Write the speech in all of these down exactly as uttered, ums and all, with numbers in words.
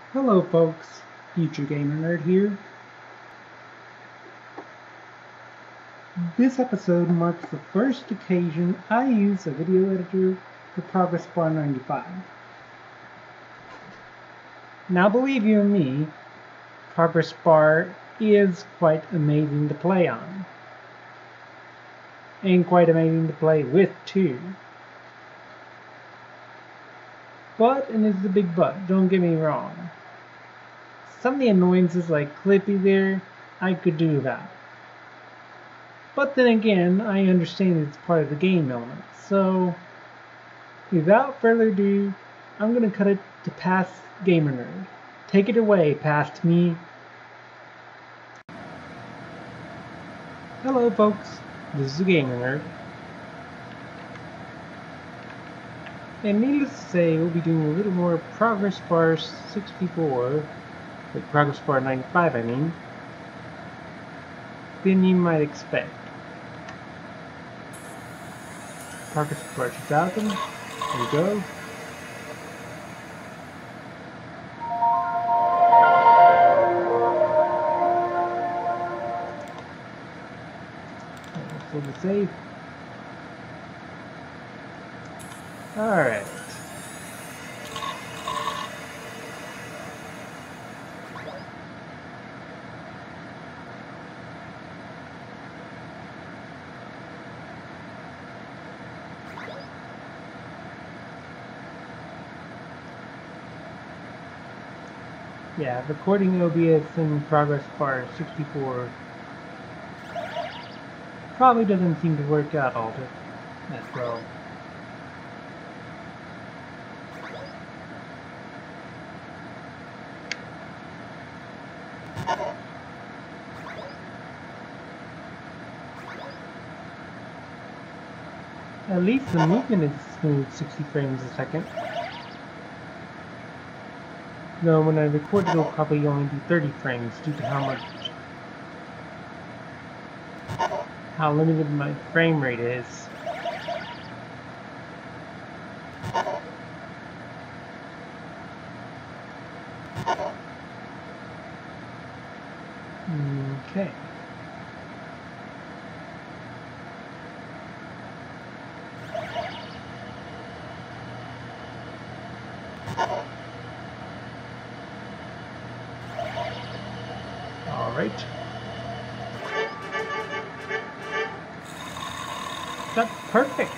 Hello folks, Future Gamer Nerd here. This episode marks the first occasion I use a video editor for Progressbar ninety-five. Now believe you me, Progressbar is quite amazing to play on. And quite amazing to play with too. But, and this is a big but, don't get me wrong. Some of the annoyances like Clippy there, I could do without. But then again, I understand it's part of the game element. So, without further ado, I'm going to cut it to Past Gamer Nerd. Take it away, Past Me. Hello folks, this is the Gamer Nerd. And needless to say, we'll be doing a little more Progressbar sixty-four, like Progressbar ninety-five I mean, than you might expect. Progressbar two thousand, there we go. So to save. Alright. Yeah, recording O B S in Progressbar sixty-four probably doesn't seem to work out all that well. At least the movement is smooth sixty frames a second. Though when I record it'll probably only be thirty frames due to how much how limited my frame rate is. Okay. All right. That's perfect.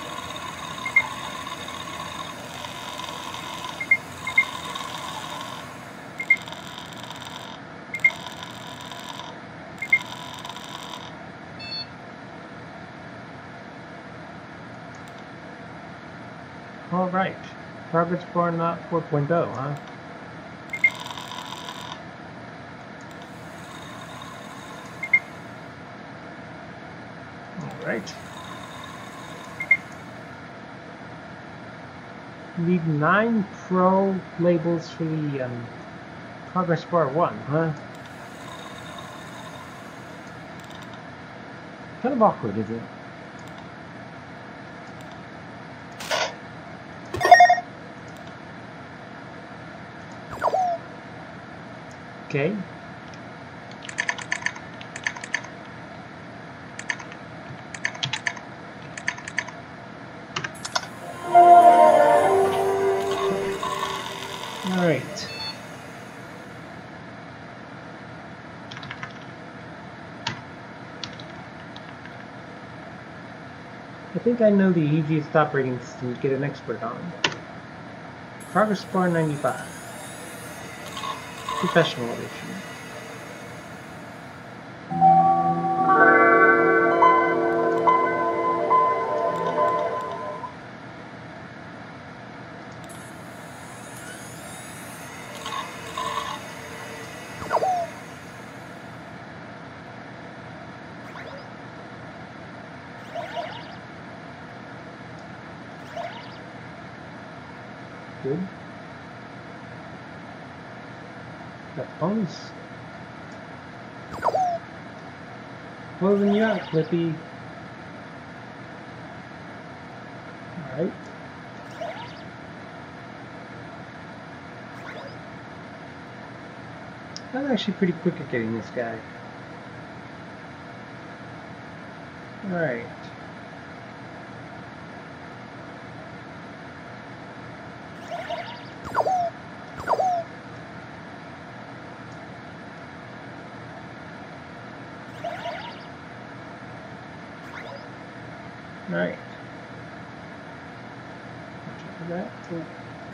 All right. Progressbar not four point oh, huh? All right. Need nine Pro labels for the um, Progressbar one, huh? Kind of awkward, is it? Okay. All right. I think I know the easiest operating system to get an expert on. Progressbar ninety-five. Professional edition. Good. Got phones. Closing you out, Clippy. Alright. I'm actually pretty quick at getting this guy. Alright. Alright. Watch out for that. Oh.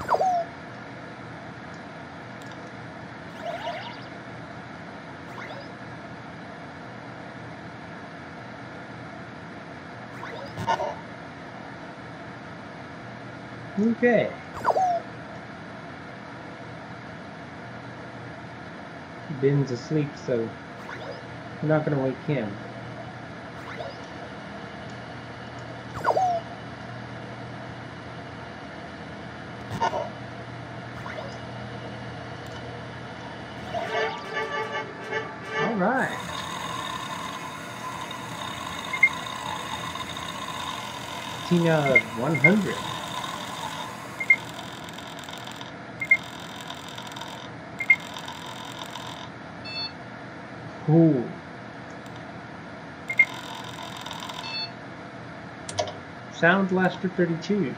Okay. Ben's asleep, so we're not going to wake him. All right. fifteen out of one hundred. Ooh. Sound Blaster thirty-two.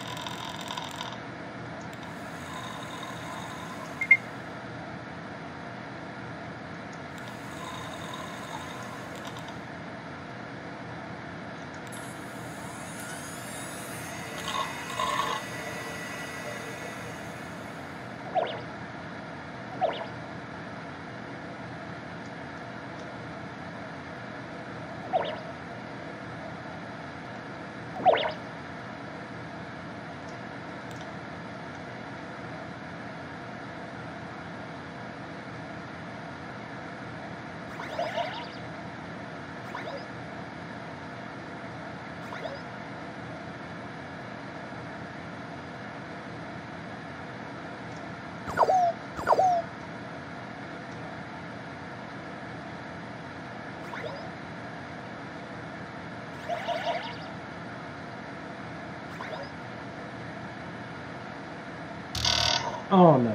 Oh no.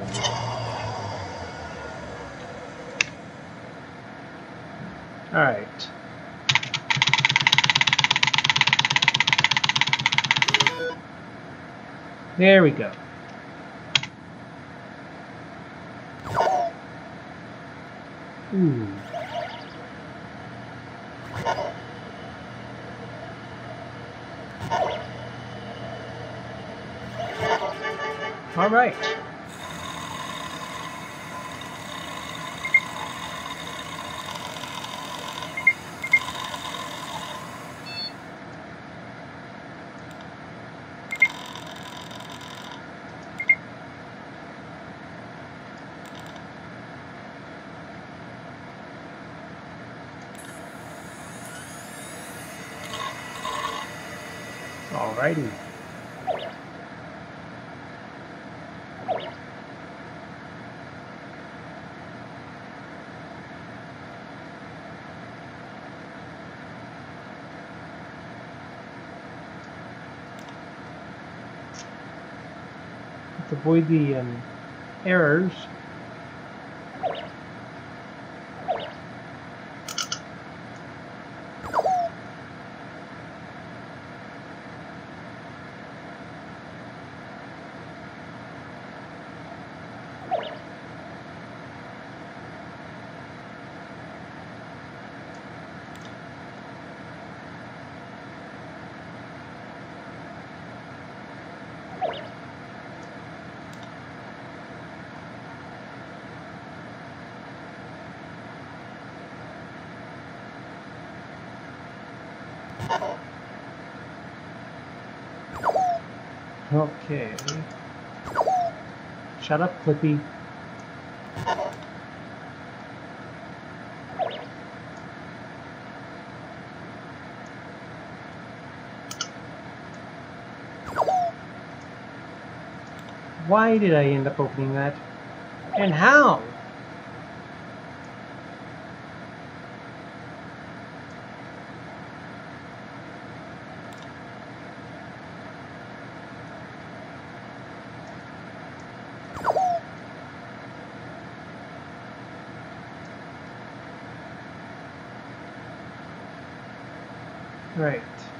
All right. There we go. Ooh. All right. Alrighty. To avoid the um, errors. Okay. Shut up, Clippy. Why did I end up opening that? And how? Right.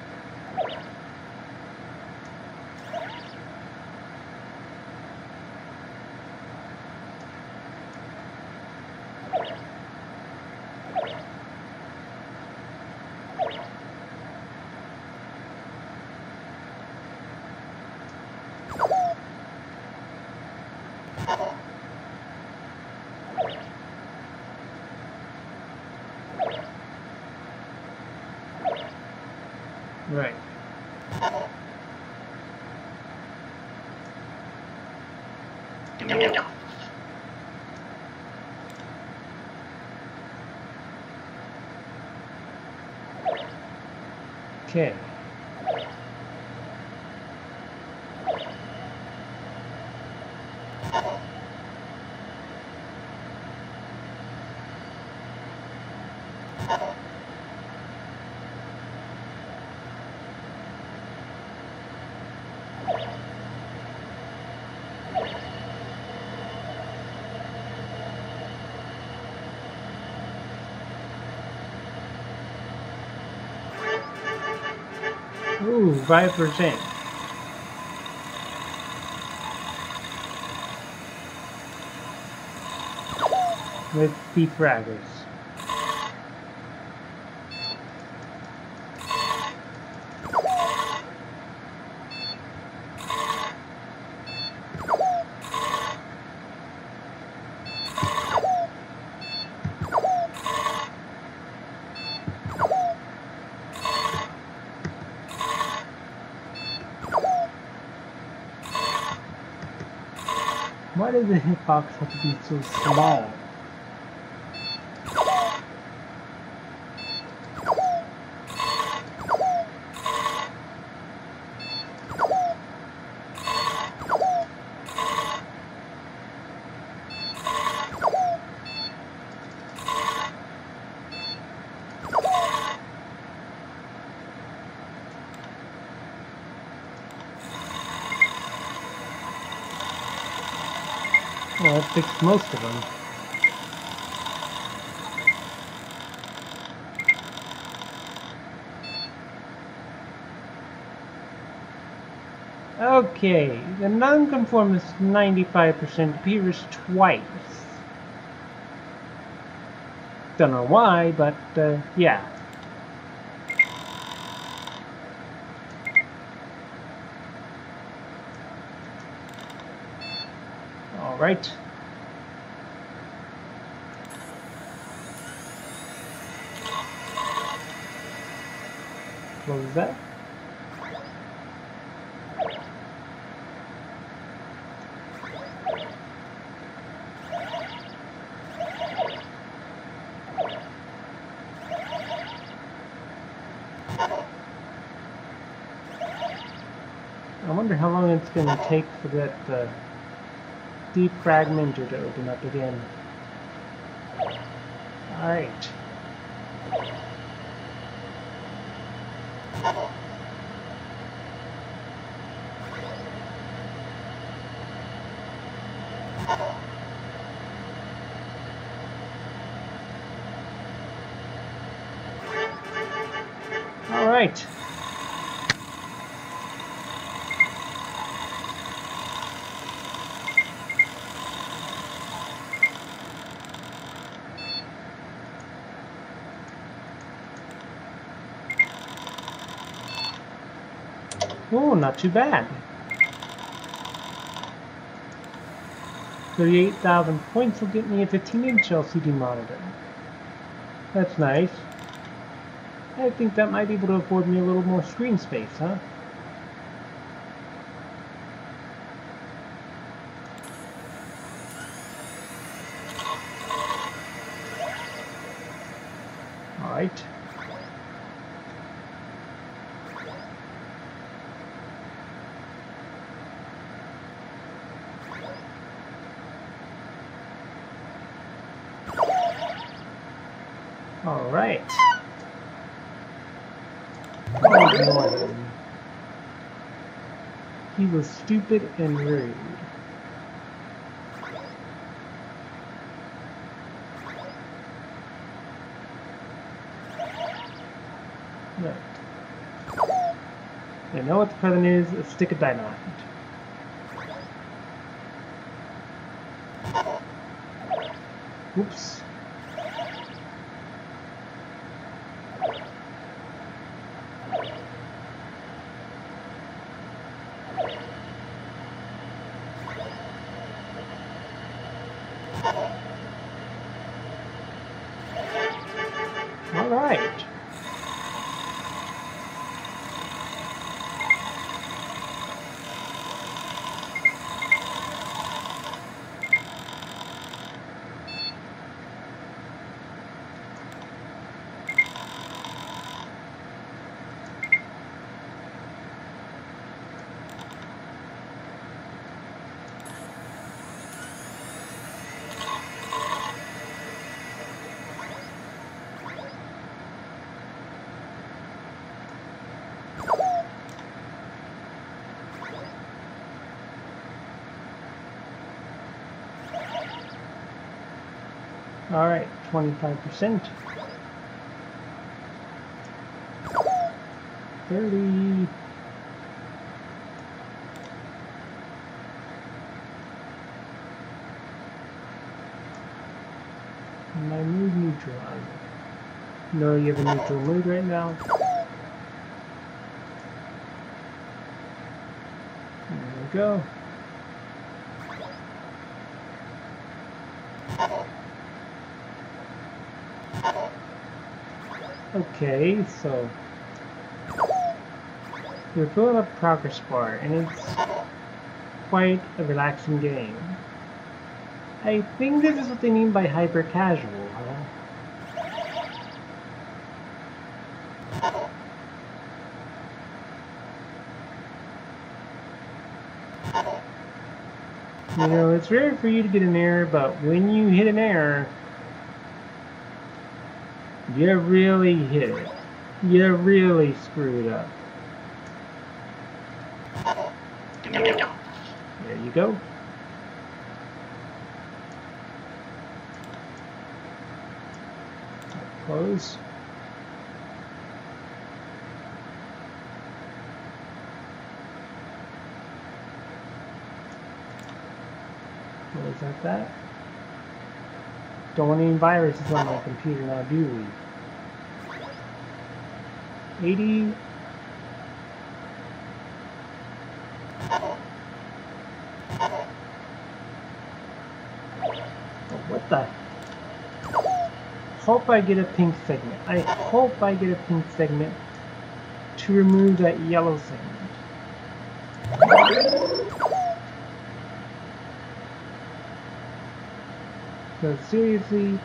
Right. Okay. Ooh, five percent. With defraggers. Why does the hitbox have to be so small? Well, that fixed most of them. Okay, the nonconformist ninety-five percent appears twice. Don't know why, but uh, yeah. All right. Close that. I wonder how long it's going to take for that uh, defragmenter to open up again. Alright. Alright. Oh, not too bad. thirty-eight thousand points will get me a fifteen inch L C D monitor. That's nice. I think that might be able to afford me a little more screen space, huh? Alright. Alright. Oh, he was stupid and rude. Right. I know what the present is, a stick of dynamite. Oops. All right. All right, twenty-five percent. thirty. My mood neutral. No, you have a neutral mood right now. There we go. Okay, so you're building up progress bar, and it's quite a relaxing game. I think this is what they mean by hyper casual, huh? You know, it's rare for you to get an error, but when you hit an error, you really hit it. You really screwed up. There you go. Close. Close like that. Don't want any viruses on my computer now, do we? eighty. Oh, what the? Hope I get a pink segment. I hope I get a pink segment to remove that yellow segment. So seriously,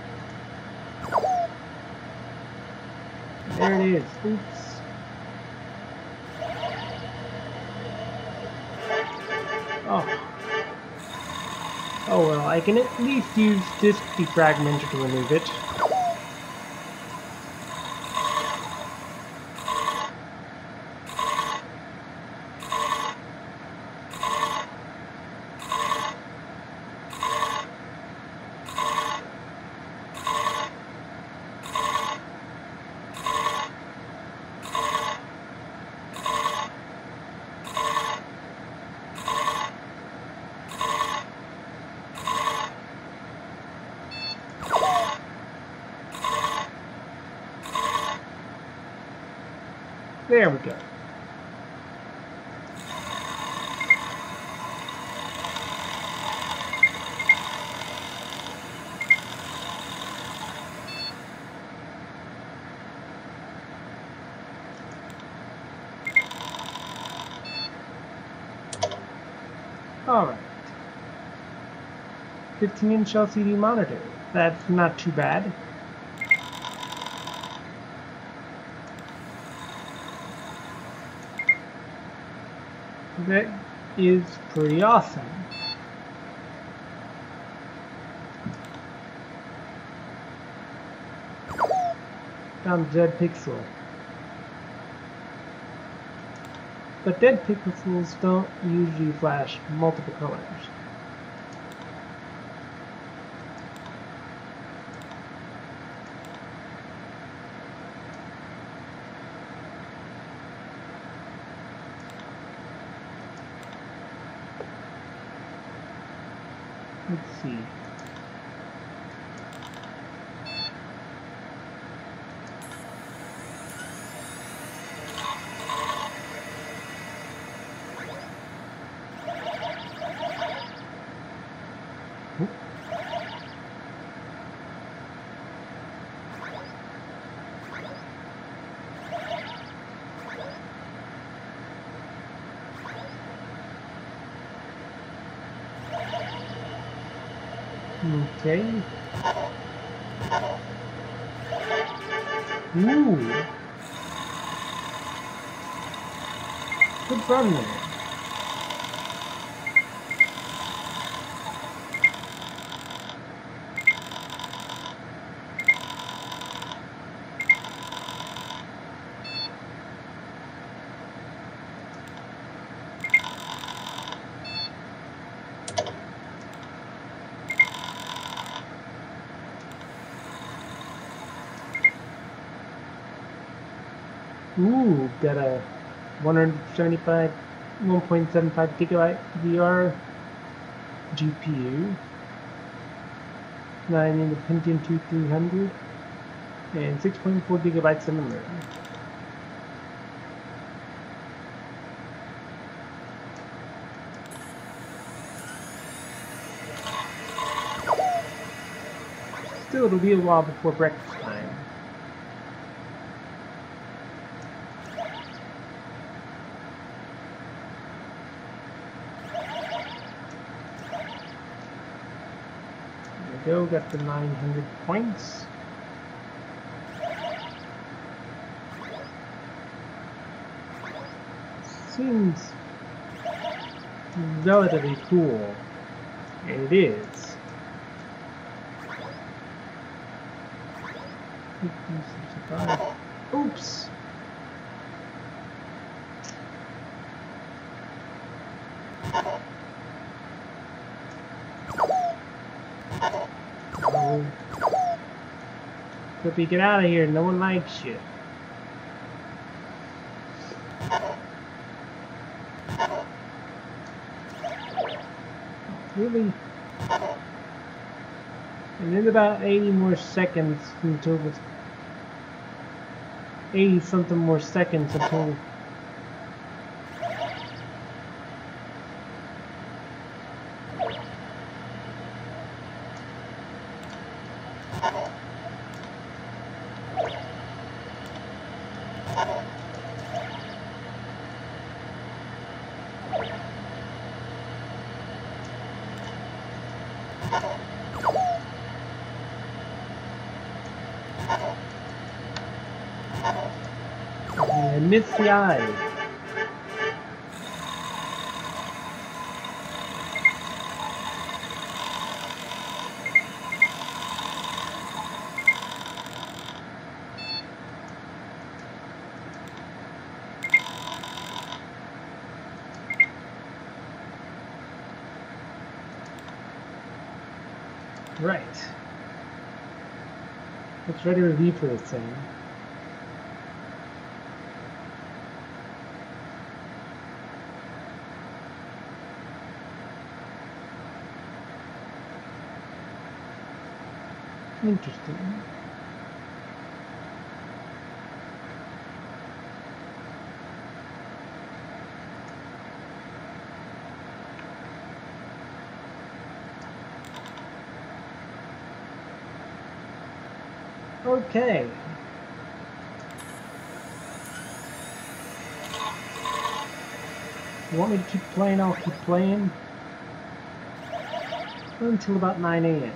there it is. Oops. Oh. Oh well, I can at least use disk defragmenter to remove it. There we go. Alright. fifteen inch L C D monitor. That's not too bad. That is pretty awesome. Found dead pixel. But dead pixels don't usually flash multiple colors. Let's see. Okay. Ooh. Good run there. Ooh, got a one hundred seventy-five, one point seven five gigabyte V R G P U, nine in the Pentium two three hundred, and six point four gigabytes of memory. Still, it'll be a while before breakfast time. Go, got the nine hundred points. Seems relatively cool. It is. Oops! Flippy, get out of here. No one likes you. Really? And in about eighty more seconds until the eighty something more seconds until I missed the eye. Right. Let's ready review for this thing. Interesting. Okay. You want me to keep playing? I'll keep playing until about nine A M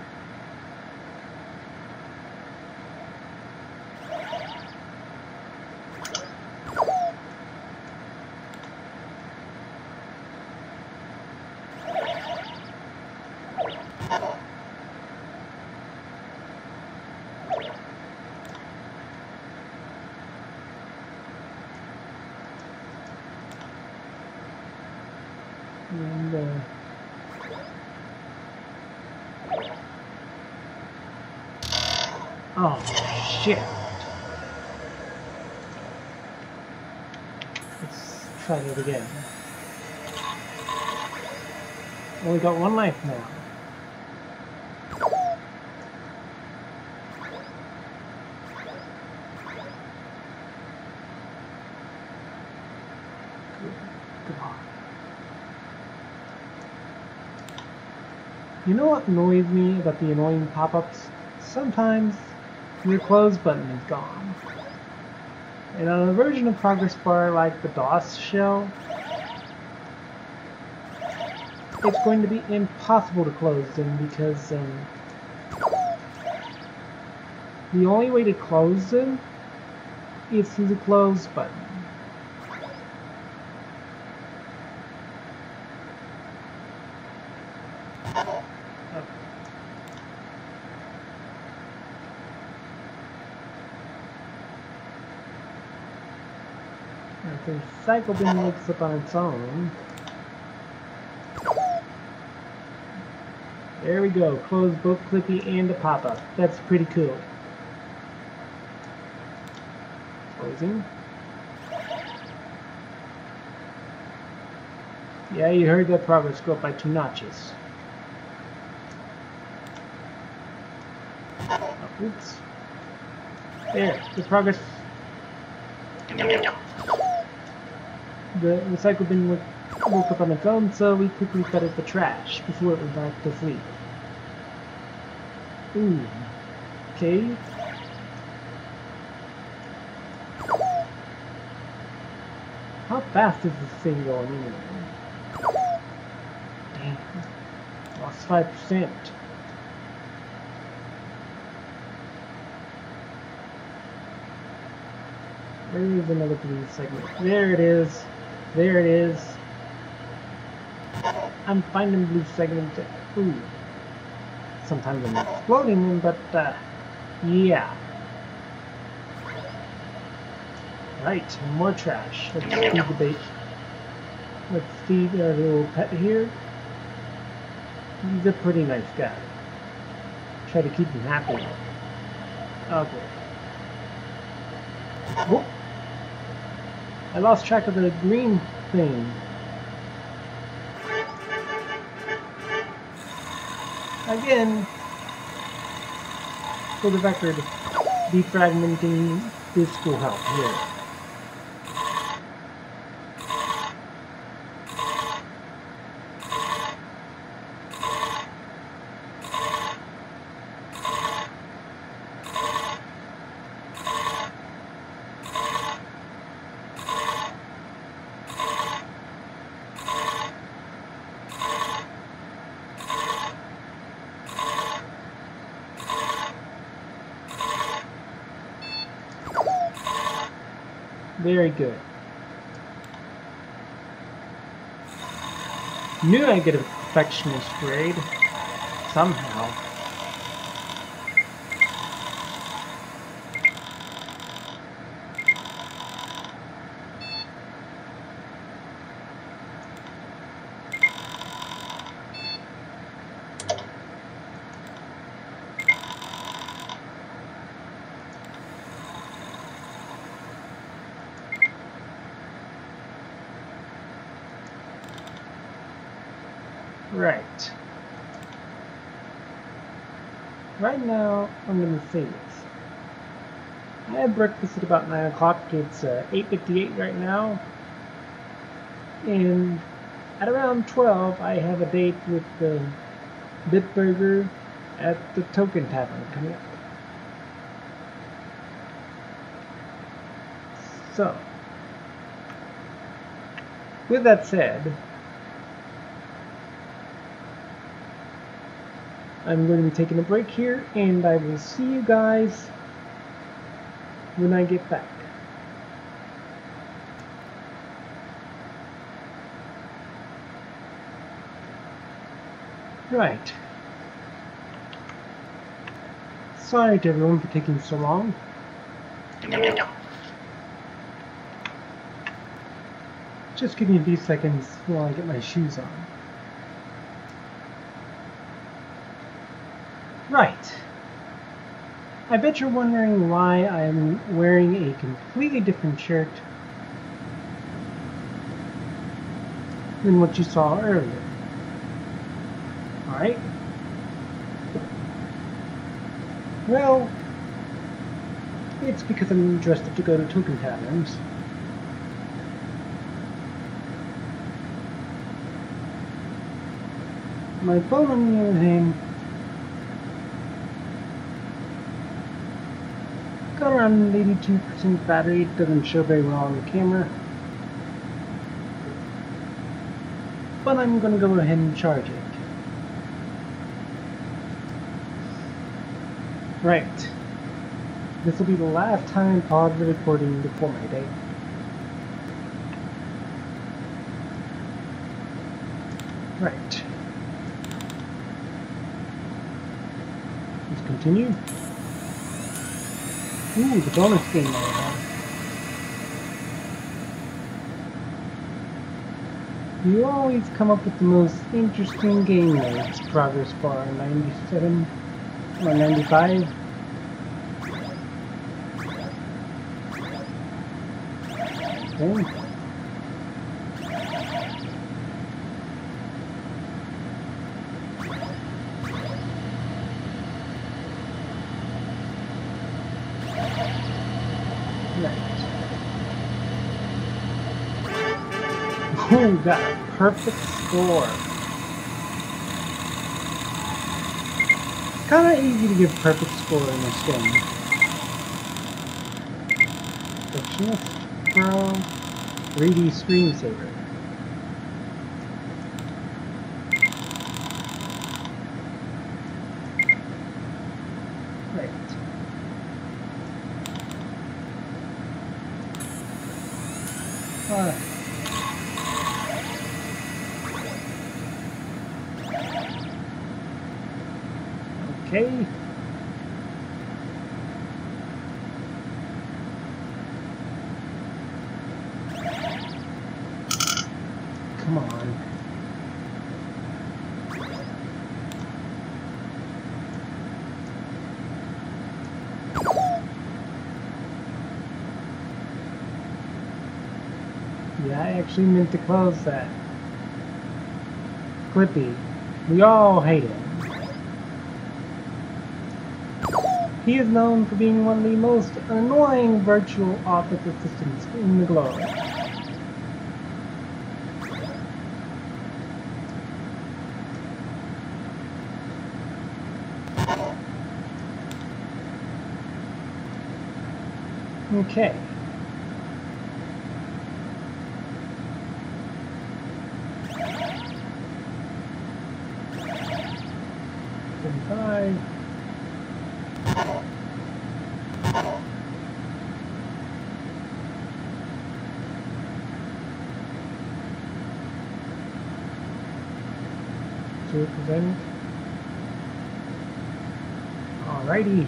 And, uh, oh, shit. Let's try it again. Only got one life now. You know what annoys me about the annoying pop-ups? Sometimes your close button is gone. And on a version of Progress Bar like the DOS shell, it's going to be impossible to close them because um, the only way to close them is through the close button. If the cycle bin wakes up on its own. There we go. Close both Clippy and the pop-up. That's pretty cool. Closing. Yeah, you heard that progress go up by two notches. Oh, oops. There, the progress. The recycle bin woke, woke up on its own, so we quickly fed it the trash before it went back to sleep. Ooh. Okay. How fast is this thing going anyway? Damn. Lost five percent. Where is another blue segment? There it is. There it is. I'm finding blue segments. Ooh. Sometimes I'm exploding them, but uh, yeah. Right, more trash. Let's feed the bait. Let's feed our little pet here. He's a pretty nice guy. Try to keep him happy. Okay. Whoop. I lost track of the green thing. Again, for the record, defragmenting this will help here. Very good. Knew I'd get a perfectionist grade. Somehow. Right. Right now, I'm going to say this. I had breakfast at about nine o'clock. It's uh, eight fifty-eight right now. And at around twelve, I have a date with the Bitburger at the Token Tavern coming up. So, with that said, I'm going to be taking a break here, and I will see you guys when I get back. Right. Sorry to everyone for taking so long. Just give me a few seconds while I get my shoes on. Right. I bet you're wondering why I'm wearing a completely different shirt than what you saw earlier. Alright? Well, it's because I'm dressed up to go to Token Taverns. My phone, on the other hand, got around eighty-two percent battery. It doesn't show very well on the camera, but I'm going to go ahead and charge it. Right. This will be the last time I pause the recording before my day. Right. Let's continue. Ooh, the bonus game I have. You always come up with the most interesting game modes. Progressbar ninety-seven or ninety-five. Okay. Ooh, got a perfect score. Kinda easy to give perfect score in this game. Perfectionist Pro three D screensaver. Right. Alright. Okay. Come on. Yeah, I actually meant to close that. Clippy. We all hate him. He is known for being one of the most annoying virtual office assistants in the globe. Okay. Five. To present. Alrighty.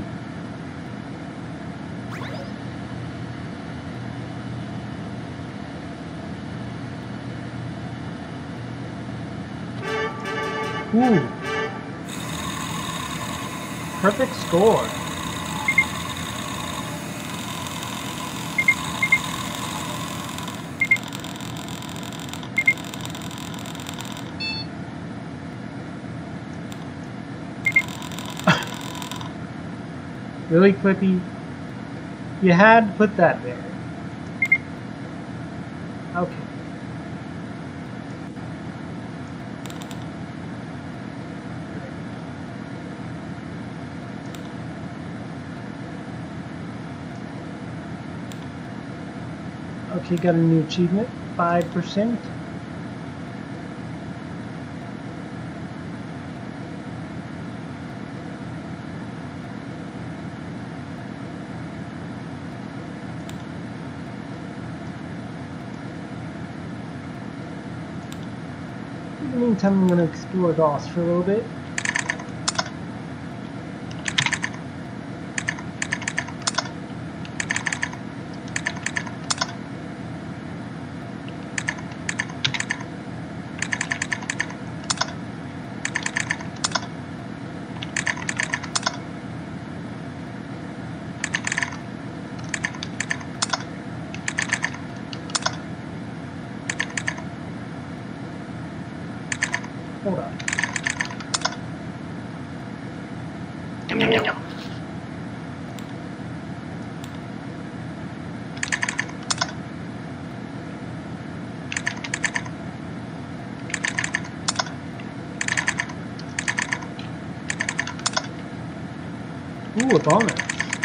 Ooh. Perfect score. Really, Clippy? You had to put that there. Okay. Okay, got a new achievement, five percent. In the meantime, I'm going to explore DOS for a little bit. Hold on. Ooh, a bonus.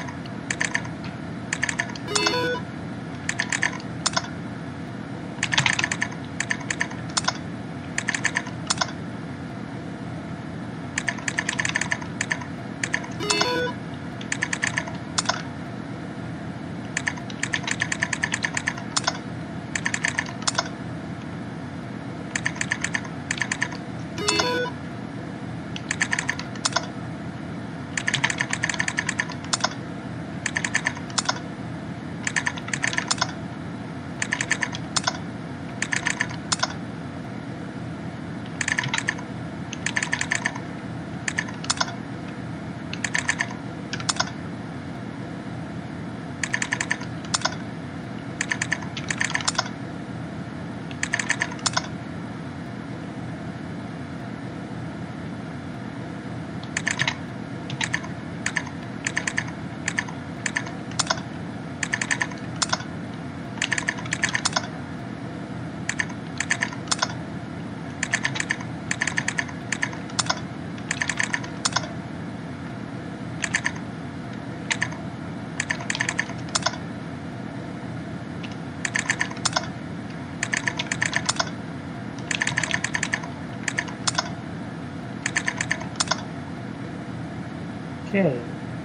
Okay.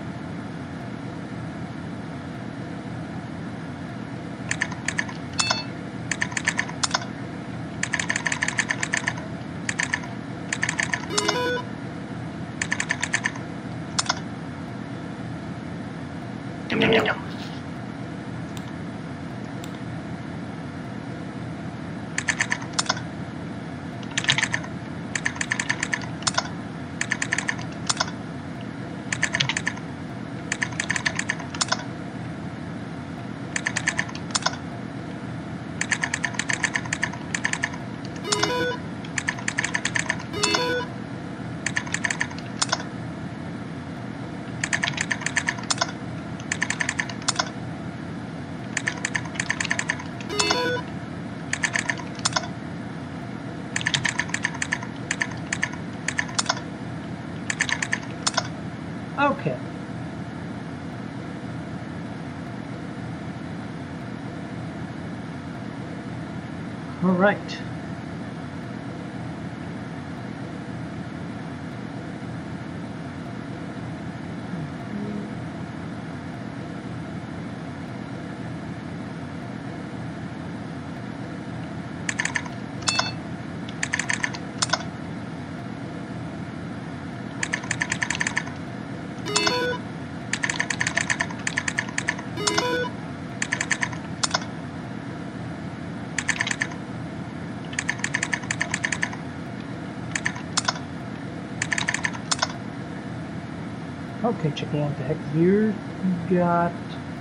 Okay. All right. Okay, checking out the hex here. We got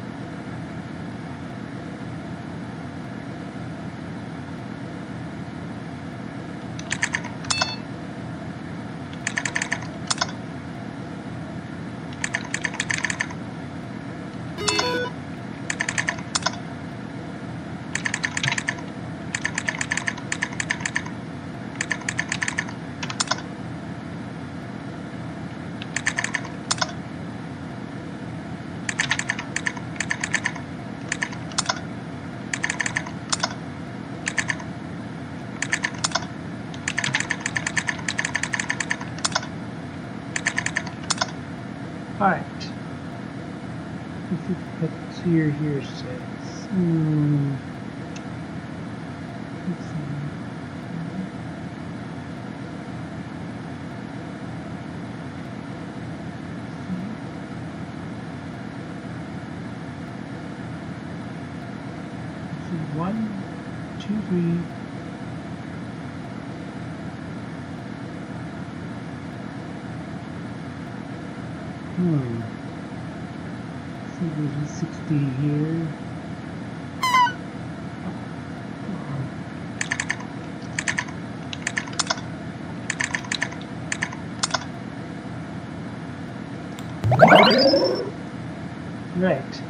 Alright. Let's see what clear here says. Hmm. Let's see. Let's see. One, two, three. Hmm. See, there's a sixty here. Right.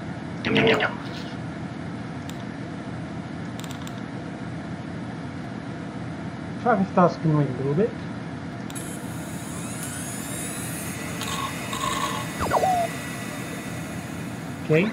Progress thoughts can wait a little bit. Okay.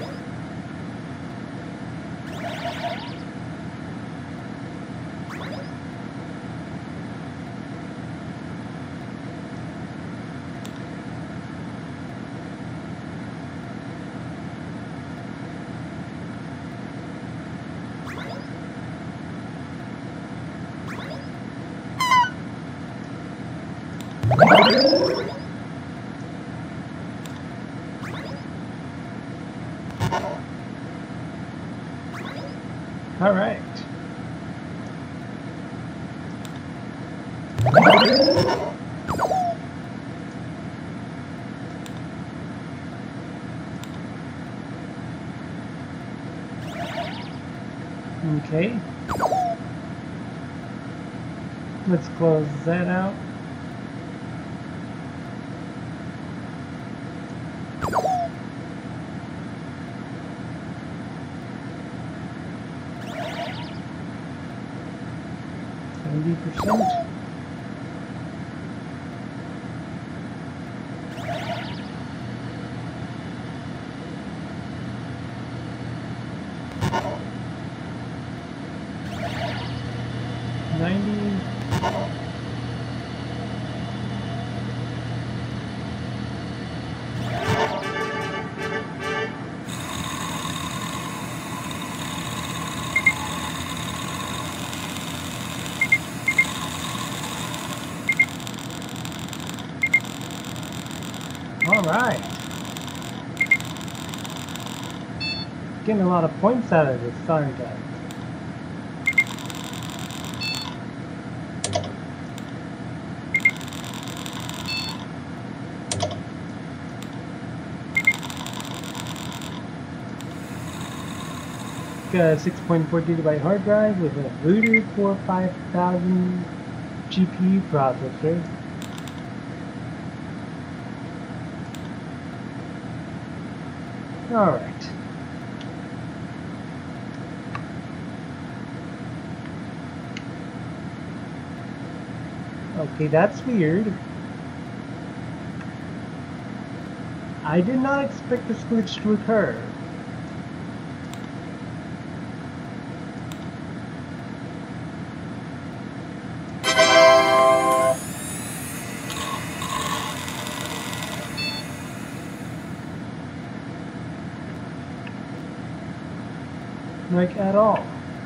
All right. Okay. Let's close that out. seventy percent. ninety. All right. Getting a lot of points out of this, aren't I? Got a six point four gigabyte hard drive with a Router Core five thousand G P U processor. All right. Okay, that's weird. I did not expect this glitch to occur. Like at all.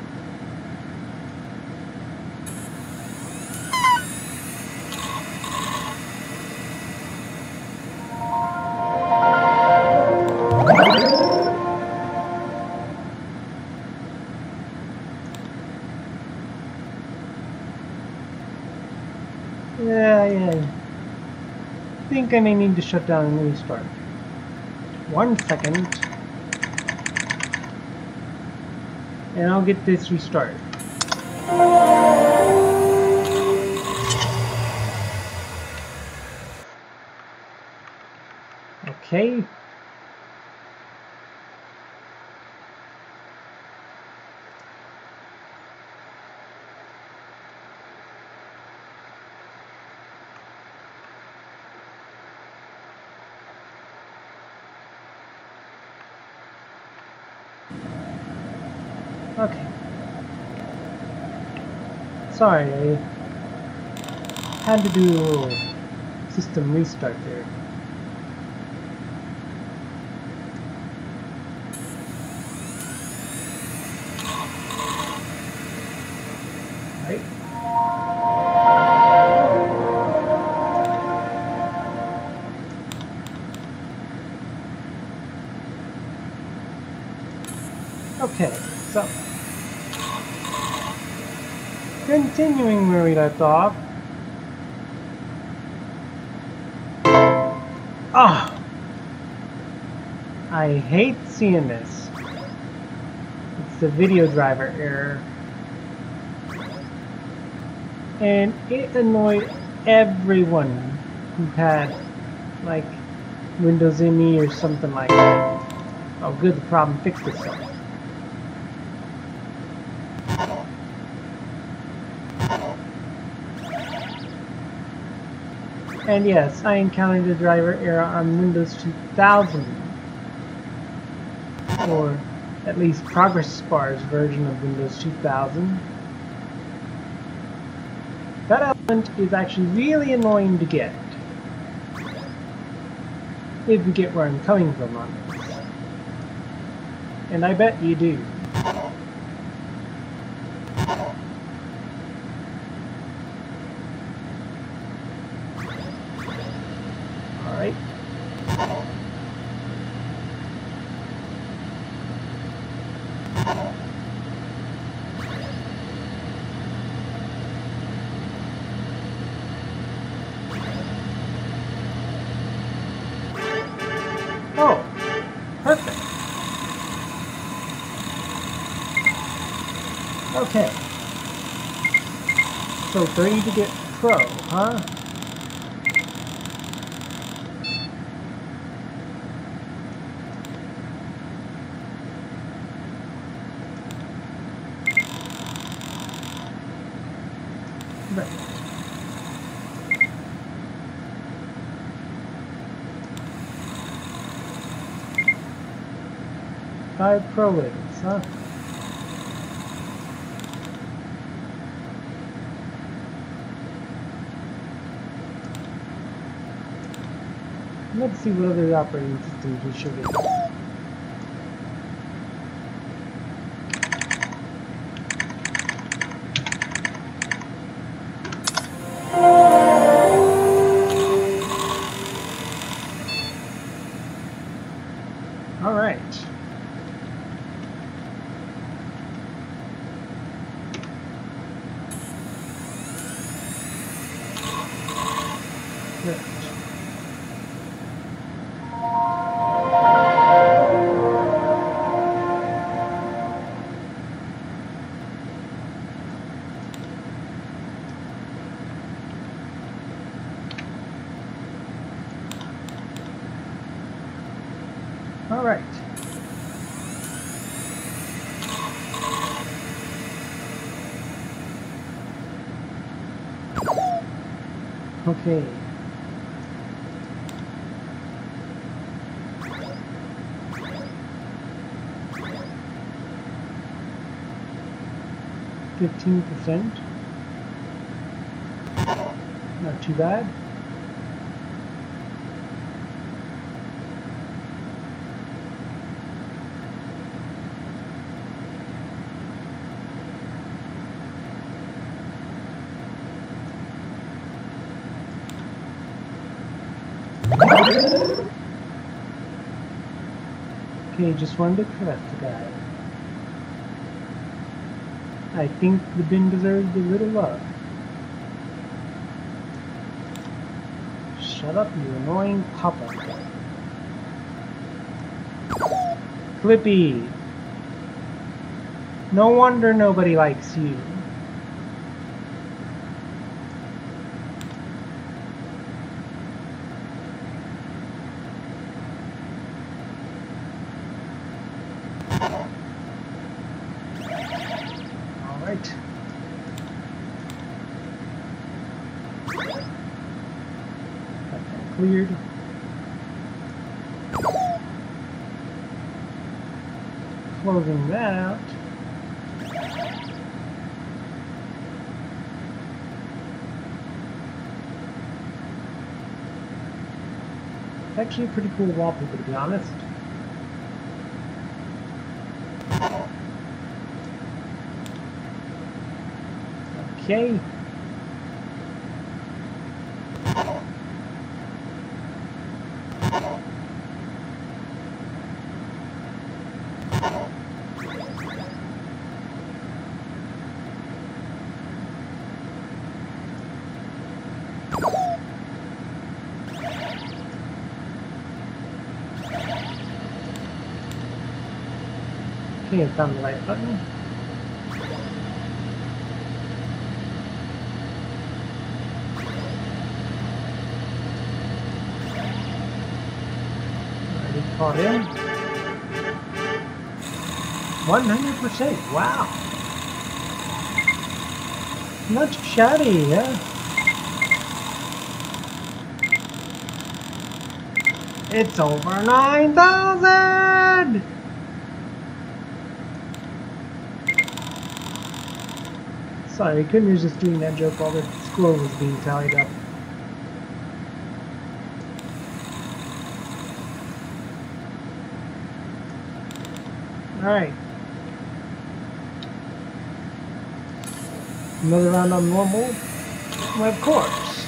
Yeah, yeah. I think I may need to shut down and restart. One second. And I'll get this restarted. Okay. Okay. Sorry, I had to do a little system restart there. Right? Okay, so continuing where we left off. Ah! Oh, I hate seeing this. It's the video driver error. And it annoyed everyone who had like Windows M E or something like that. Oh good, the problem fixed itself. And yes, I encountered a driver error on Windows two thousand. or at least Progressbar's version of Windows two thousand. That element is actually really annoying to get, if you get where I'm coming from on this. And I bet you do. Alright. Oh, perfect. Okay. So three to get pro, huh? Right. Five pro levels, huh? Let's see what other operating systems we should get. All right. Good. All right. Okay. Fifteen percent. Not too bad. Okay, just wanted to correct the guy. I think the bin deserves a little love. Shut up, you annoying papa. Clippy! No wonder nobody likes you. Alright. Got that cleared. Closing that out. It's actually a pretty cool wallpaper, to be honest. Okay. Okay, I found the right button. Already caught in. one hundred percent, wow. Not too shabby, yeah. It's over nine thousand! Sorry, I couldn't resist doing that joke while the score was being tallied up. Alright. Another round on normal? Well, of course.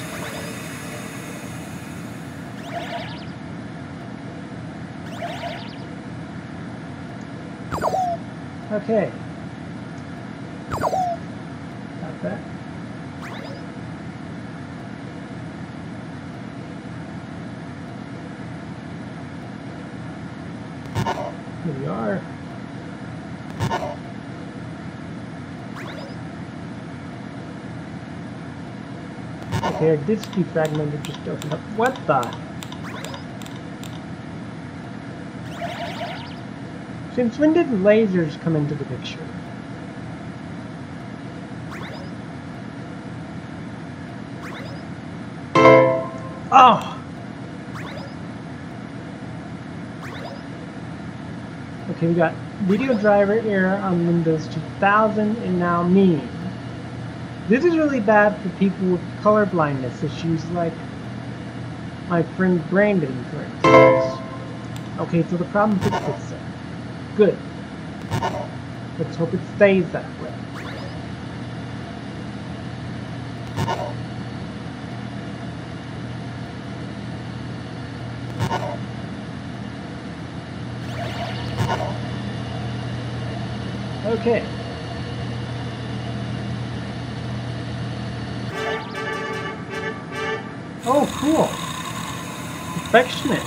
Okay. Got that. Here we are. Okay, our disk defragmented just opened up. What the? Since when did lasers come into the picture? Oh! Okay, we got video driver error on Windows two thousand and now me. This is really bad for people with color blindness issues like my friend Brandon, for instance. Okay, so the problem fixed itself. Good. Let's hope it stays that way. Okay. Oh, cool. Affectionate.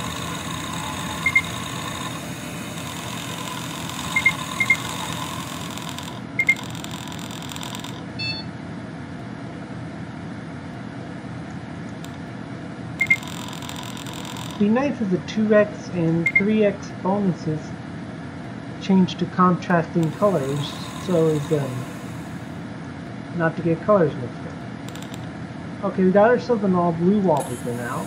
Be nice if the two X and three X bonuses change to contrasting colors so as um, not to get colors mixed up. Okay, we got ourselves an all blue wallpaper now.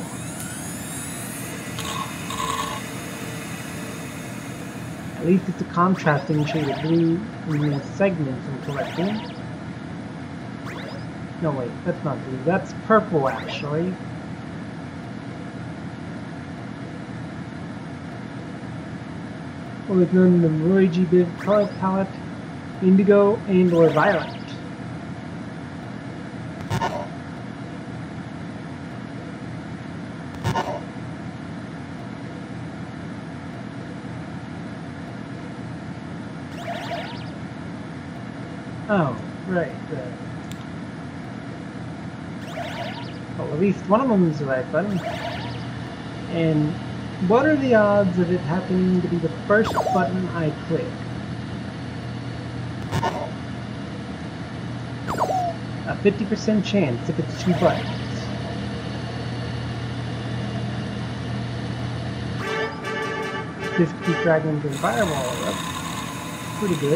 At least it's a contrasting shade of blue in the segments I'm collecting. No wait, that's not blue, that's purple actually. With none of the Roy G. Biv color palette, indigo and or violet. Oh, right. Uh, well, at least one of them is the right button. And what are the odds of it happening to be the first button I click? A fifty percent chance if it's two buttons. Disk defragment and firewall, that's pretty good.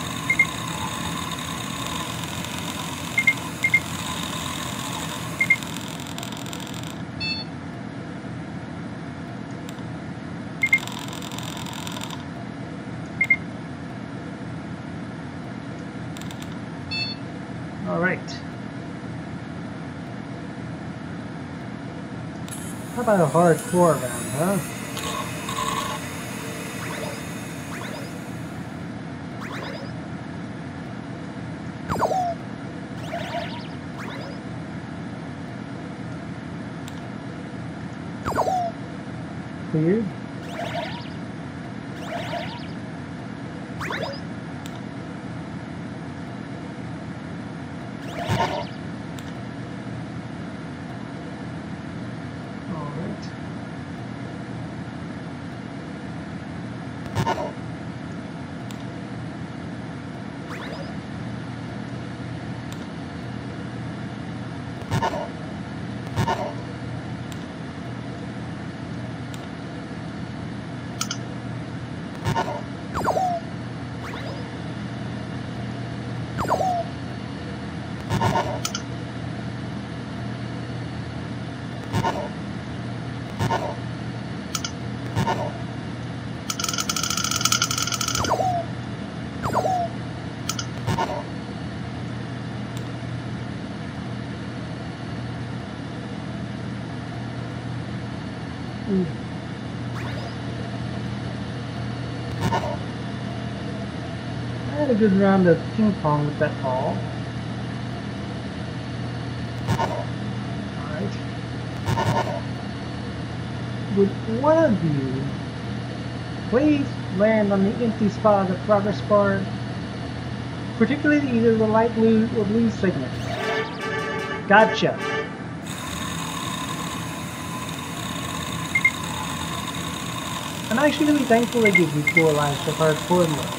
Alright. How about a hardcore round, huh? Cleared. Ooh. I had a good round of ping pong with that ball. Alright. Would one of you please land on the empty spot of the progress bar, particularly either the light blue or blue segment? Gotcha. I'm actually really thankful they give you four lives for hardcore mode.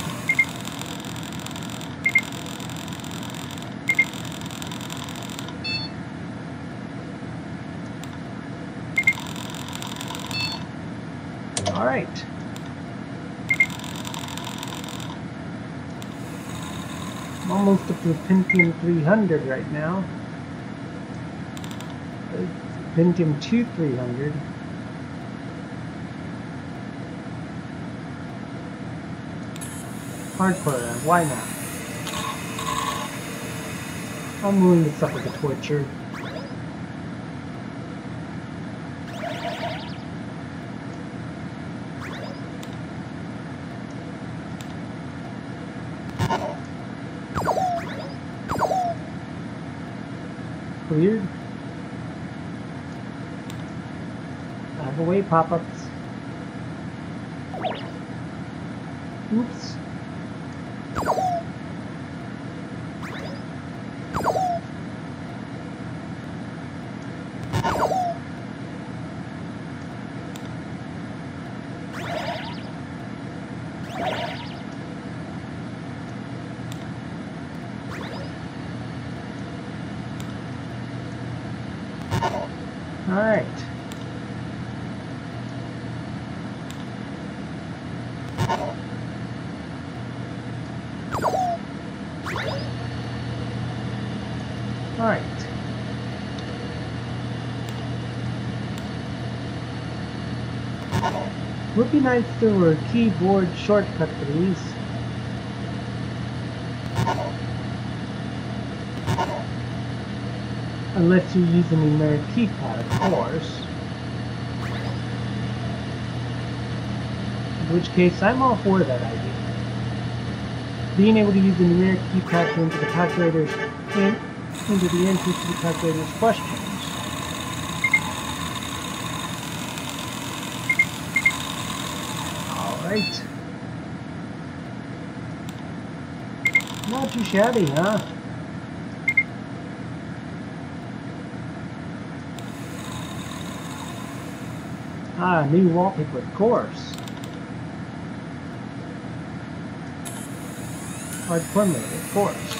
Alright. I'm almost up to Pentium three hundred right now. Pentium two three hundred. Hardcore round, why not? I'm willing to suffer the torture. Cleared. Out of the way, pop-ups. Oops. All right. All right. Would be nice if there were a keyboard shortcut for these. Unless you use a numeric keypad, of course. In which case, I'm all for that idea. Being able to use the numeric keypad to enter the calculators and into the answers to the calculator's questions. Alright. Not too shabby, huh? Ah, new wallpaper, of course. Hardcore mode, of course.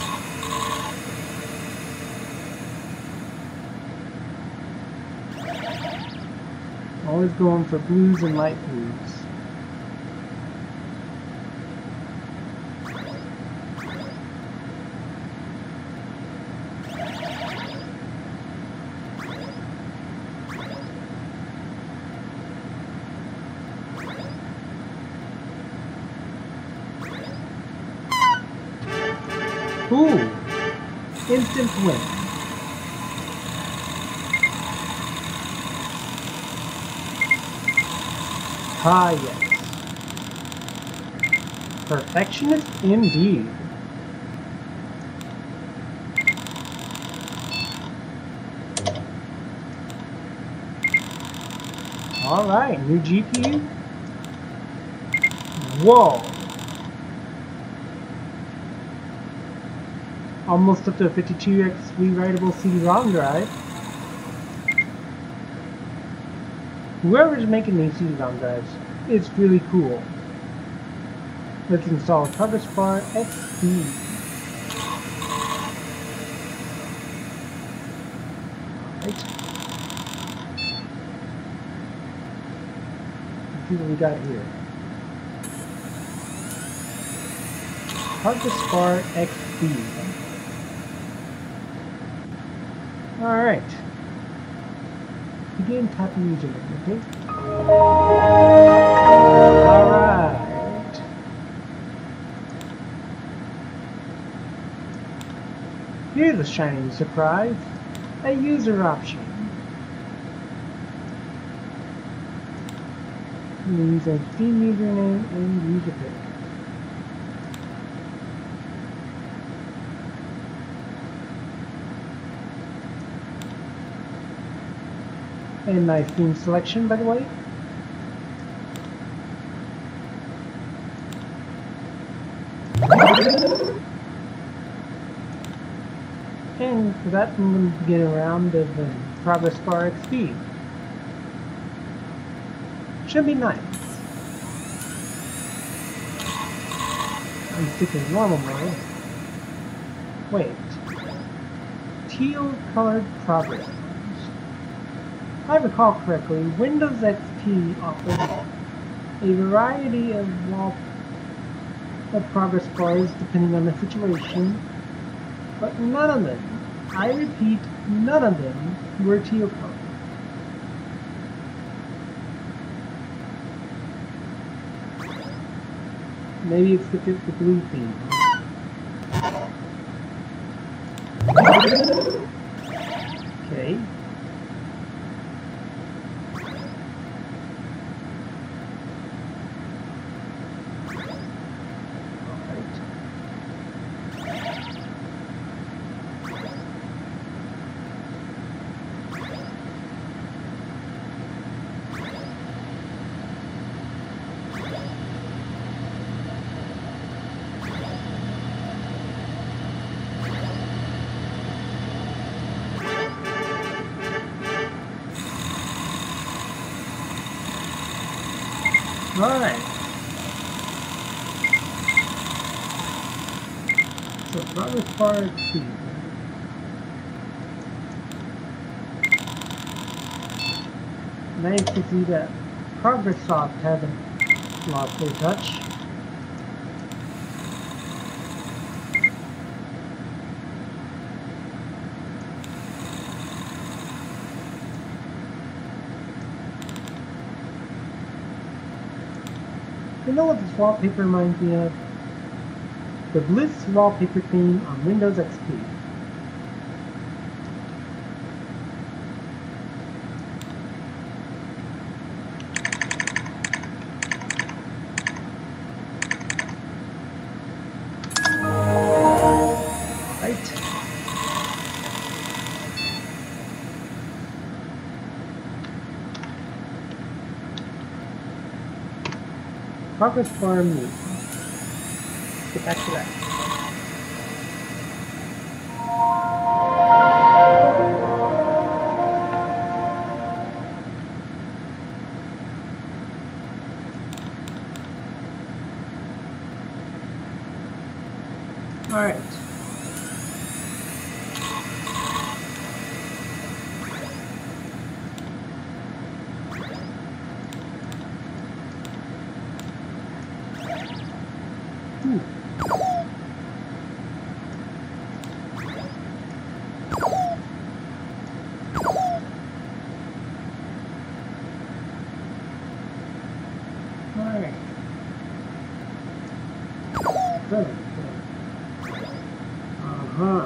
Always going for blues and light blues. Ooh! Instant win. Ah, yes. Perfectionist indeed. Alright, new G P U. Whoa! Almost up to a fifty-two X rewritable C D ROM drive. Whoever's making these C D ROM drives, it's really cool. Let's install Progressbar X D. Alright. Let's see what we got here. Progressbar X D. Alright. Begin tapping username, okay? Alright. Here's a shiny surprise. A user option. Use a Steam username and user pick. A nice theme selection, by the way. And for that, I'm going to get a round of um, Progress Bar X P. Should be nice. I'm sticking normal mode. Wait. Teal colored progress bars. If I recall correctly, Windows X P offers a variety of wall of progress bars depending on the situation, but none of them, I repeat, none of them were teal colored. Maybe it's the, the blue theme. Okay. Alright. So progress bar X P. Nice to see that Progresssoft hasn't lost their touch. You know what this wallpaper reminds me of? The Bliss wallpaper theme on Windows X P. Right. Progress bar move. Let's get back to that. All right. Hmm. All right. Good. Uh-huh.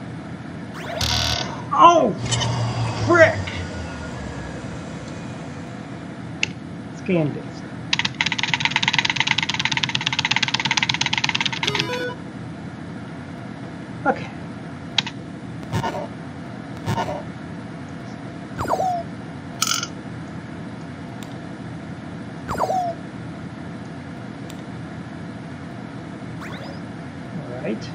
Oh! Frick! Scan disk. Okay. All right.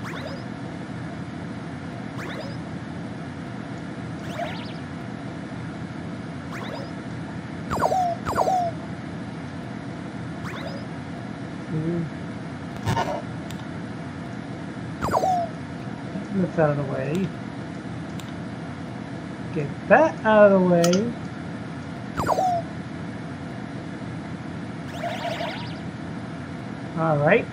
That's out of the way. Get that out of the way. All right.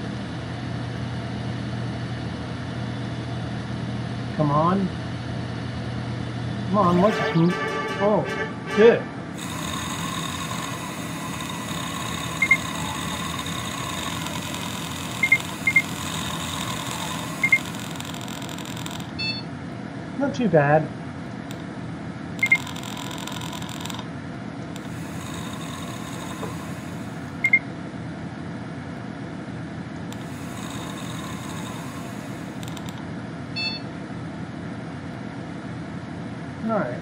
Come on. Come on, let's move. Oh, good. Not too bad. Alright.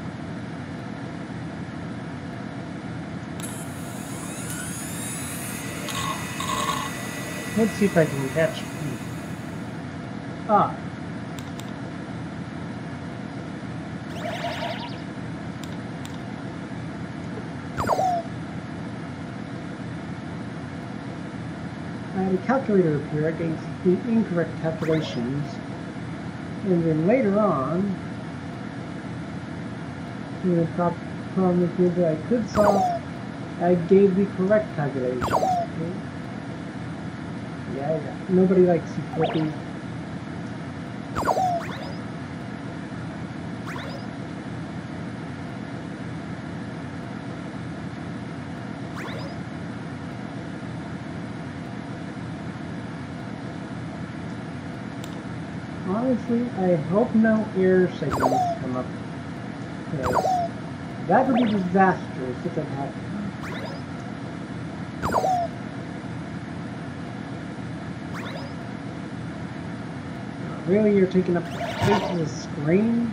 Let's see if I can catch you. Ah. I had a calculator appear against the incorrect calculations, and then later on, the problem appeared that I could solve, I gave the correct calculation. Okay? Yeah, yeah. Nobody likes you, Flippy. Honestly, I hope no error signals come up. Because that would be disastrous if that happened. Really, you're taking up space of the screen?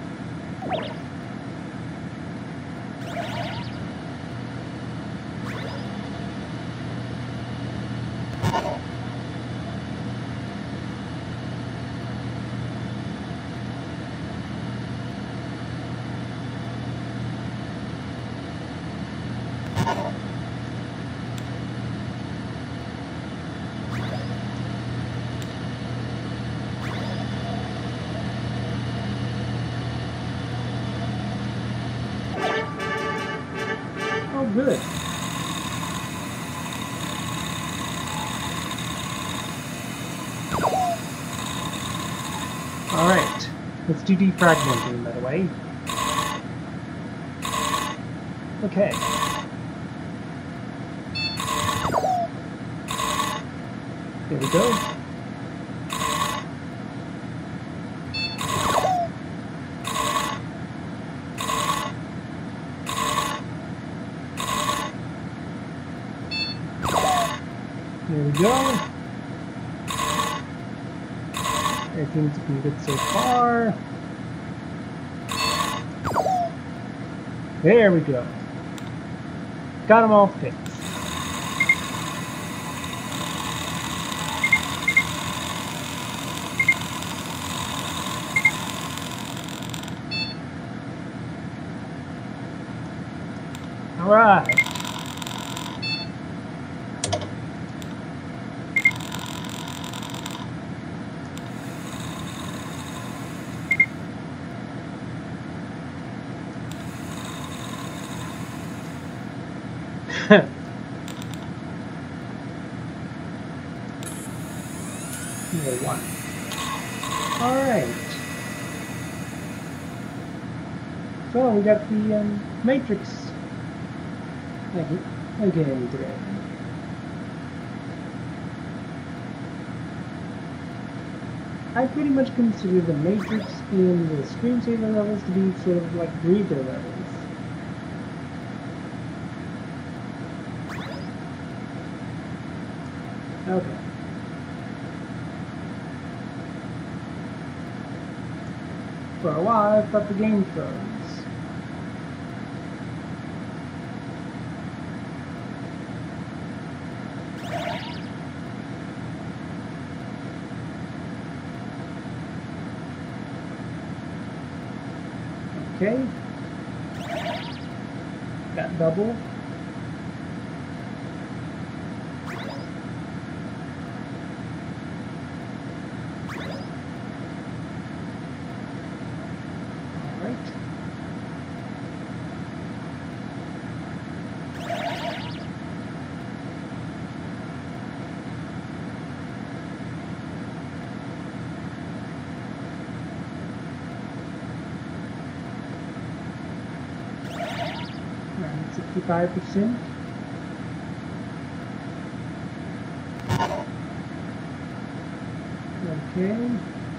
Good. Alright, let's do defragmenting, by the way. Okay. There we go. There we go. Everything's looking good so far. There we go. Got them all fixed. All right. One. All right. So we got the um, matrix again today. I pretty much consider the matrix and the screensaver levels to be sort of like breather levels. Okay. For a while, I thought the game froze. Okay. Got double. sixty-five percent. Okay.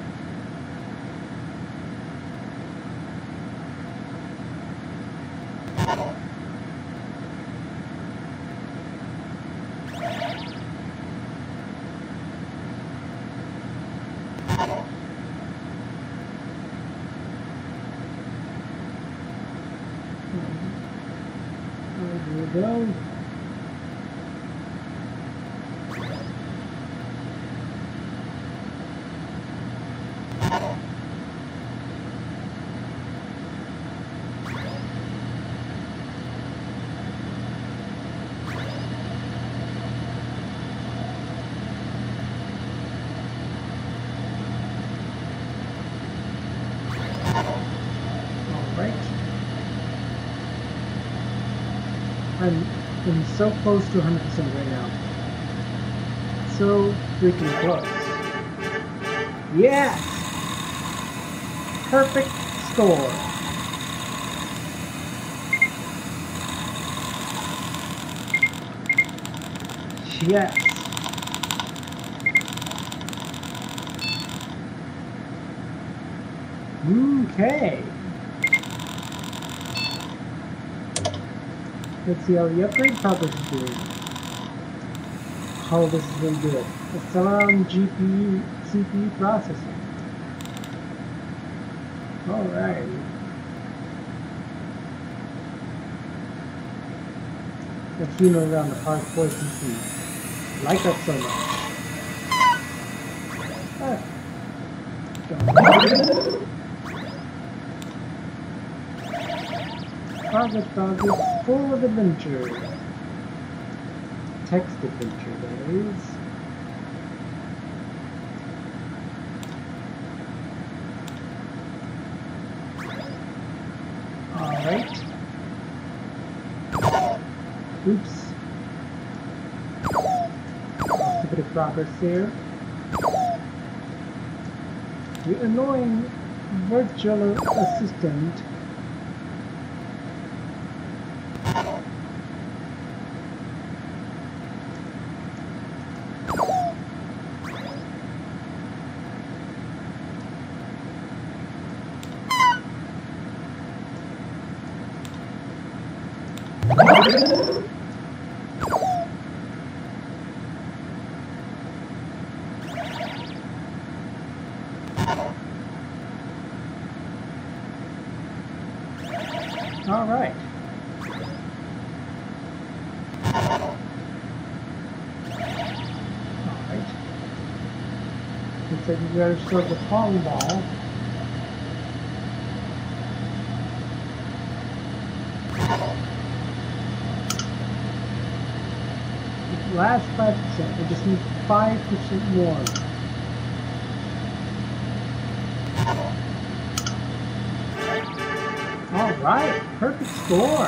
There we go. I'm, I'm so close to one hundred percent right now. So freaking close. Yes! Perfect score. Yes. Okay. Let's see how the upgrade progress is doing. Oh, this is really good. Acceleron G P U, C P U processing. Alright. Let's zoom around the hard voice and see. Like that so much. Ah. Progress Dog is full of adventure. Text adventure, that is. Alright. Oops. Lost a bit of progress there. The annoying virtual assistant All right. All right. Looks like we gotta serve the pong ball. Last five percent. We just need five percent more. All right, perfect score.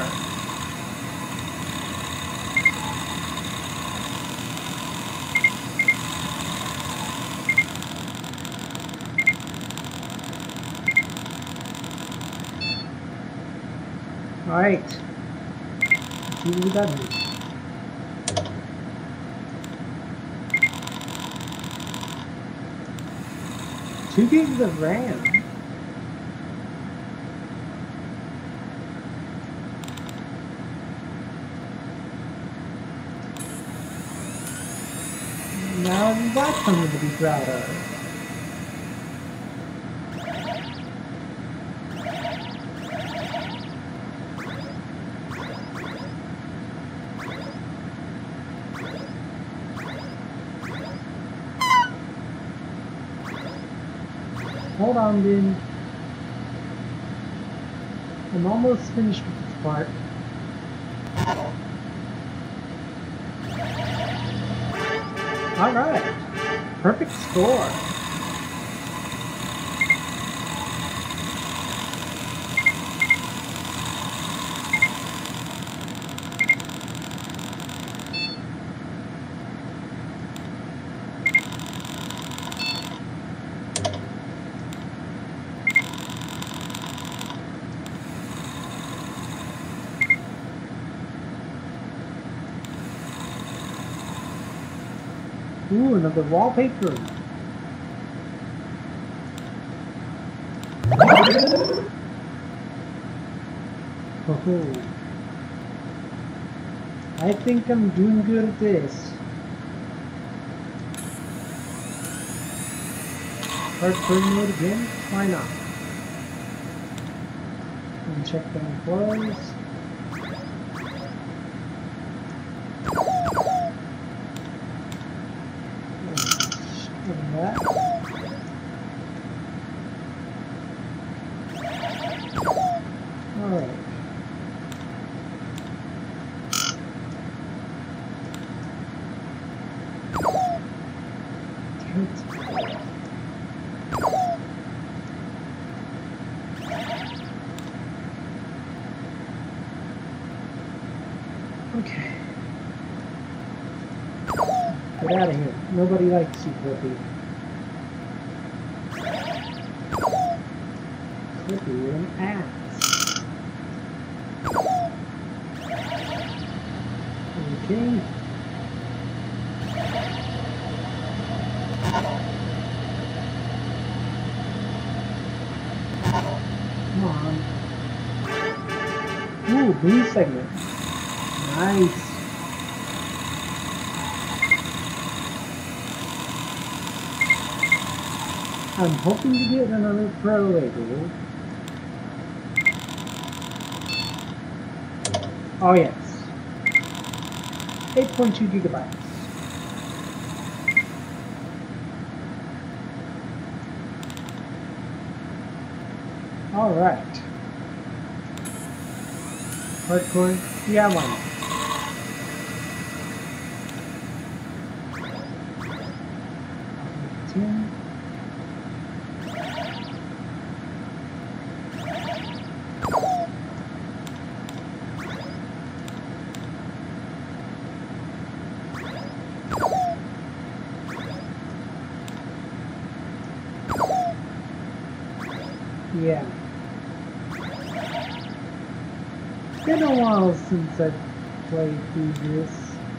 All right, let's see what we got here. Two gigs of RAM. Now that's something to be proud of. Hold on, then. I'm almost finished with this part. Alright. Perfect score. Ooh, another wallpaper. Oh, I think I'm doing good at this. Hardcore mode again? Why not? And check down clothes. And that. Alright. Okay. Get out of here. Nobody likes you, Clippy. Clippy, you're an ass. Okay. Come on. Ooh, blue segment. Nice. I'm hoping to get another pro label. Oh yes. eight point two gigabytes. All right. Hardcore. Yeah, why not? ten. Yeah. It's been a while since I've played through this.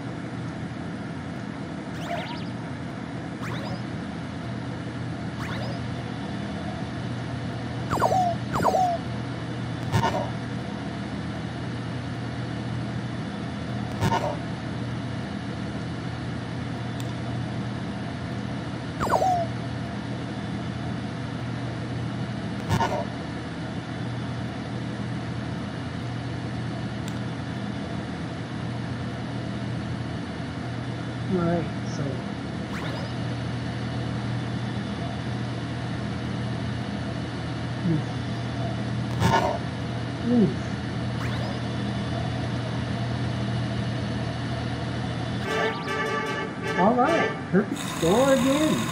Alright, so oof. Oof. Alright, perfect score again.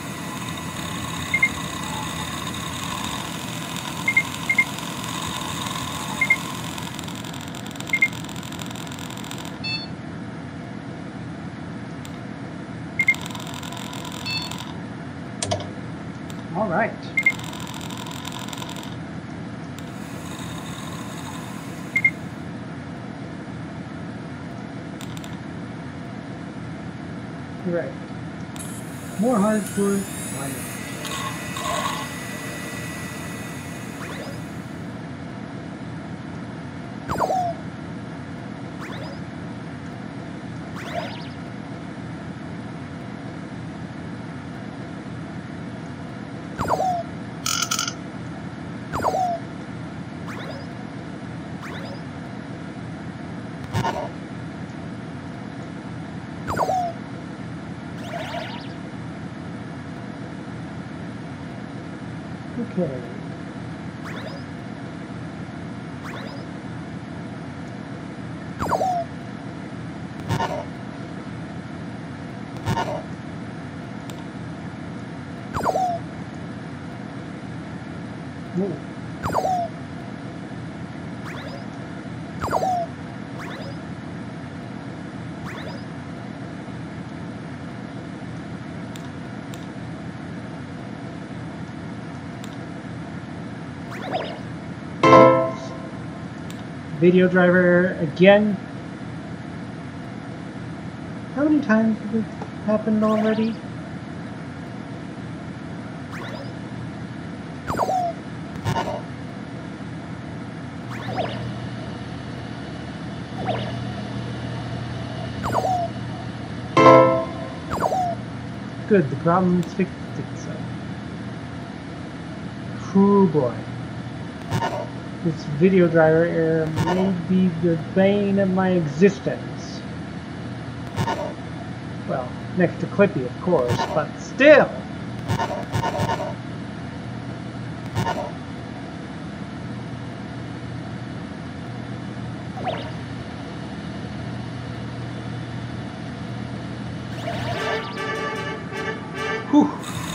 All right. Right. More hardcore. Why not? Okay. Whoa. Video driver again. How many times did this happened already? Good, the problem has fixed itself. Oh boy. This video driver error may be the bane of my existence. Well, next to Clippy, of course, but still! Whew.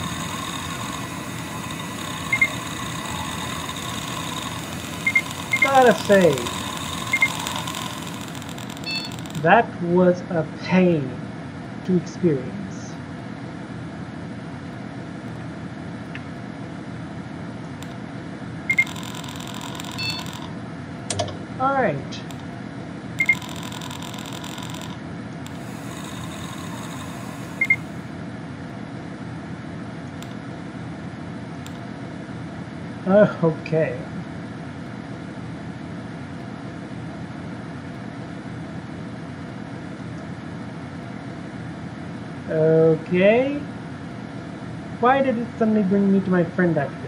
Gotta say, that was a pain to experience. All right. Uh, okay. Okay. Why did it suddenly bring me to my friend activity?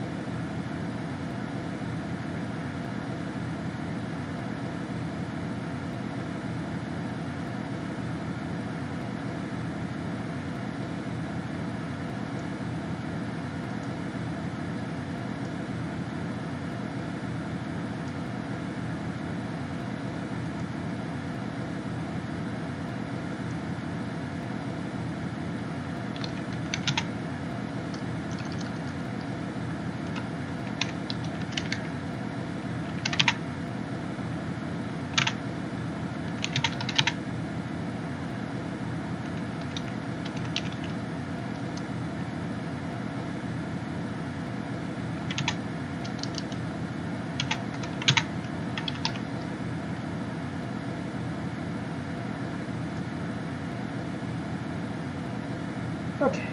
Okay.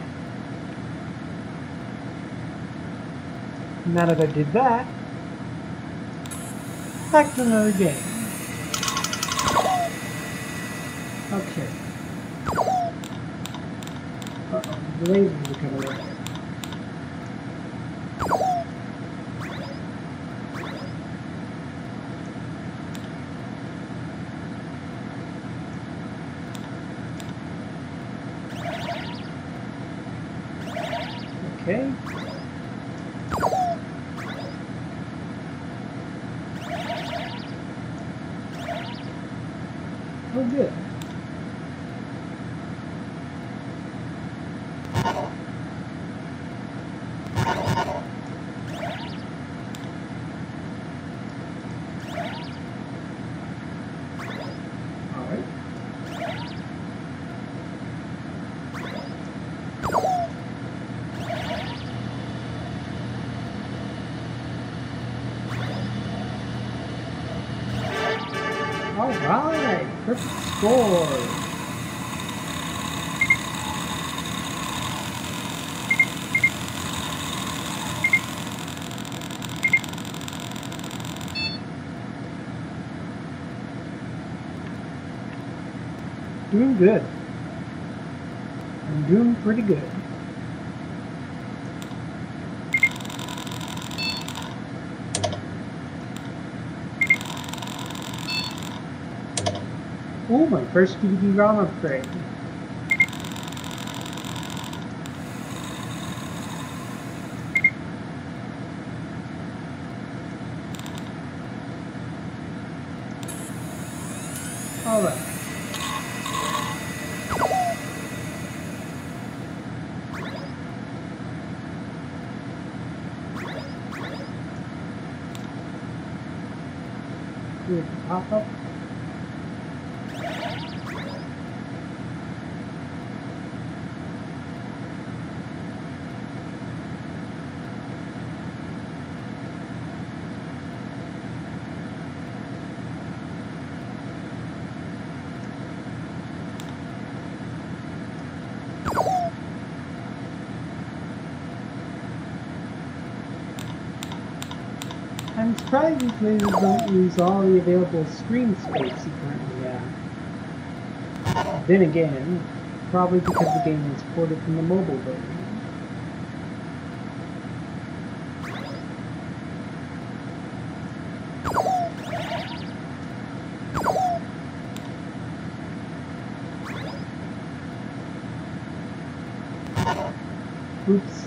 Now that I did that, back to another game. Okay. Uh-oh, the lasers are coming out. Okay. Oh, good. All right. Alright, perfect score. Doing good. I'm doing pretty good. Oh, my first D V D ROM upgrade. Alright. Do it pop up. I'm surprised these lasers don't use all the available screen space you currently have. Then again, probably because the game is ported from the mobile version. Oops.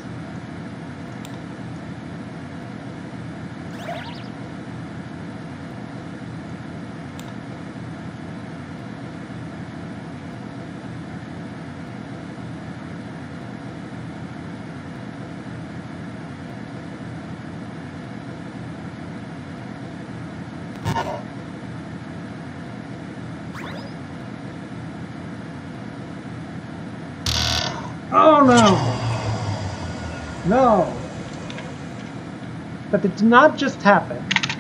Oh no! No! But it did not just happen.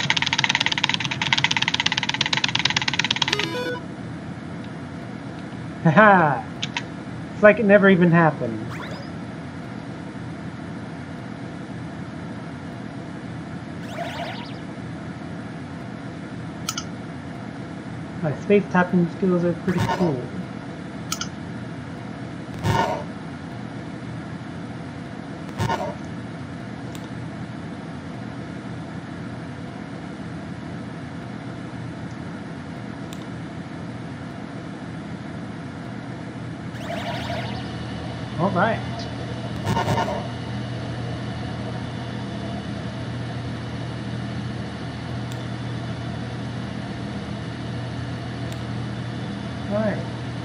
Haha! It's like it never even happened. My space tapping skills are pretty cool. All right. All right.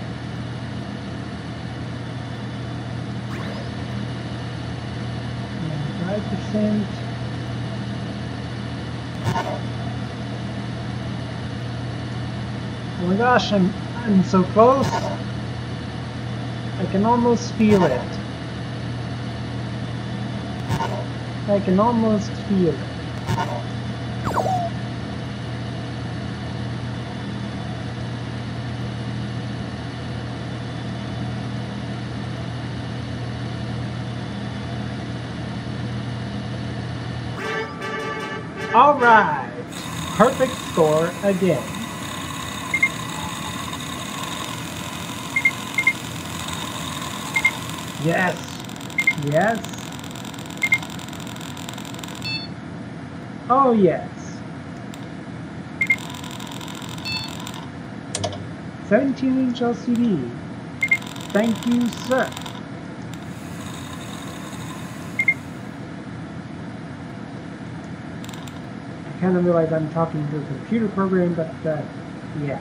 Five percent. Oh my gosh, I'm I'm so close. I can almost feel it. I can almost feel it. All right, perfect score again. Yes, yes. Oh yes. seventeen inch L C D. Thank you, sir. I kind of realize I'm talking to a computer program, but uh, yeah.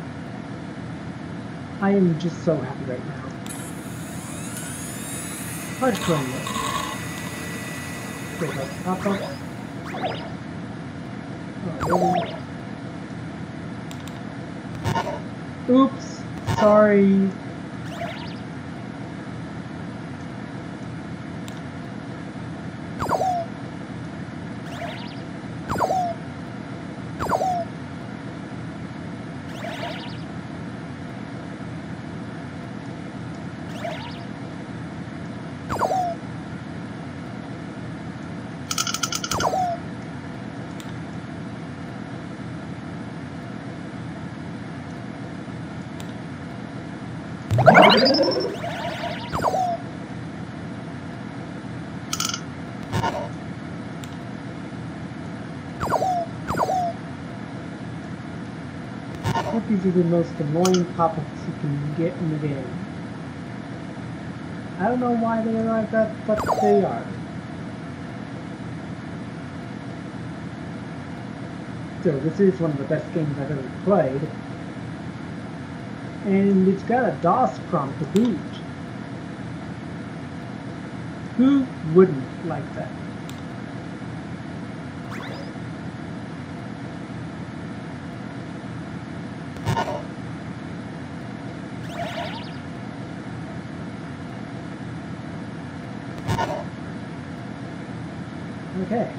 I am just so happy right now. Hard chrome mode. Wait, like, pop up. Oh, really? Oops, sorry. These are the most annoying pop-ups you can get in the game. I don't know why they are like that, but they are. So this is one of the best games I've ever played. And it's got a DOS prompt to boot. Who wouldn't like that? Okay.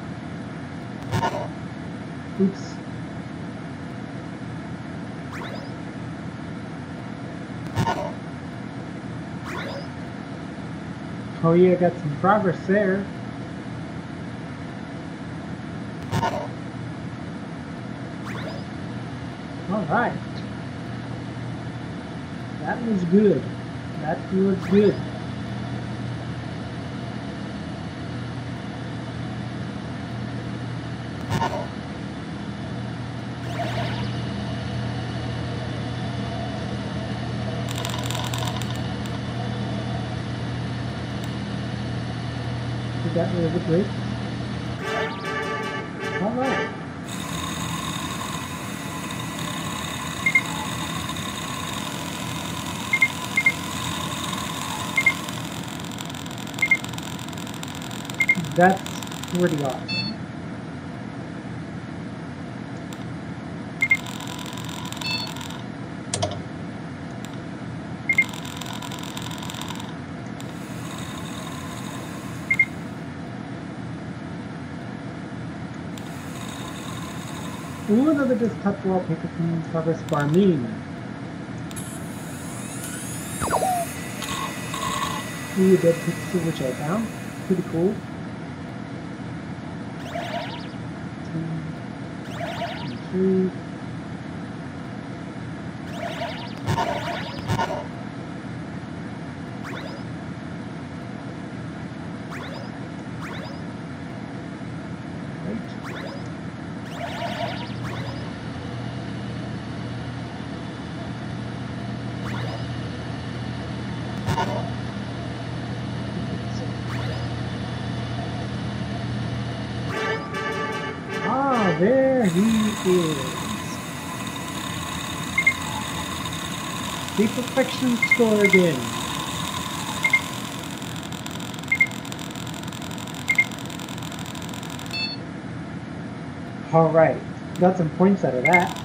Oops. Oh yeah, got some progress there. Alright. That was good. That was good. We got rid of the brakes. Alright. That's pretty awesome. Ooh, another just cut wallpaper from Progressbar ninety-five. Ooh, a dead pixel which I found. Pretty cool. Three. Ah, there he is. The perfection score again. Alright, got some points out of that.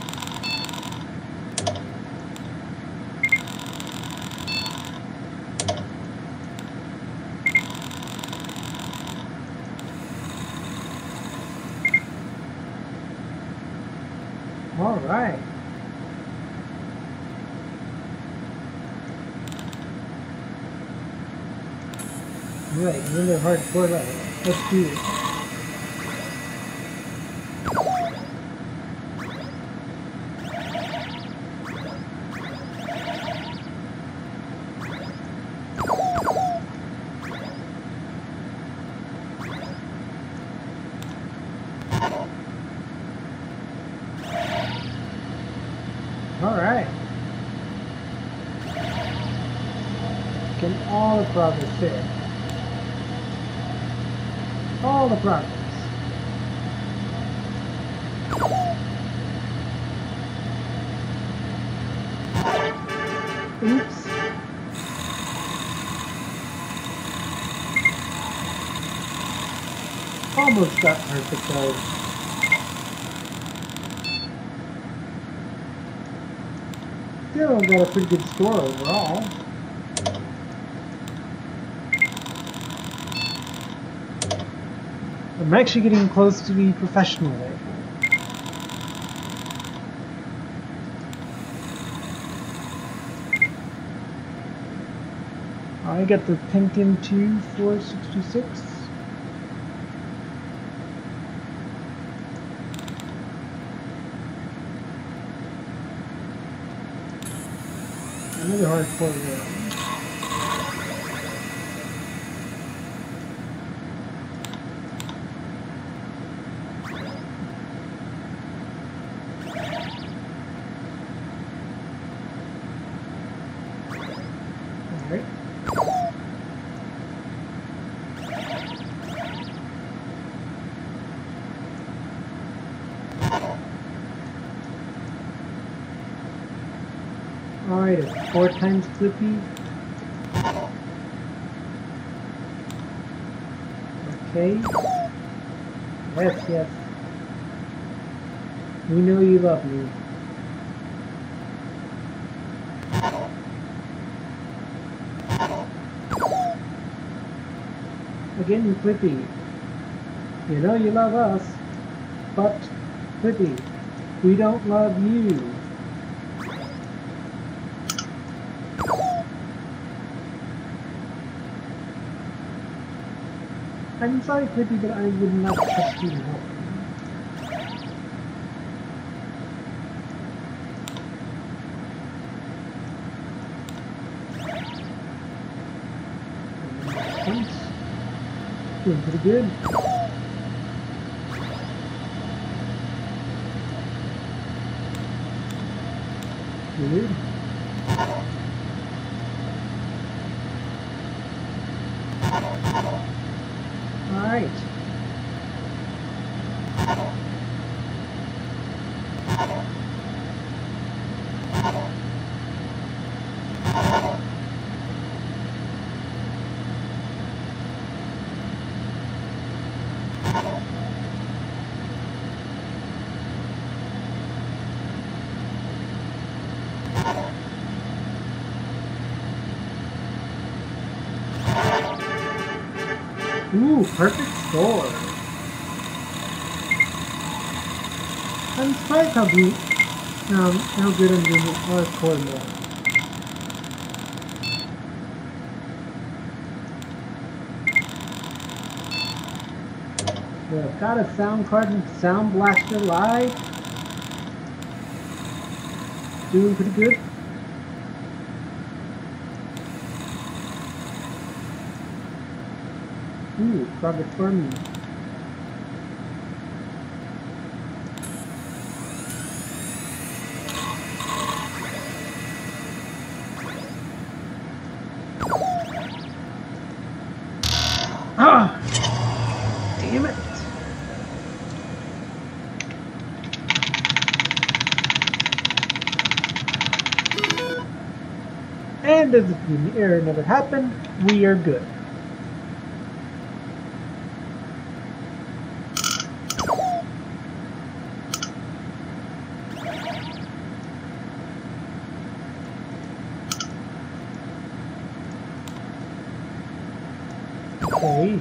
Alright. Right, really hardcore level. Let's do it. Alright. Getting all the progress there. All the progress. Oops. Almost got perfect though. Still got a pretty good score overall. I'm actually getting close to the professional level. I got the Pentium two four sixty-six. Another hardcore round. Alright, it's four times flippy. Okay. Yes, yes. We know you love me. Again, Flippy. You know you love us, but Flippy, we don't love you. I'm sorry, Flippy, but I would not trust you to help me. Doing pretty good. Good. All right. Ooh, perfect score. I'm surprised how good, um, how good I'm doing with our score more. So I've got a sound card and Sound Blaster Live. Doing pretty good. Ooh, Progressbar ninety-five. Ah! Damn it! And as if the error never happened, we are good. Okay.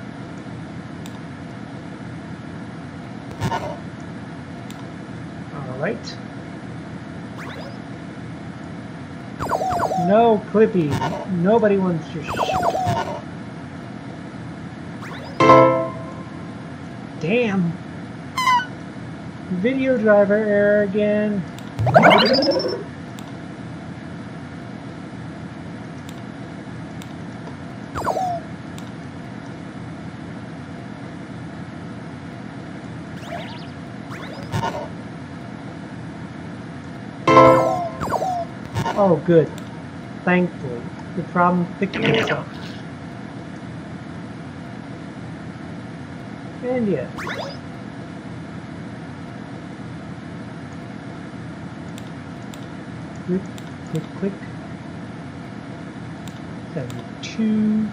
All right. No, Clippy. Nobody wants your shit. Damn. Video driver error again. Oh, good. Thankfully, the problem fixed itself. And yes. Click, click, click. seventy-two.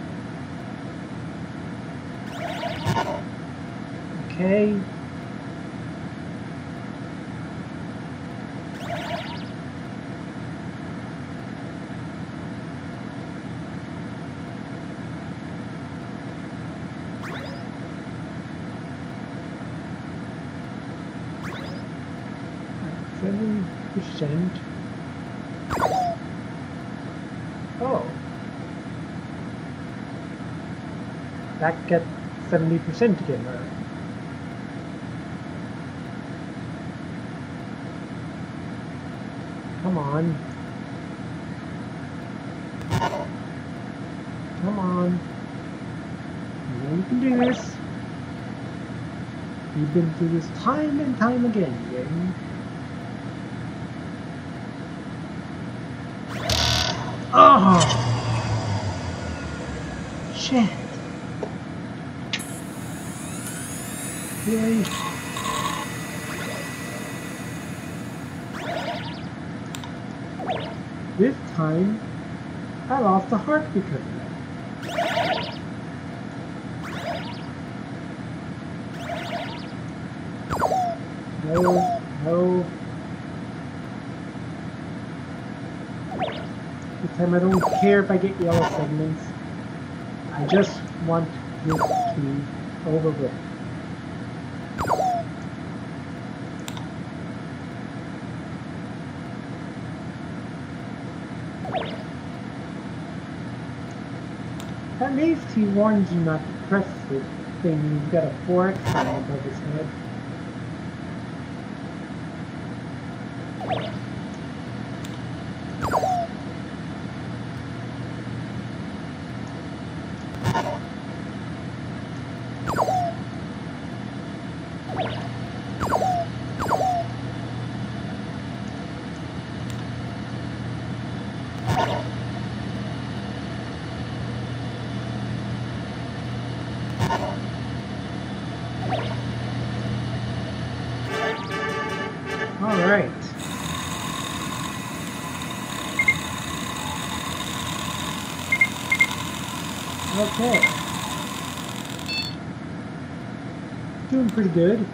Okay. seven percent. Oh. Back at seventy percent again, right? Come on. Come on. You know you can do this. You've been through this time and time again, game. Oh! Shit. Really? This time, I lost a heart because of that. No, no. This time I don't care if I get yellow segments. I just want this to be over with. That means he warns you not to press this thing. He's got a four X sign above his head. All right. Okay. Doing pretty good.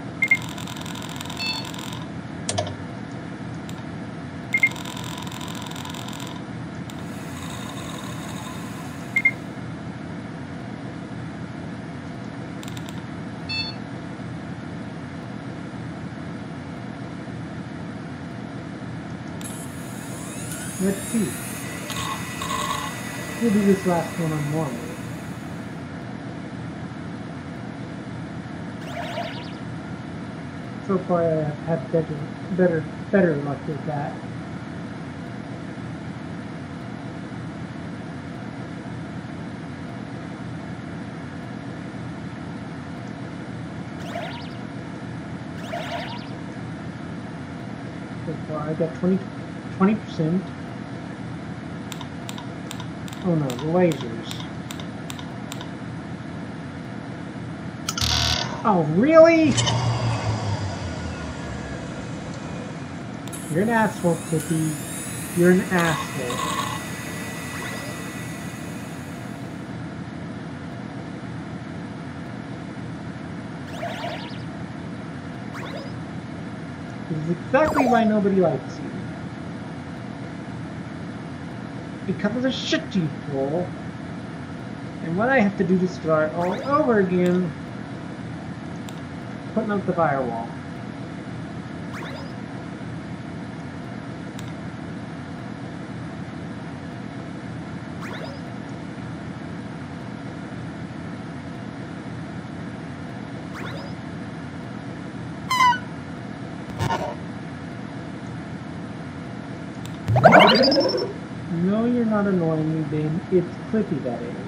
Let's see. We'll do this last one on normal. So far, I've had better, better, better luck with that. So far, I got twenty percent. Oh no, the lasers. Oh, really? You're an asshole, Clippy. You're an asshole. This is exactly why nobody likes you. Because of the shit you pull. And what I have to do to start all over again, putting up the firewall. No, you're not annoying me, babe. It's Clippy, that is.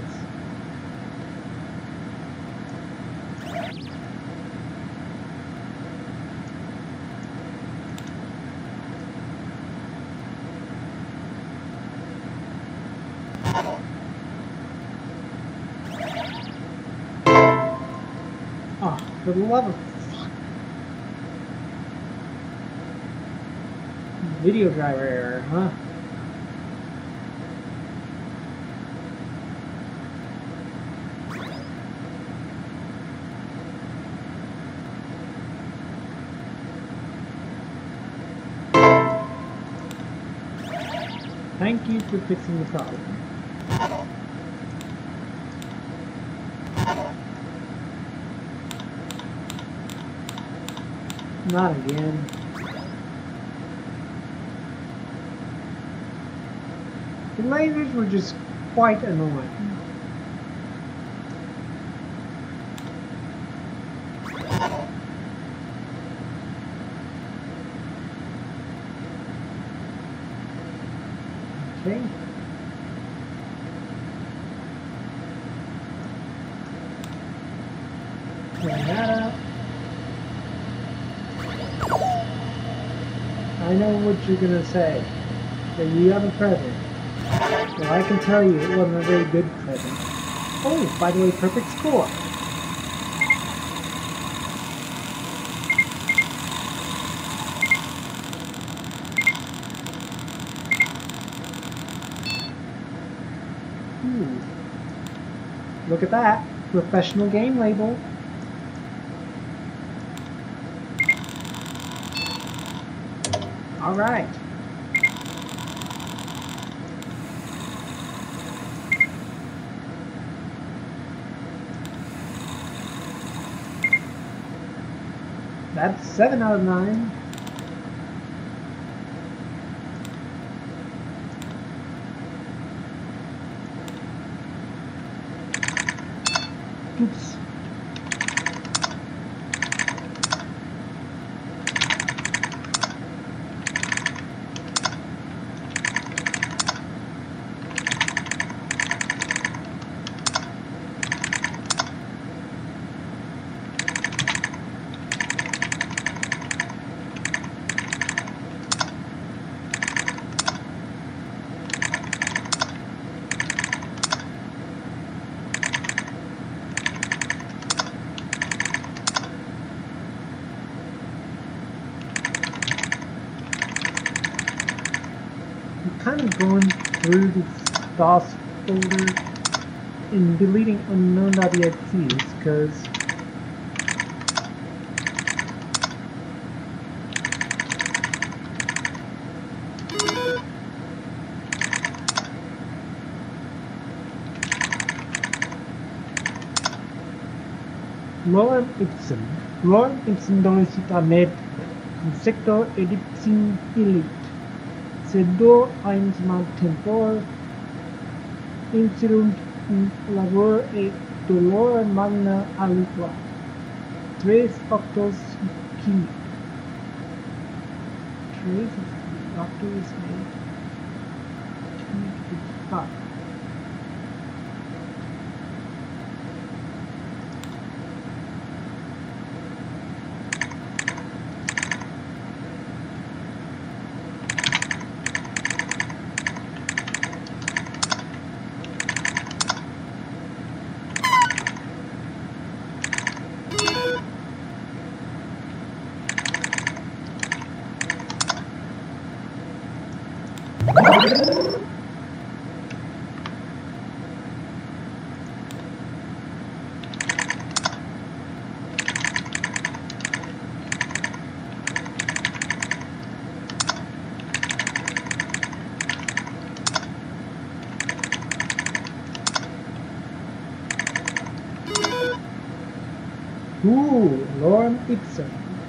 Oh, for the love of fuck. Video driver error, huh? Thank you for fixing the problem. Not again. The lasers were just quite annoying. Okay. Clean that up. I know what you're gonna say. That you have a present. Well, I can tell you it wasn't a very good present. Oh, by the way, perfect score. Ooh. Look at that. Professional game label. All right. That's seven out of nine. Oops. kind of going through this DOS folder and deleting unknown.exes because Lorem ipsum. Lorem ipsum dolicit amet insecto edipsim illit. Sed do eins mag tempor incidunt in labor et dolore magna aliqua. Tres octos quinit. Tres is three, octo is eight, quinit is five. Ooh, Lorem ipsum.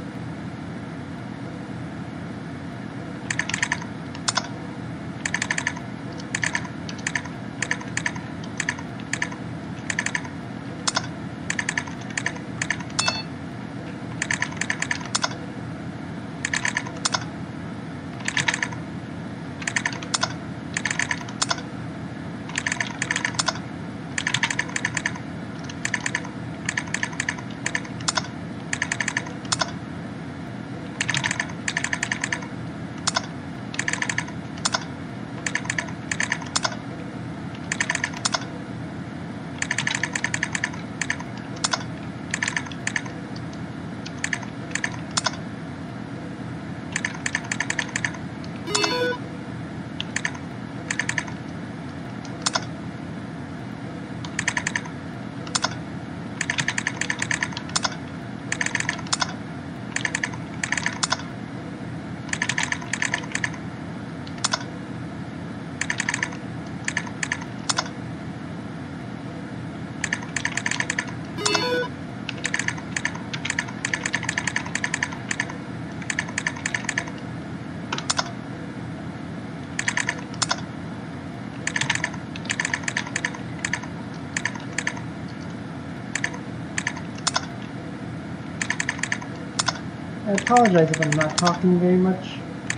I apologize if I'm not talking very much.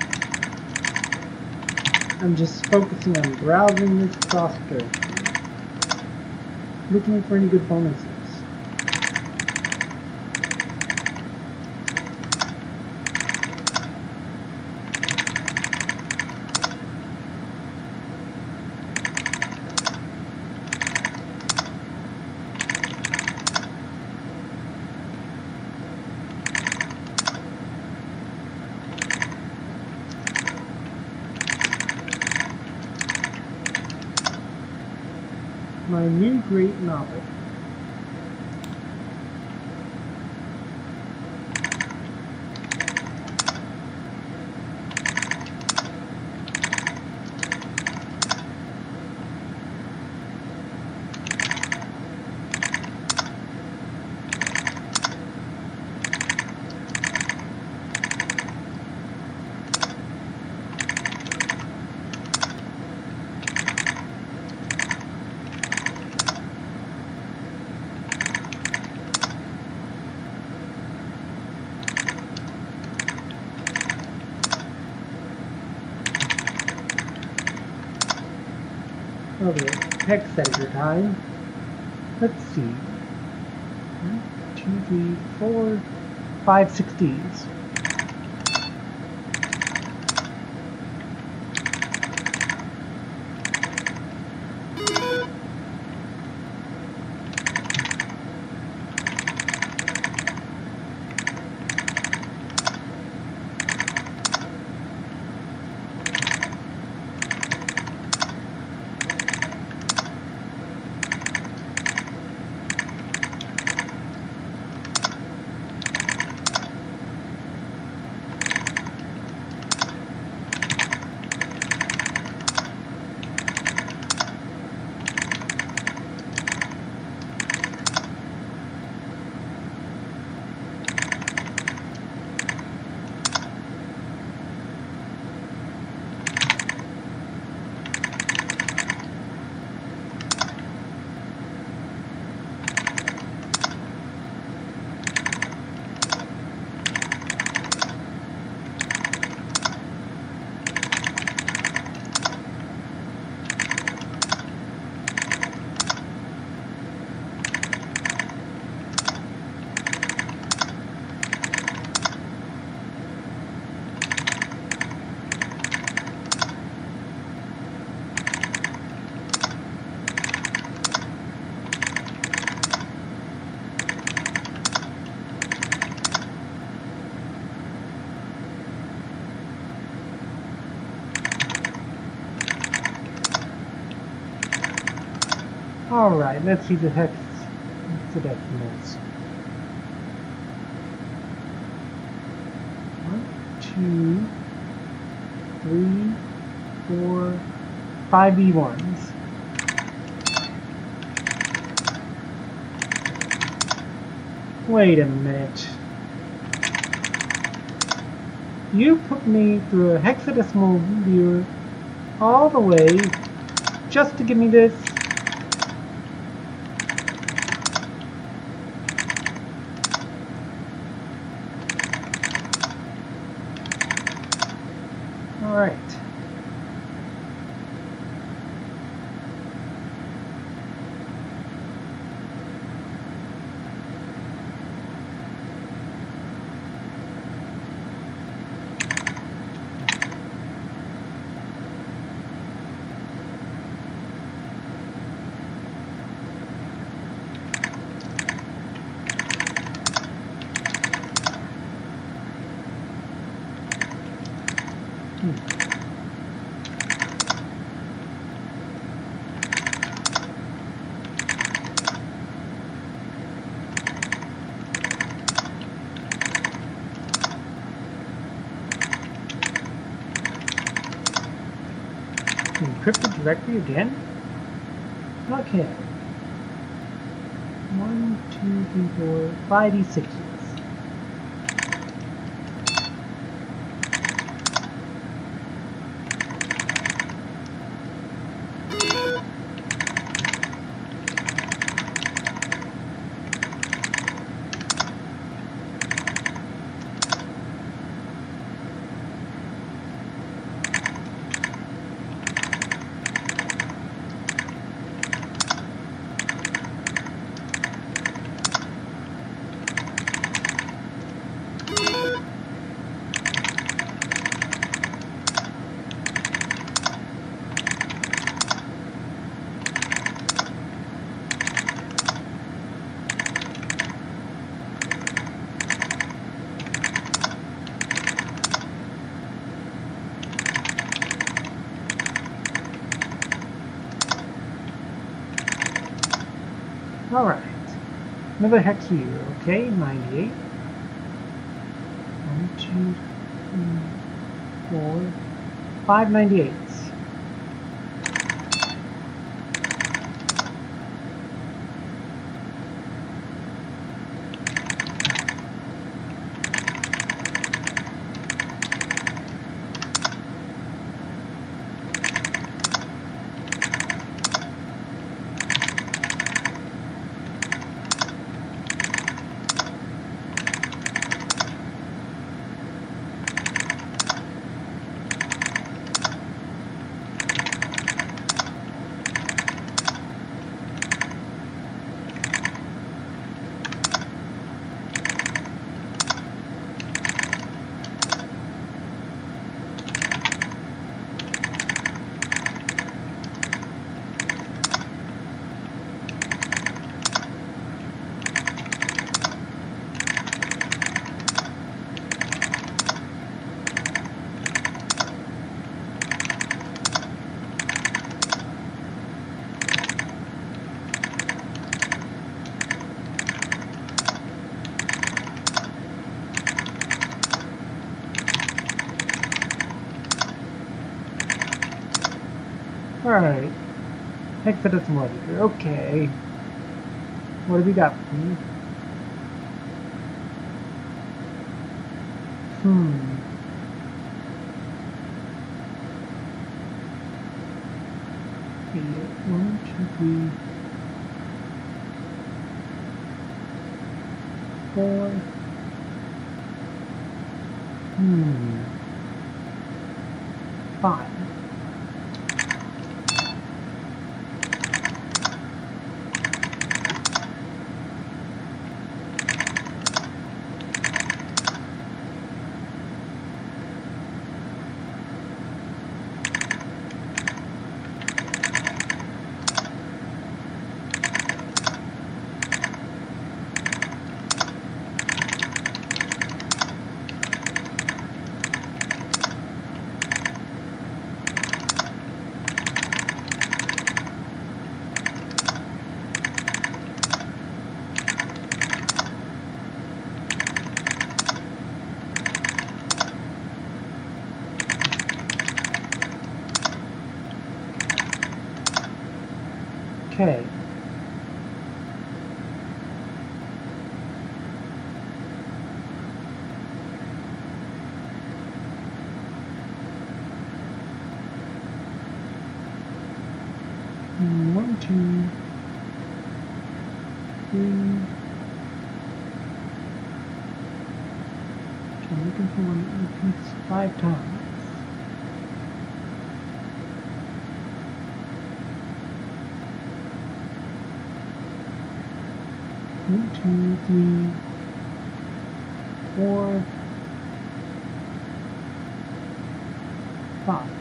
I'm just focusing on browsing this cross directory, looking for any good bonuses. My new great novel. Okay, text editor time. Let's see. One, two, three, four, five sixties. Alright, let's see the hex hexadecimals. One, two, three, four, five E ones. Wait a minute. You put me through a hexadecimal viewer all the way just to give me this? Alright. Encrypted directly again? Okay. One, two, three, four, five D sixes. Alright. Another hex here, okay? ninety-eight. One, two, three, four, five ninety-eights. Alright. Hexadecimal editor. Okay. What do we got for me? Hmm. Okay. One, two, three, four. Hmm. Five. Okay. One, two, three. Okay, I'm looking for one that repeats five times. One, two, three, four, five.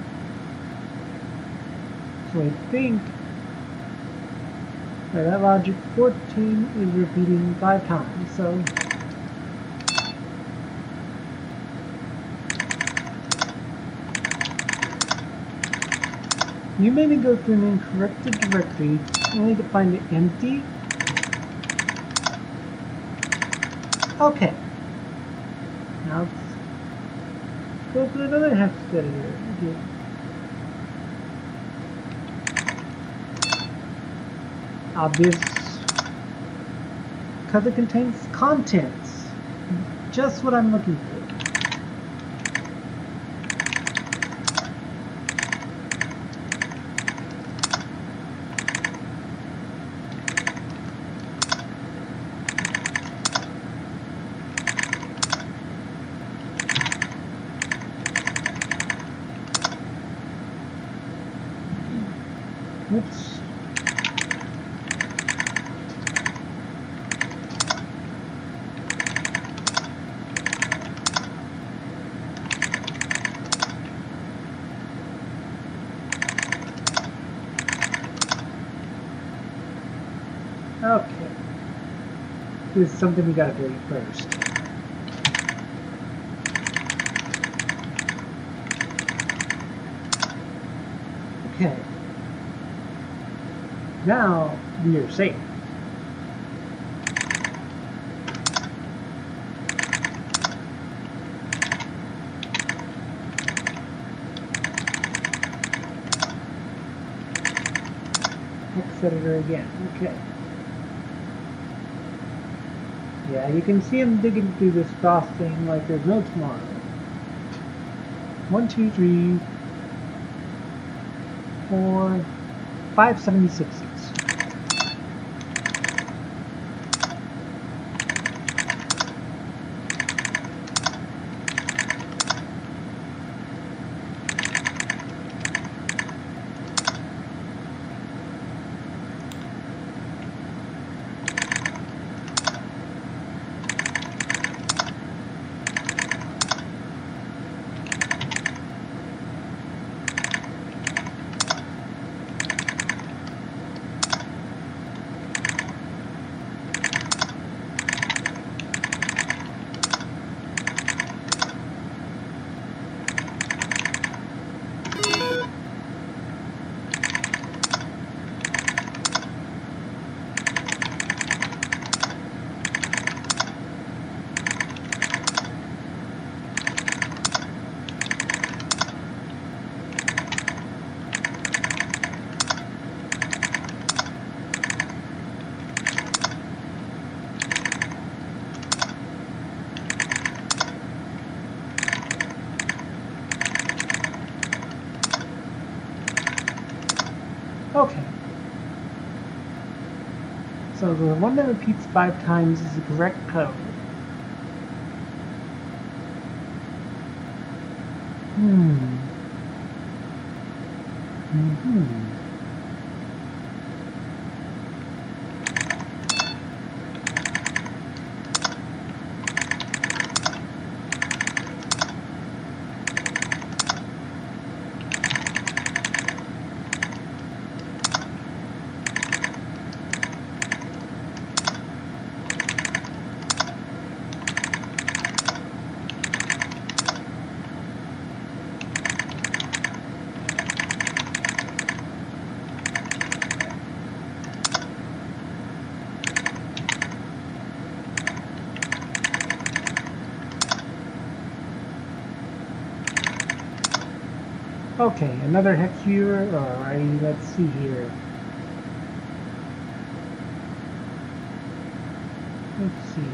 So I think by that logic, fourteen is repeating five times. So you made me go through an incorrect directory only to find it empty. Okay. Now let's go through another hex editor again. Obvious, because it contains contents. Just what I'm looking for. Oops. Okay. This is something we gotta delete first. Okay. Now we are safe. Hex editor again. Okay. Yeah, you can see him digging through this DOS thing like there's no tomorrow. One, two, three, four, five seventy-sixes. Okay. So the one that repeats five times is the correct code. Hmm. Mm-hmm. Okay, another hex viewer. Alrighty, let's see here. Let's see.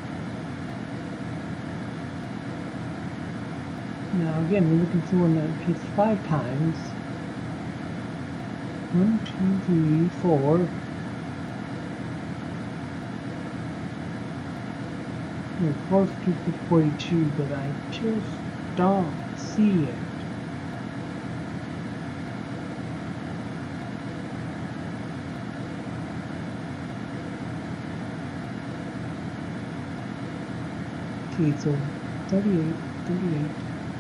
Now again, we're looking for one that repeats five times. One, two, three, four. We're close to the forty-two, but I just don't see it. Okay, so thirty-eight, thirty-eight.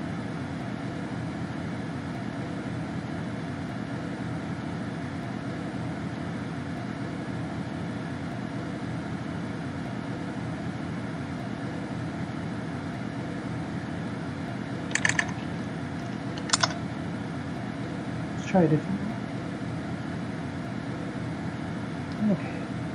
Let's try a different one. Okay.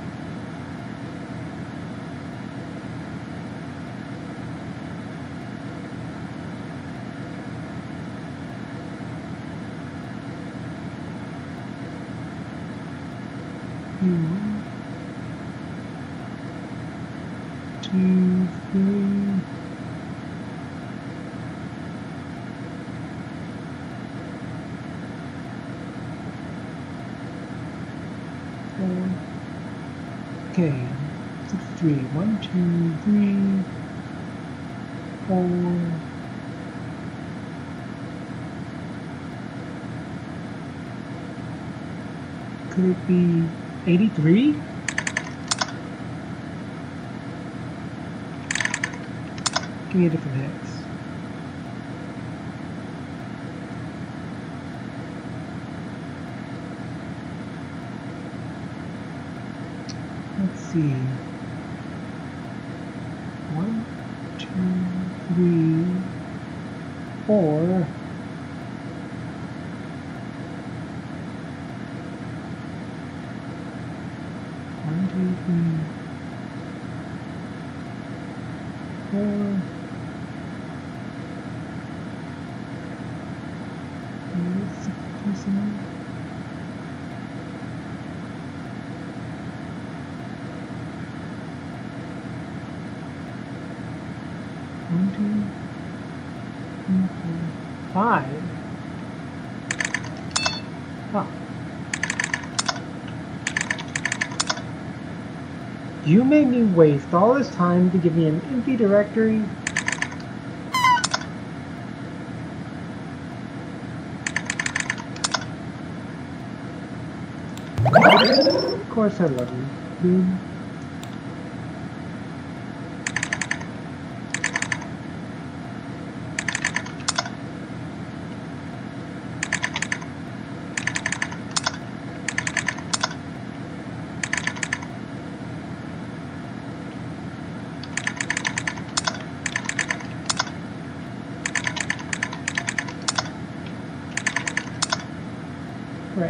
One, two, three. Four. Okay, sixty-three. One, two, three, four. Could it be eighty-three? Give me a different hex. Let's see. One, two, three, four. One, two, three, four. There's six percent. One, two, three, four, five. Huh. You made me waste all this time to give me an empty directory. Of course I love you, dude. Right.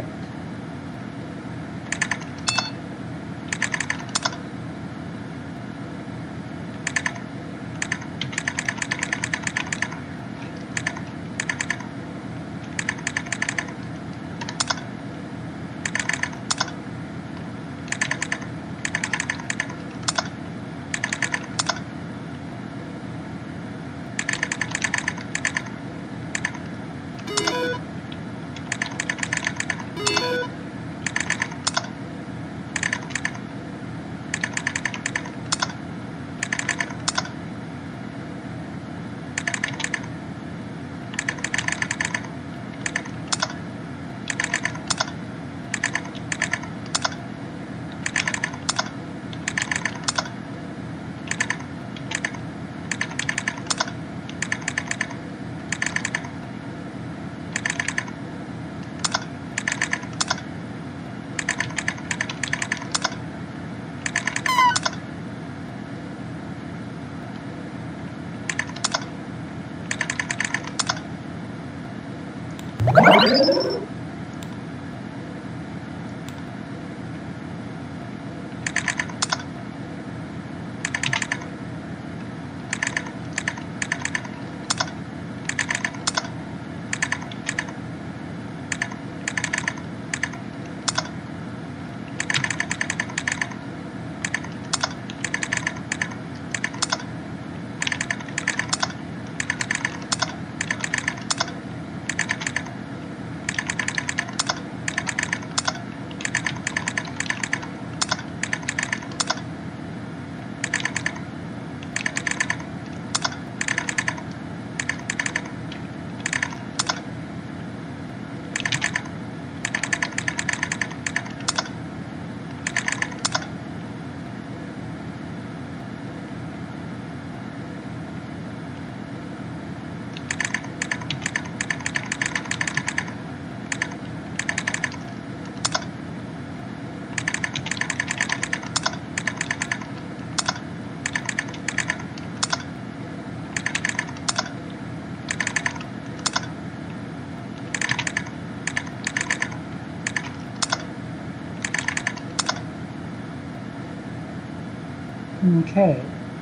Okay.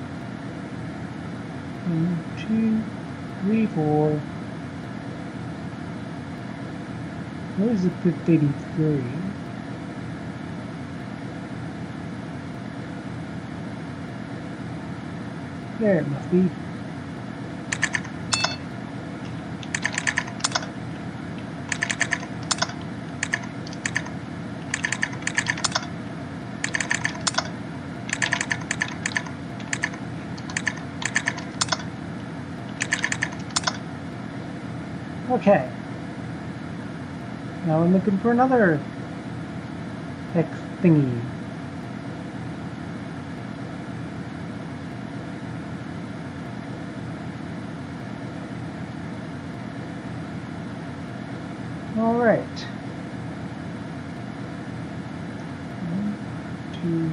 One, two, three, four. Where's the fifth eighty-three? There it must be. Okay. Now I'm looking for another X thingy. All right. One, two.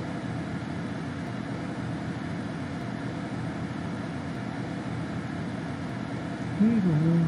Three, four.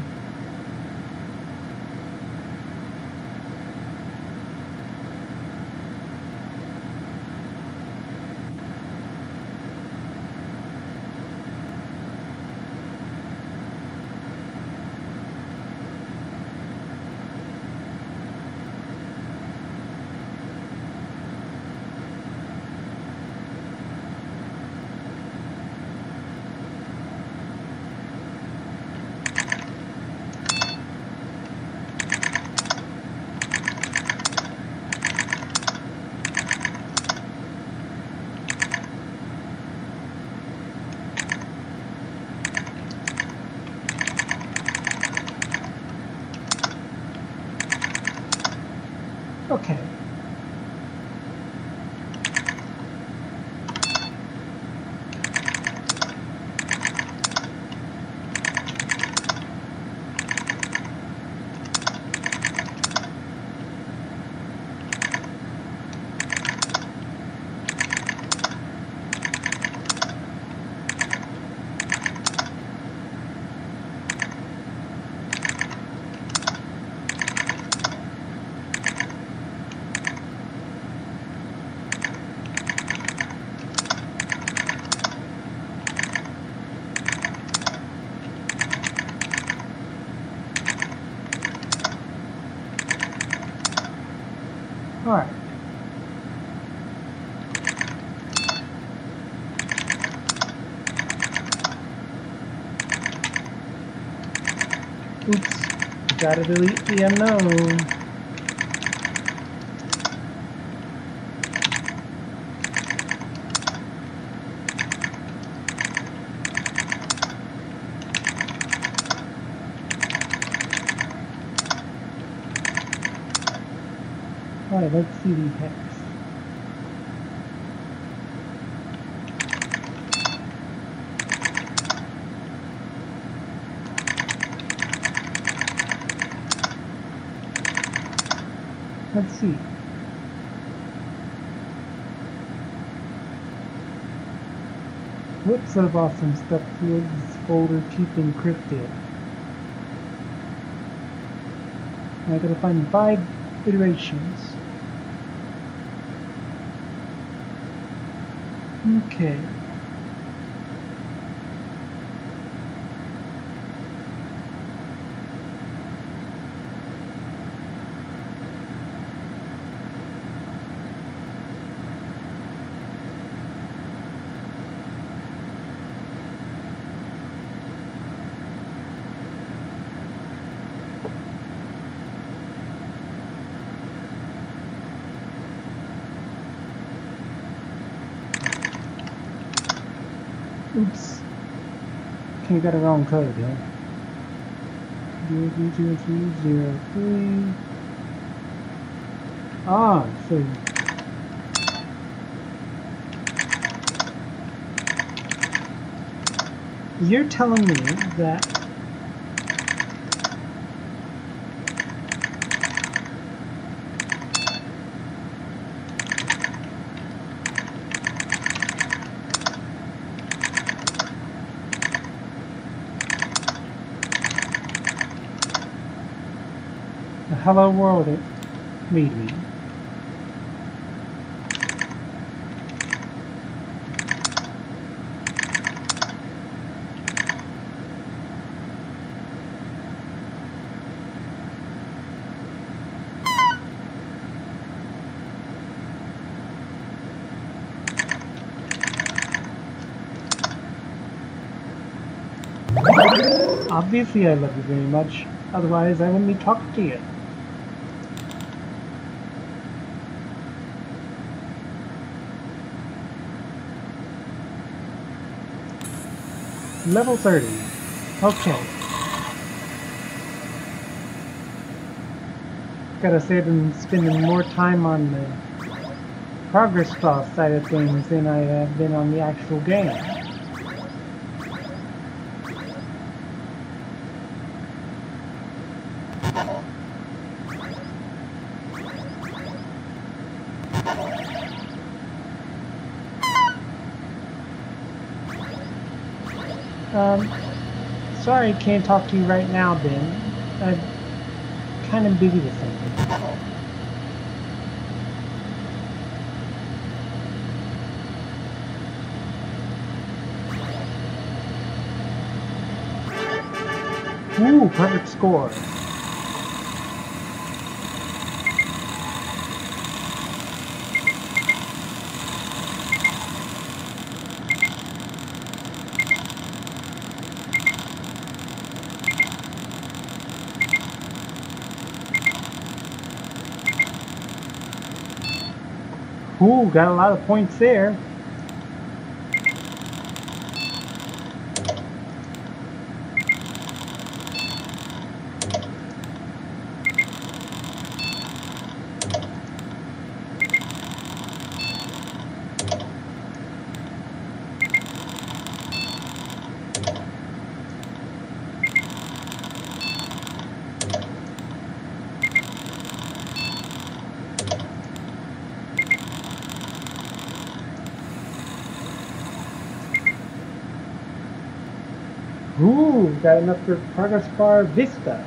Okay. All right. Oops. Gotta delete the unknown. Alright, let's see the hex. Let's see. What sort of awesome stuff will this folder keep encrypted? I gotta find five iterations. Okay. Oops. Okay, got a wrong code, huh? zero three zero three zero three. Ah, so you're telling me that the hello world it made me. Obviously I love you very much, otherwise I wouldn't be talking to you. Level thirty. Okay. Gotta say I've been spending more time on the progress bar side of things than I have been on the actual game. Um, sorry I can't talk to you right now, Ben. I'm kind of busy with something. Ooh, perfect score. Ooh, got a lot of points there. Ooh, got enough for Progress Bar Vista.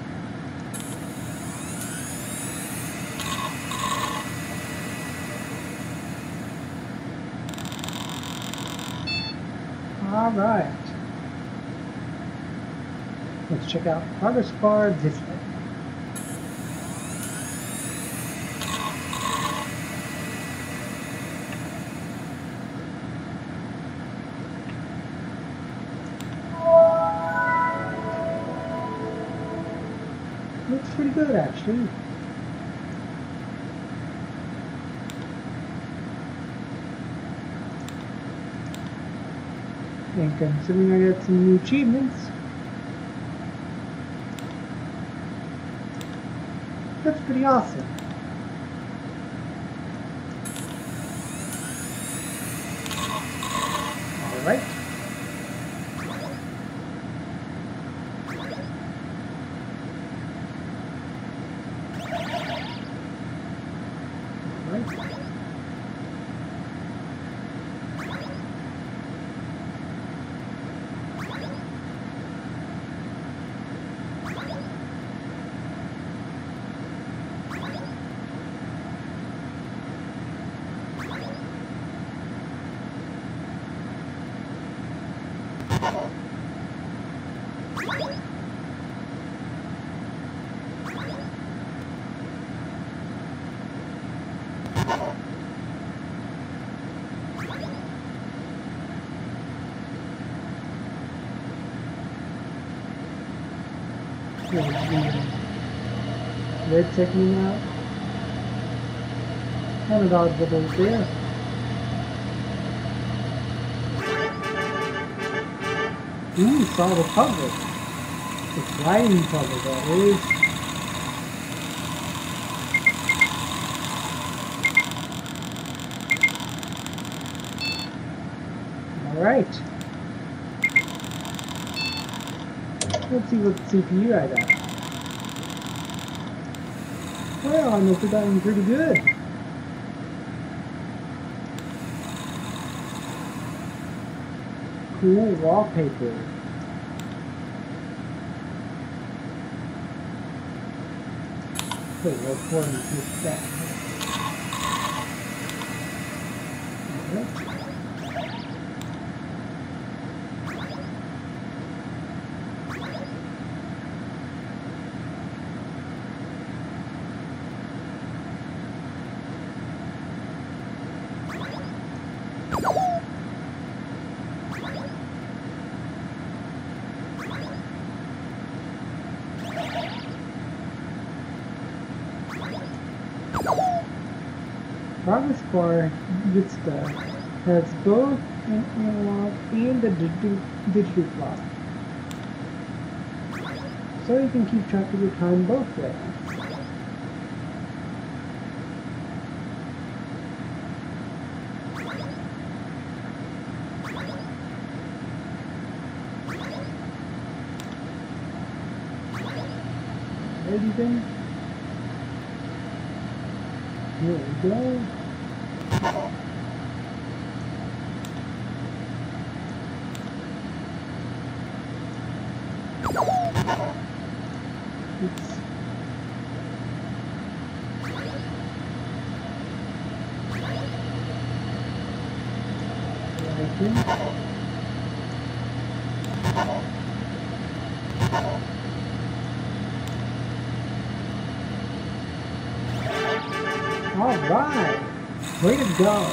All right. Let's check out Progress Bar Vista. Looks pretty good, actually. And considering I got some new achievements, that's pretty awesome. All right. Red taking out. Kind of dodgeable there. Ooh, saw the puzzle. The sliding puzzle, that is. Alright. Let's see what C P U I got. Well, I must have gotten pretty good. Cool wallpaper. Wait, what form is that? Alright. progress bar good stuff. Has both an analog and a digital, digital clock. So you can keep track of your time both ways. Ready then? Here we go. Oops. Right there. All right, way to go.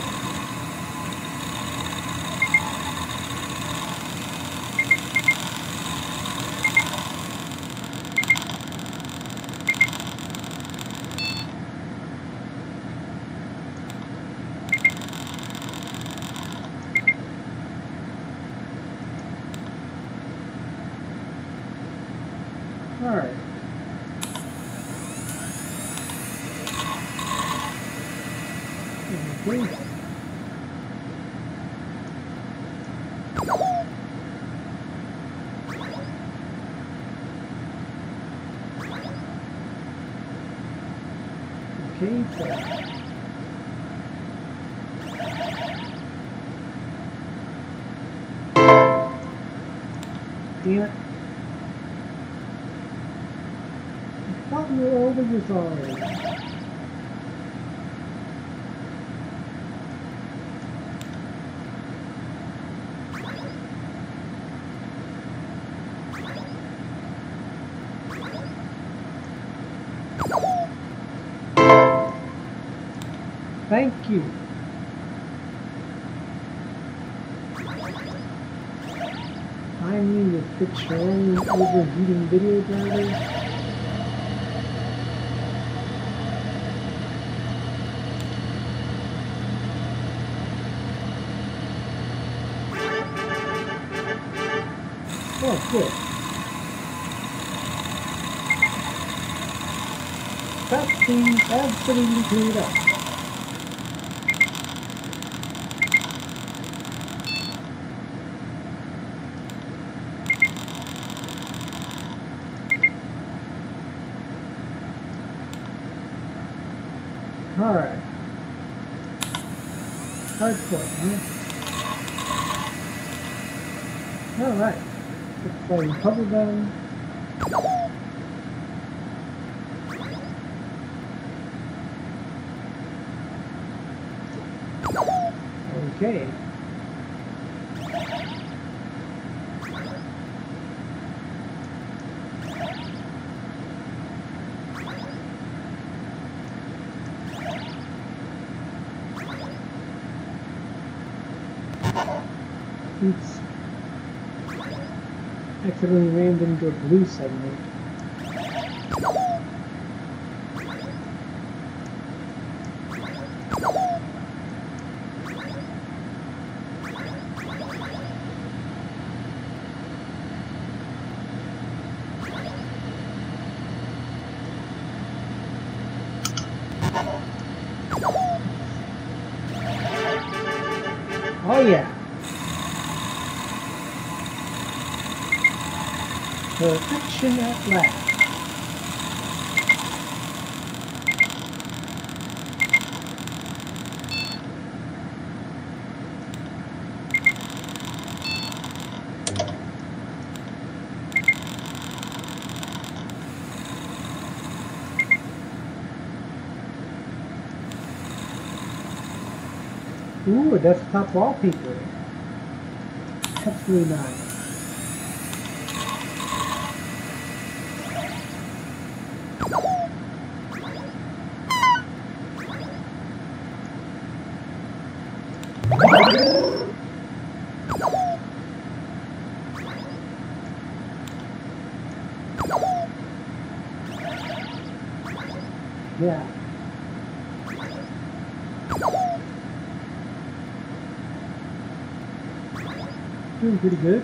All right. Okay. Okay, so damn it. I thought we were over this already. Thank you. I need to fix your own overheating video driver. Oh, good. That seems absolutely cleared up. Alright. Hardcore, huh? Alright. Looks like puzzle done. Okay. Oops. Accidentally rammed into a blue segment. Oh yeah. Perfection at last. Ooh, a desktop wallpaper. That's really nice. Yeah. Doing pretty good.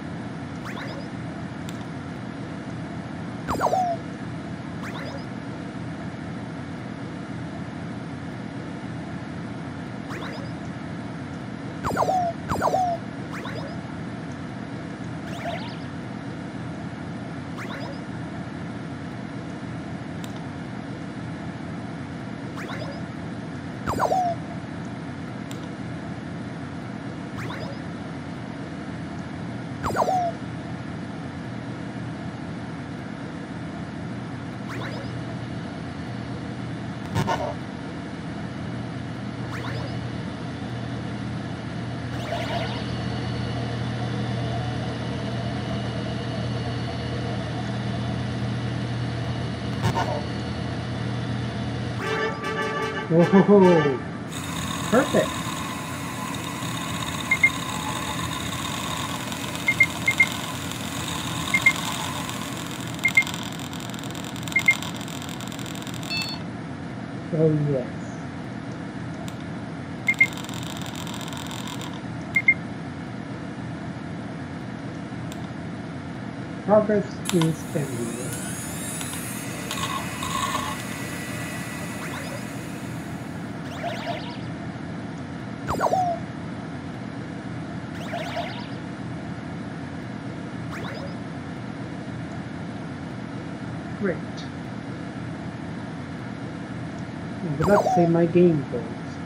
Whoa! Perfect! Oh yes. Progress is everywhere. Great. I'm about to say my game froze.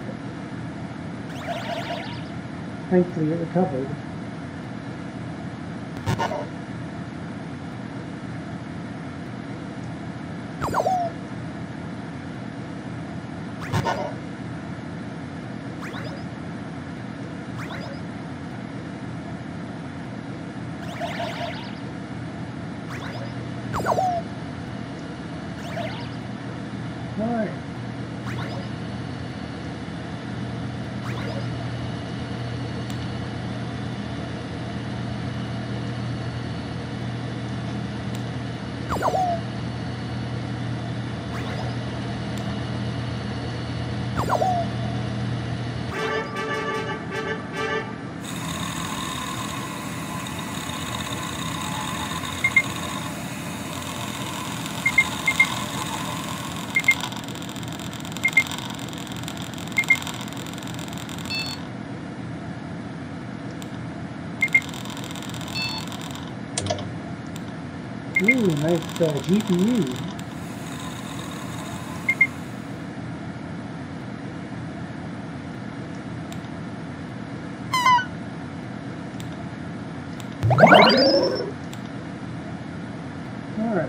Thankfully it recovered. Alright. Ooh, nice uh, G P U. Alright.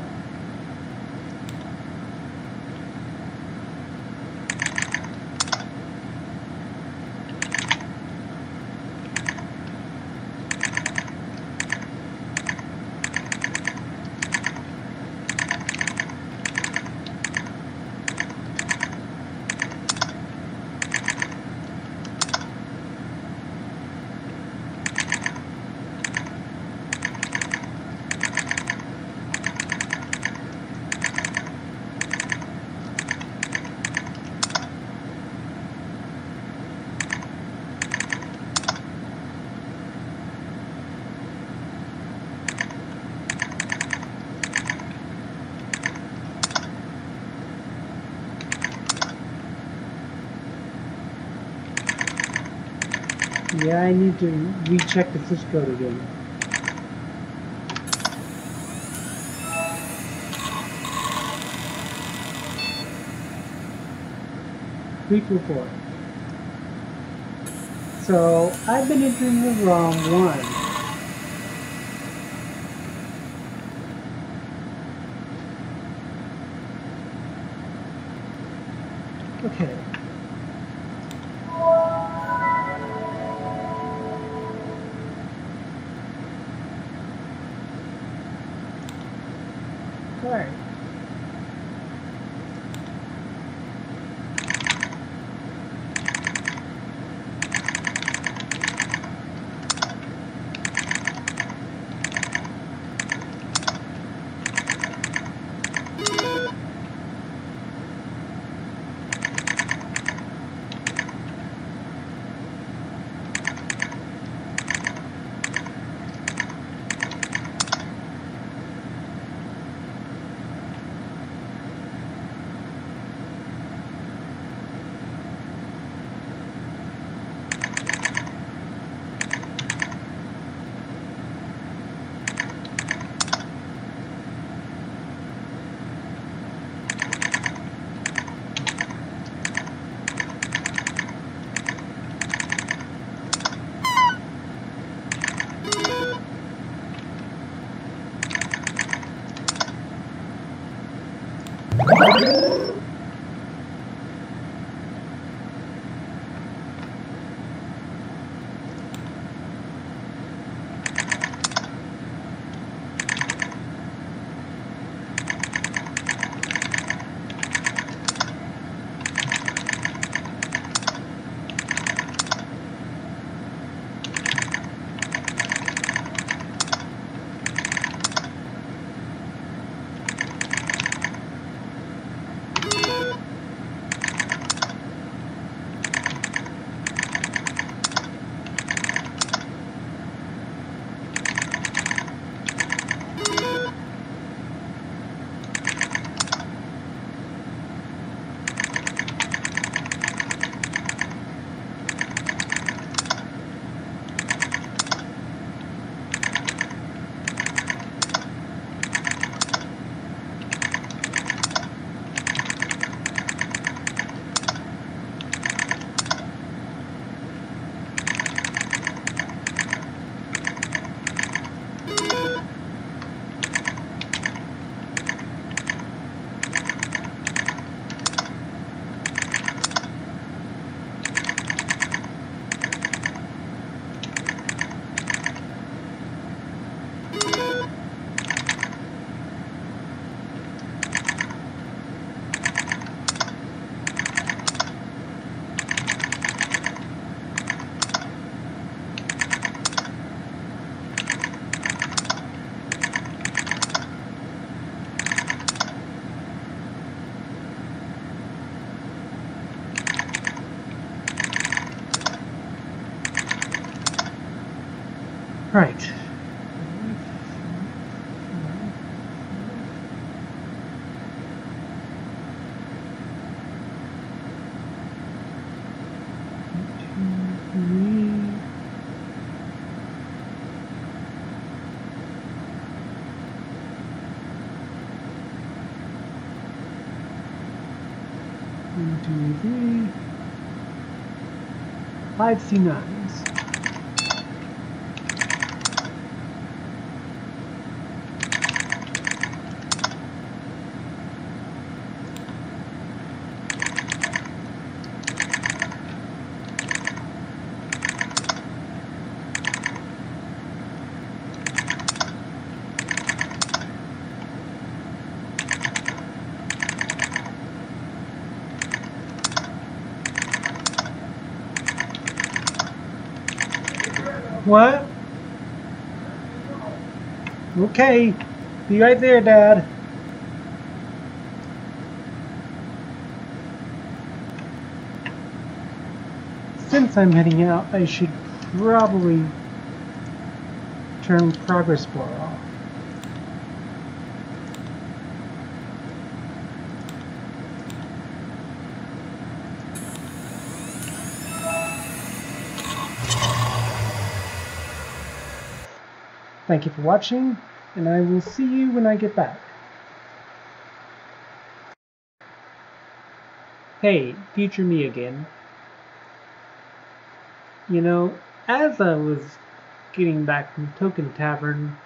Yeah, I need to recheck the fish code again. Three four four. So I've been entering the wrong one. Okay. Alright. Right. One, two, three. Five C nines. What? Okay. Be right there, Dad. Since I'm heading out, I should probably turn progress bar off. Thank you for watching, and I will see you when I get back. Hey, future me again. You know, as I was getting back from Token Tavern,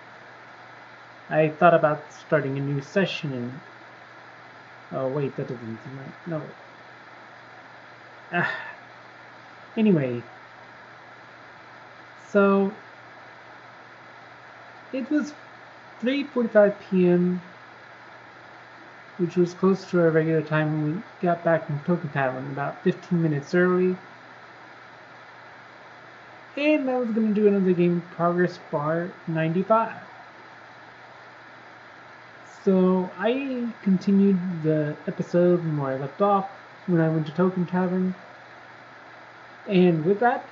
I thought about starting a new session and... Oh wait, that doesn't seem right. No. Ah. Anyway. So... It was three forty-five p m, which was close to our regular time when we got back from Token Tavern, about fifteen minutes early. And I was going to do another game, Progressbar ninety-five. So I continued the episode from where I left off when I went to Token Tavern. And with that,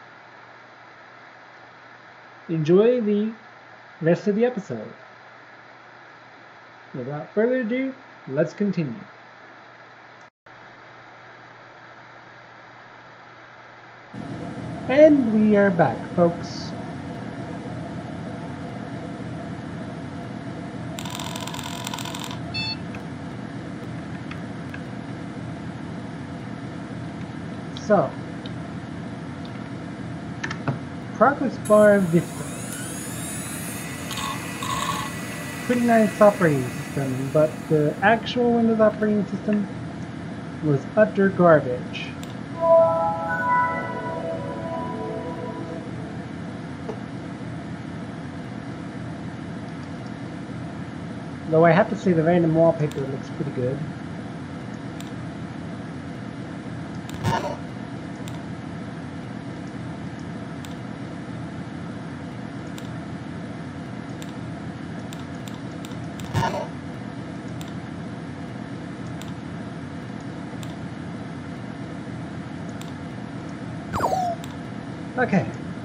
enjoy the rest of the episode. Without further ado, let's continue. And we are back, folks. So, Progressbar Vista. Pretty nice operating system. system, but the actual Windows operating system was utter garbage. Though I have to say the random wallpaper looks pretty good. Okay.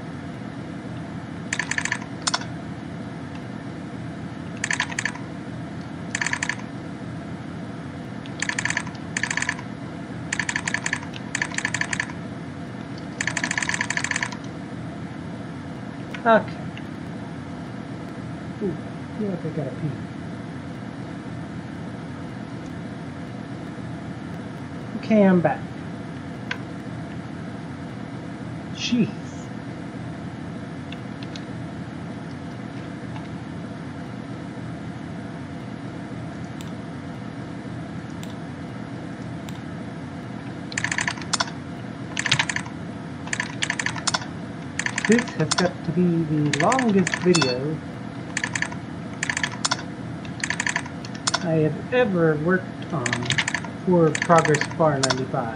Okay. Ooh, I feel like I gotta pee. Okay, I'm back. Jeez. This has got to be the longest video I have ever worked on for Progressbar ninety-five.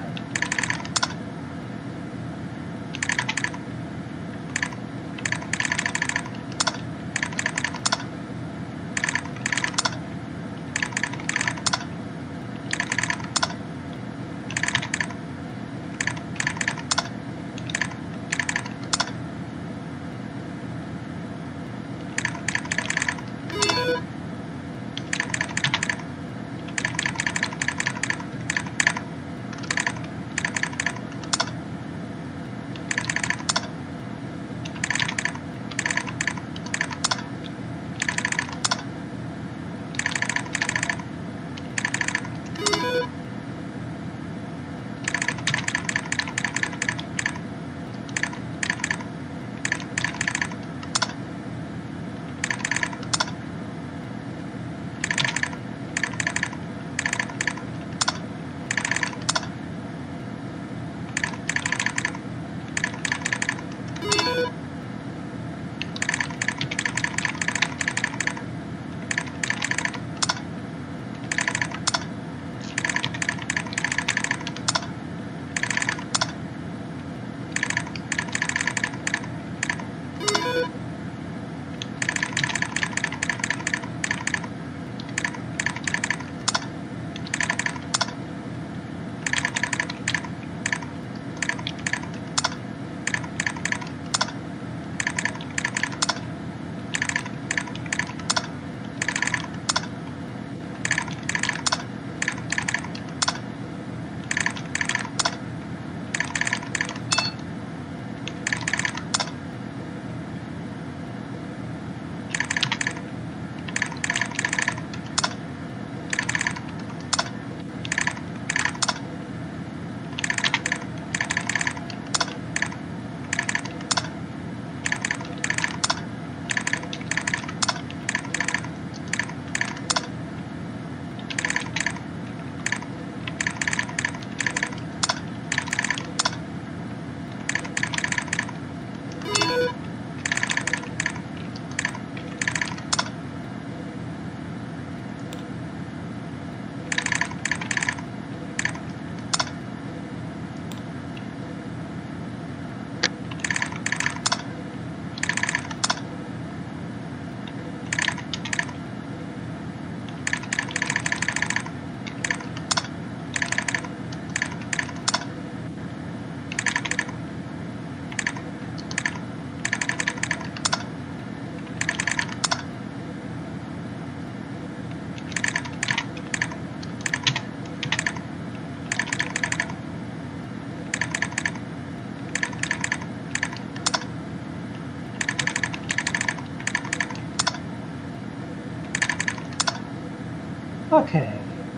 Okay.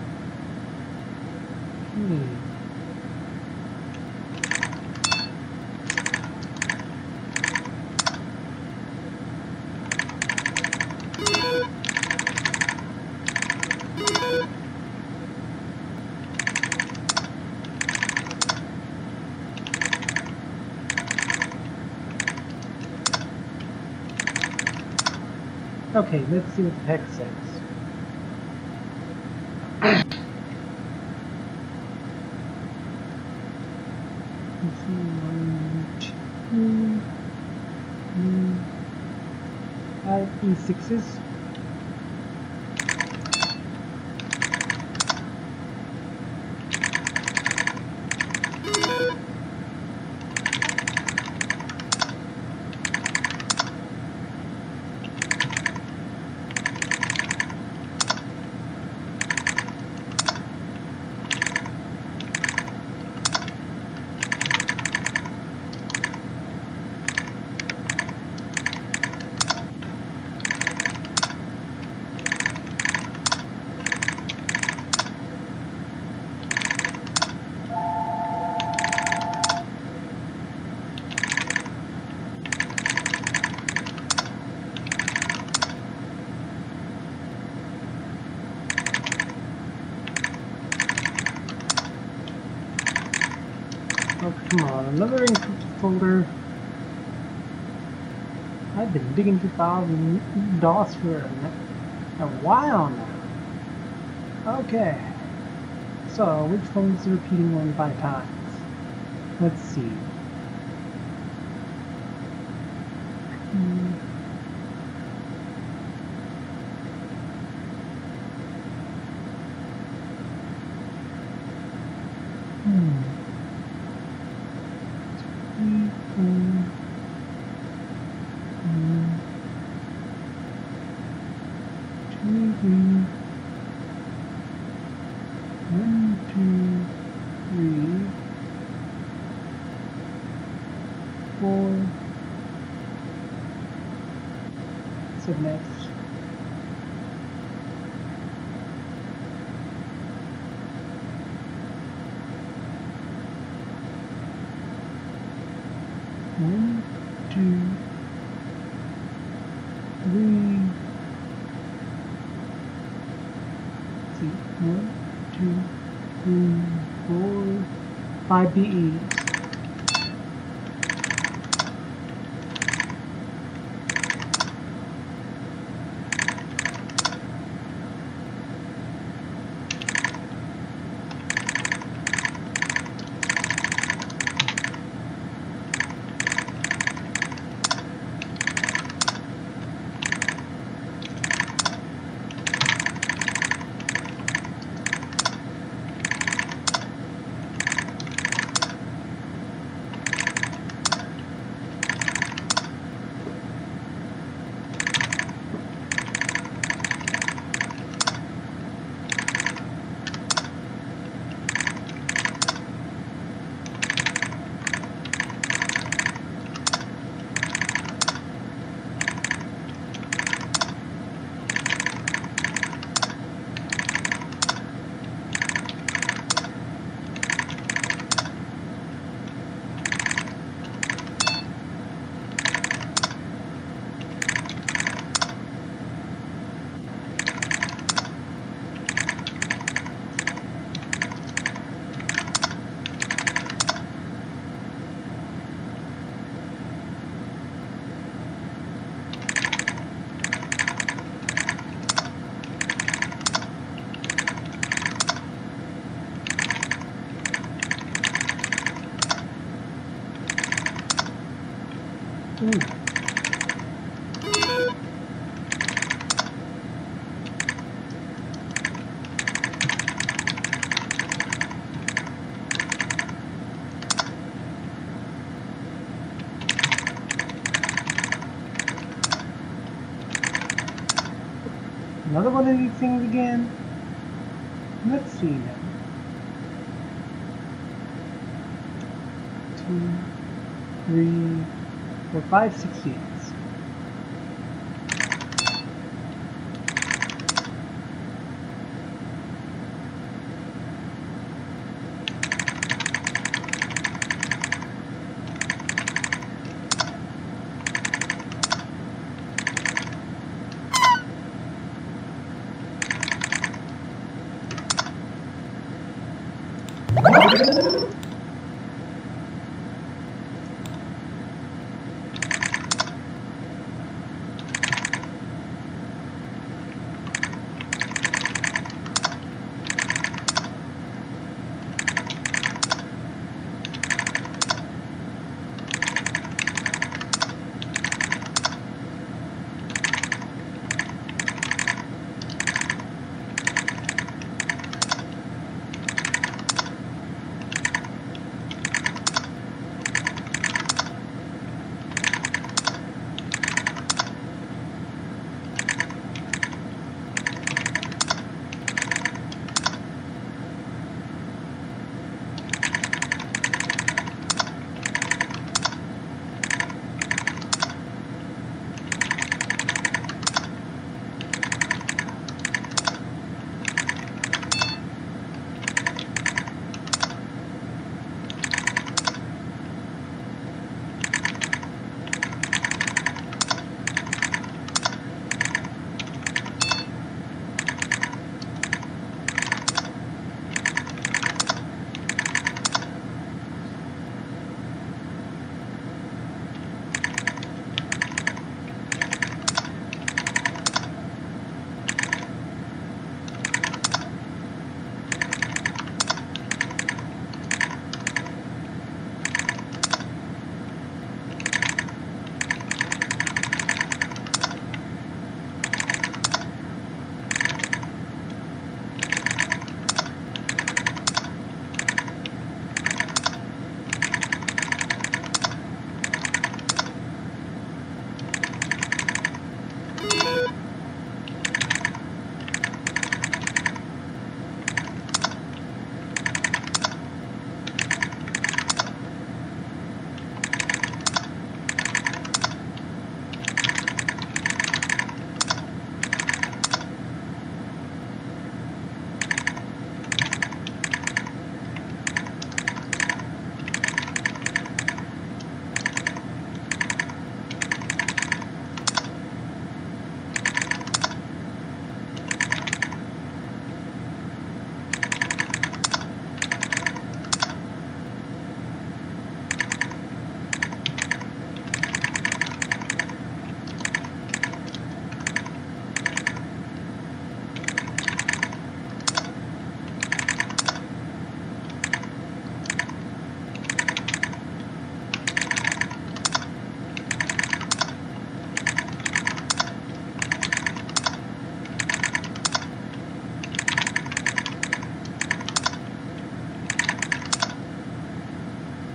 Hmm. Okay, let's see what the hex says. Let's see, one, two, three, five e sixes. Oh, come on, another encrypted folder. I've been digging through files and DOS for a, a while now. Okay, so which one is the repeating one five times? Let's see. Hmm. Hmm. Three, four. Hmm. Two, three. One, two, three, four. So next. One, two, three. Let's see. One, two, three, four, five B Es. Ooh. Another one of these things again? Let's see now. Two, three, four, five, six seeds.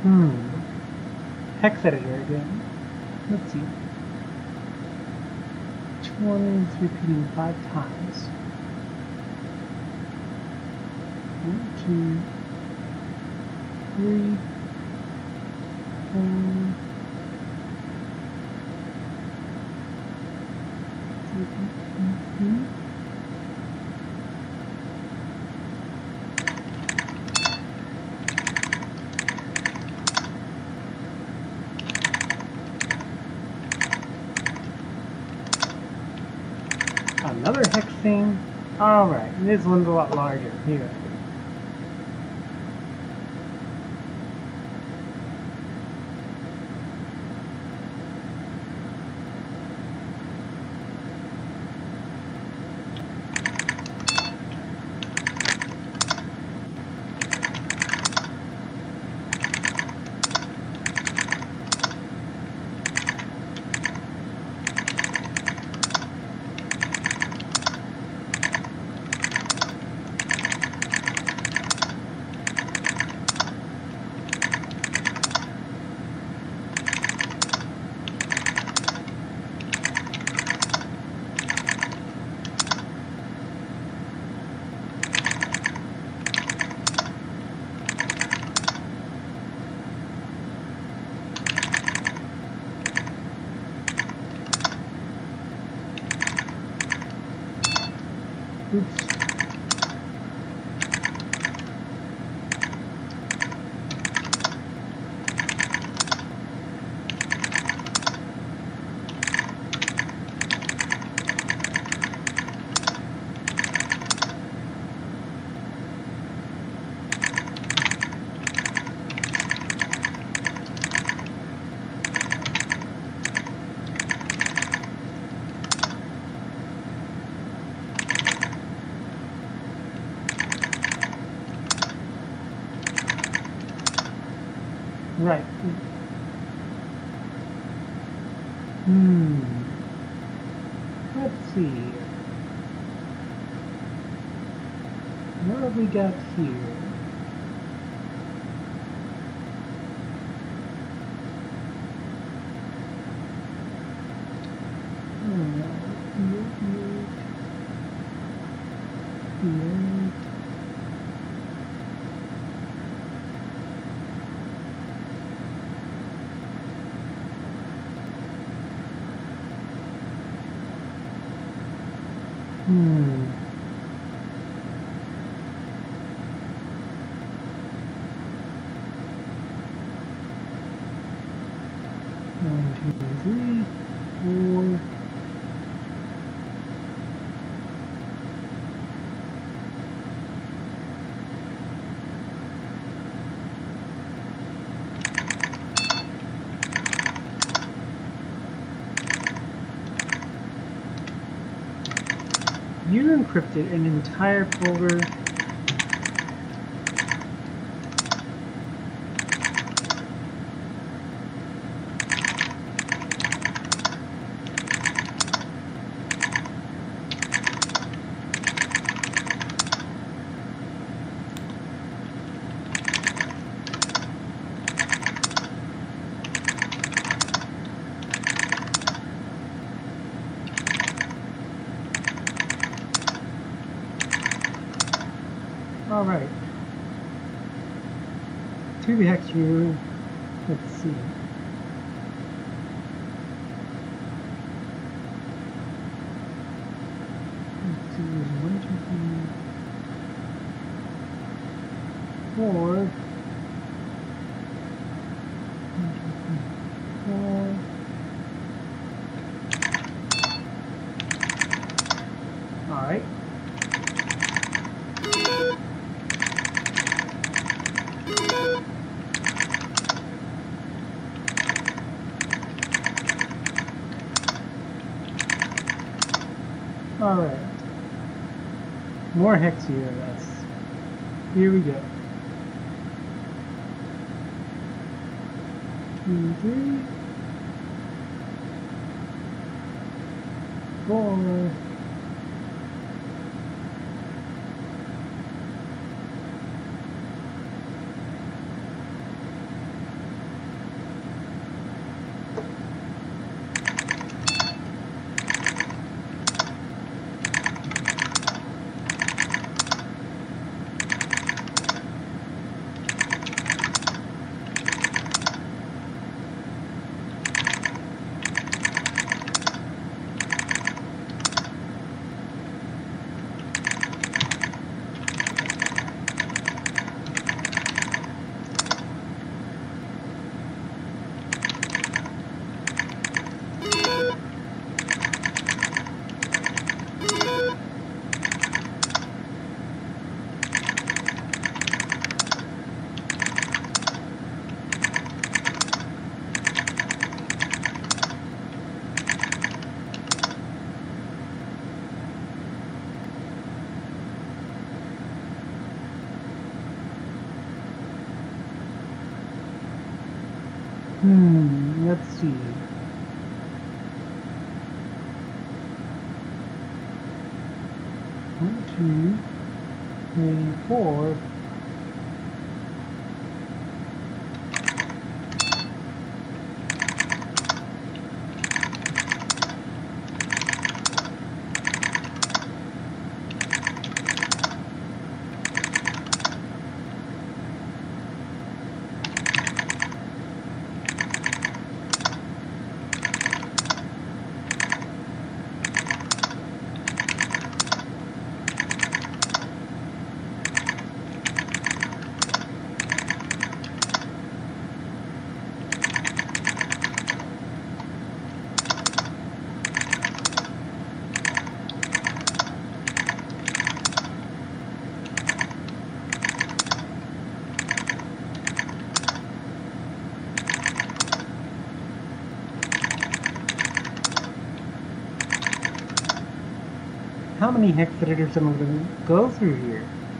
Hmm. Hex editor again. Let's see. twenty is repeating five times. One, two, three, four, mm-hmm. Another hex thing. Alright, this one's a lot larger. Here. Oops. Right. Hmm. Let's see. What have we got here? Hmm. One, two, three, four. You encrypted an entire folder. All right. To the hex view, let's see. Let's see, there's one, two, three, four. One, two, three, four. All right. All right. More hex here, that's. Here we go. Two, three, four. Hmm, let's see. One, two, three, four. How many hex editors am I going to go through here?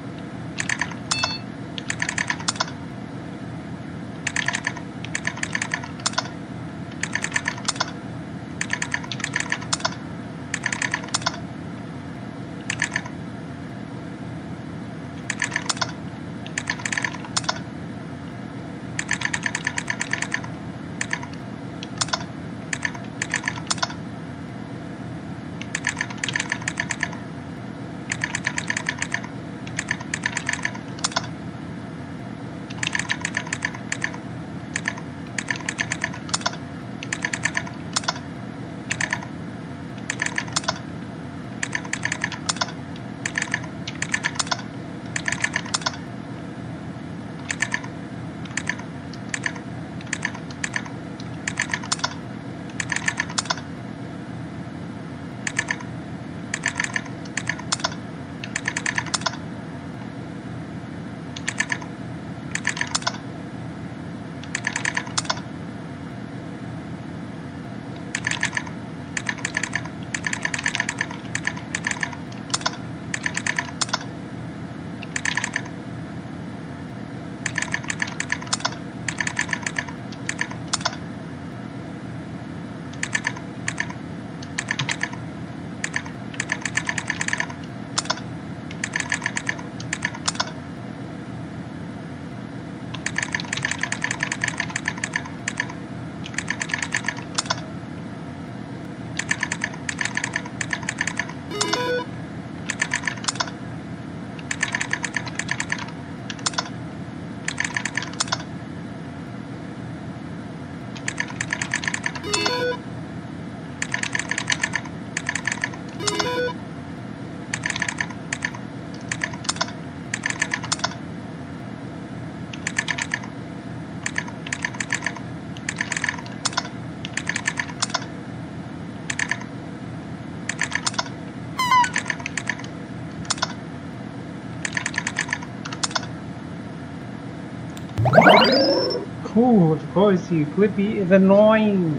Cool, of course, you Clippy is annoying.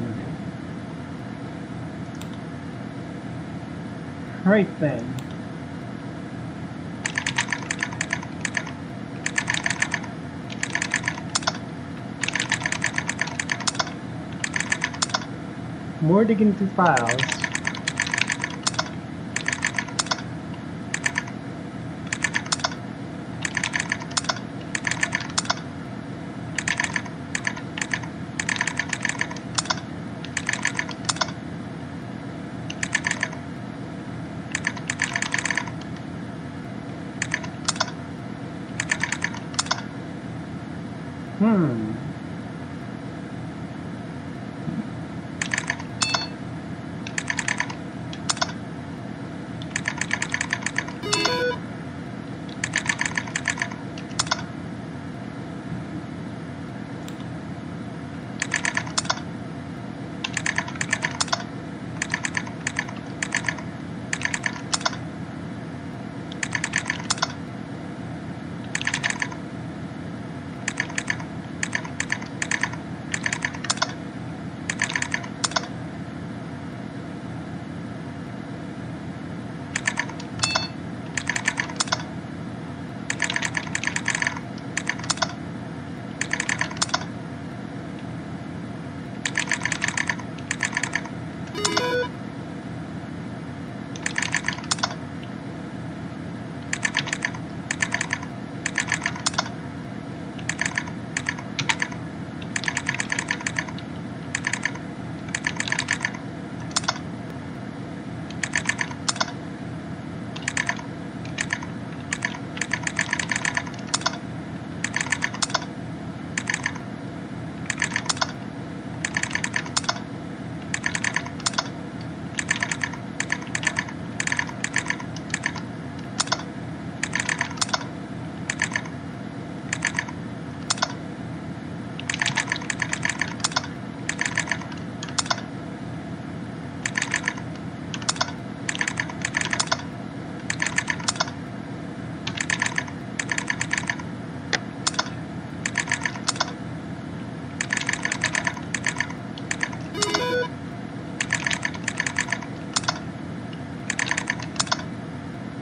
Right then. More digging through files. Hmm.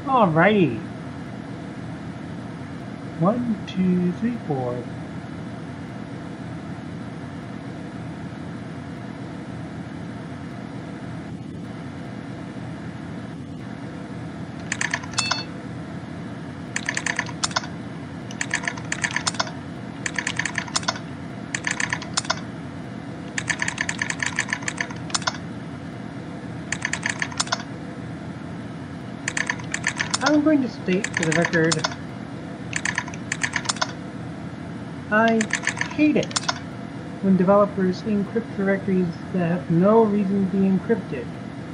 Alrighty. One, two, three, four. I'm going to state for the record, I hate it when developers encrypt directories that have no reason to be encrypted.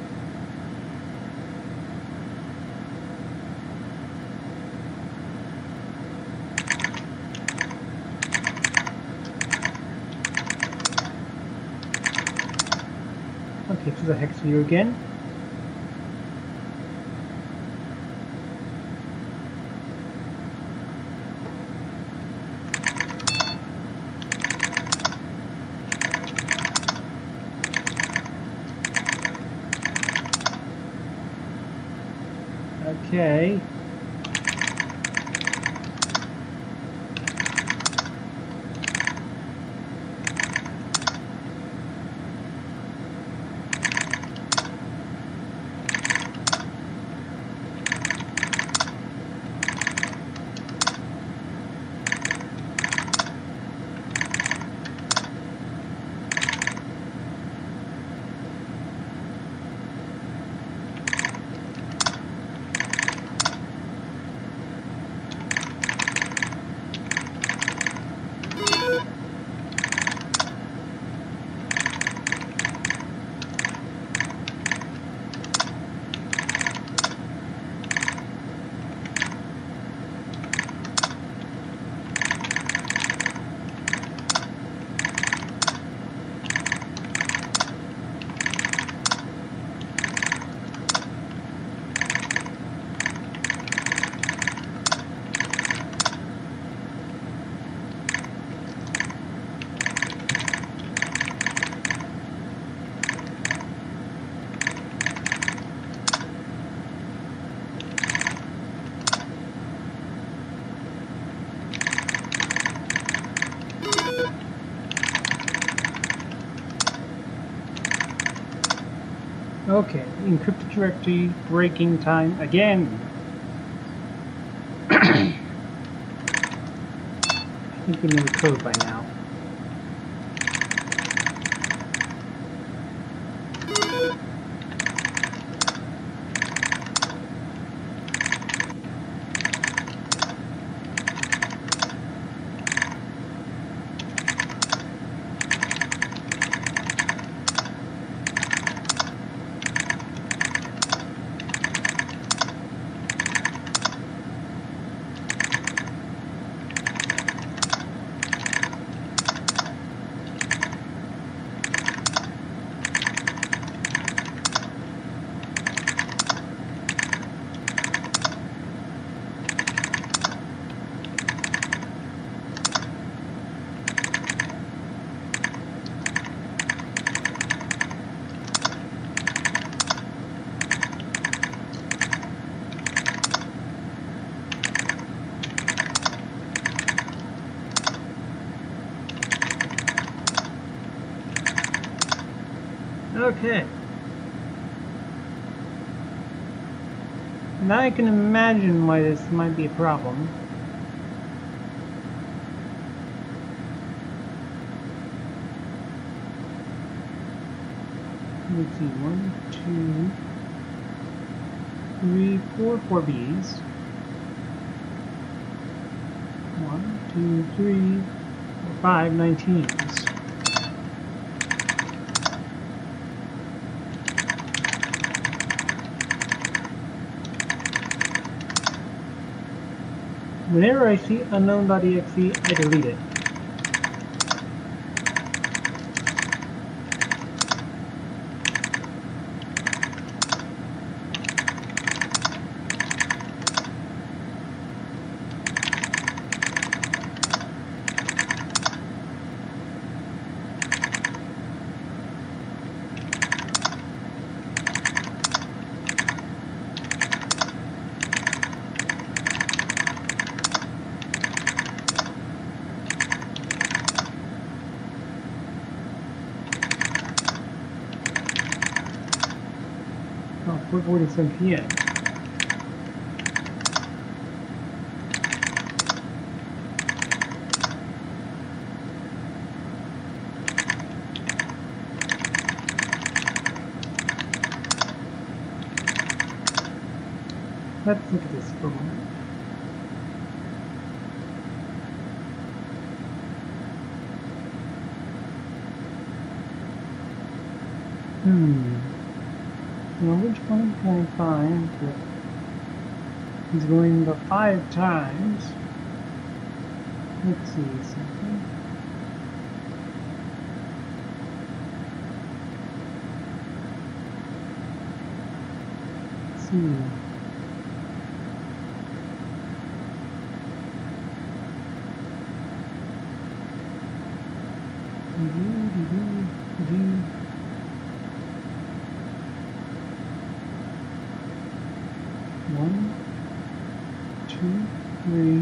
Okay, to the hex view again. Okay. Okay, encrypted directory breaking time again. I think we know the code by now. Okay. Now I can imagine why this might be a problem. Let's see, one, two, three, four, four Bs. One, two, three, four, five, nineteens. Whenever I see unknown.exe, I delete it. four forty-seven p m Let's look at this for a moment. Hmm. Now which one can I find that he's going the five times? Let's see something. Let's see. One, two, three.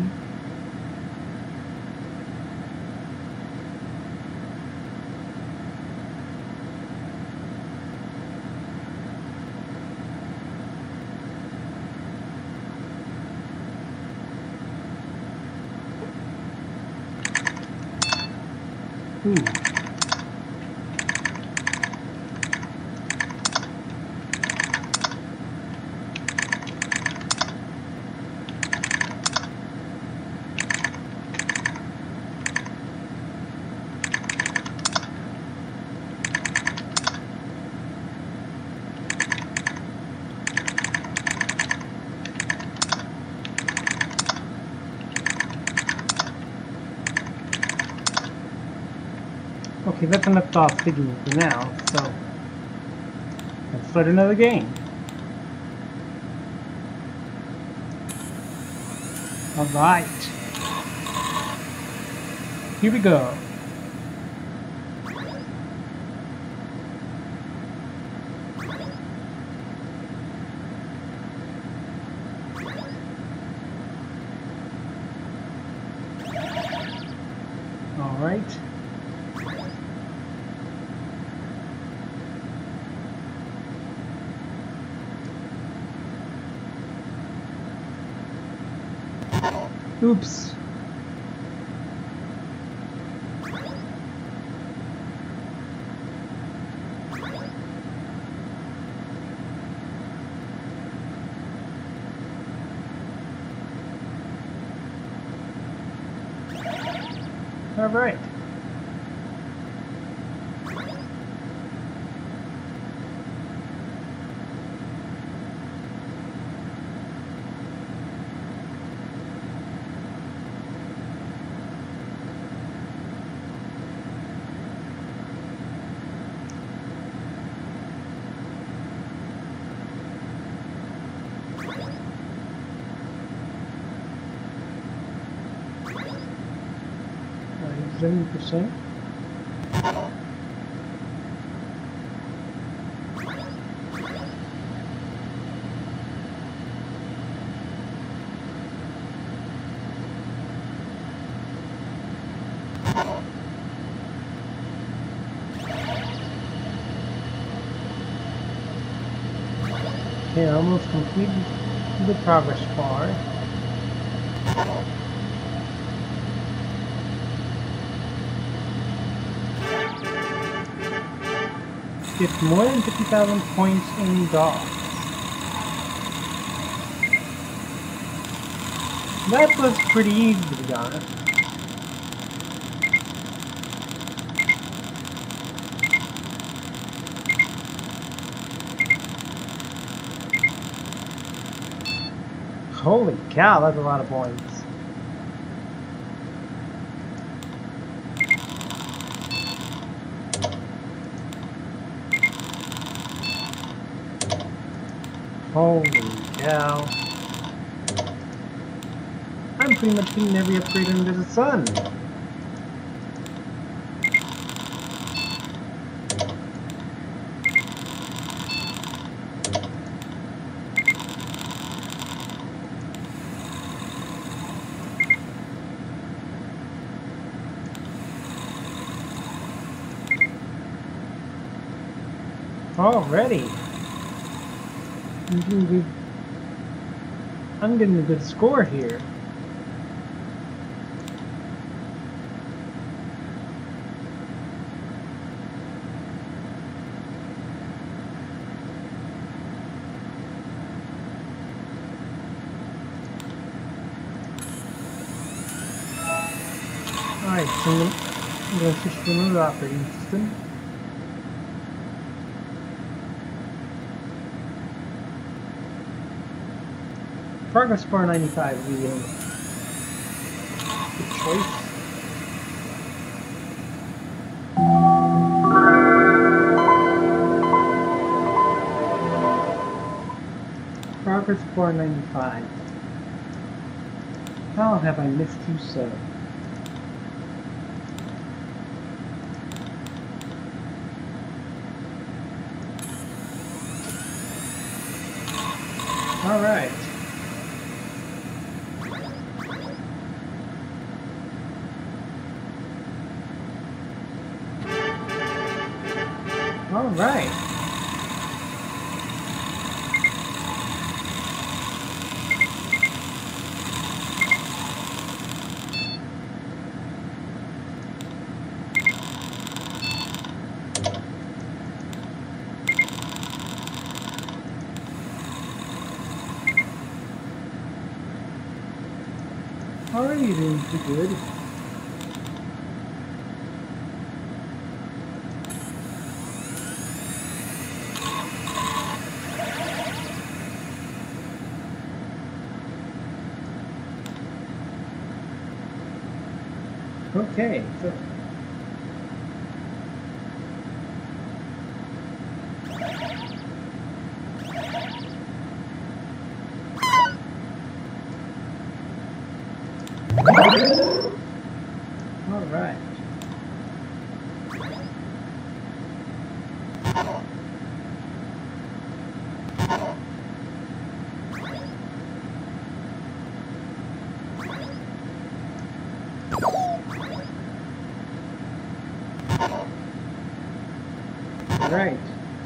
Ooh. Okay, that's enough thought figuring for now, so let's start another game. Alright. Here we go. Alright. Oops. All right. seventy percent. Okay, almost completed the progress bar. Get more than fifty thousand points in dogs. That was pretty easy, to be honest. Holy cow, that's a lot of points. Holy cow. I'm pretty much getting every upgrade under the sun. Already. I'm getting good. I'm getting a good score here. Alright, so I'm going to switch to another operating system. Progressbar ninety-five would be a good choice. Progressbar ninety-five. How have I missed you so? All right. All right. Already doing pretty good. Okay, so all right. Right.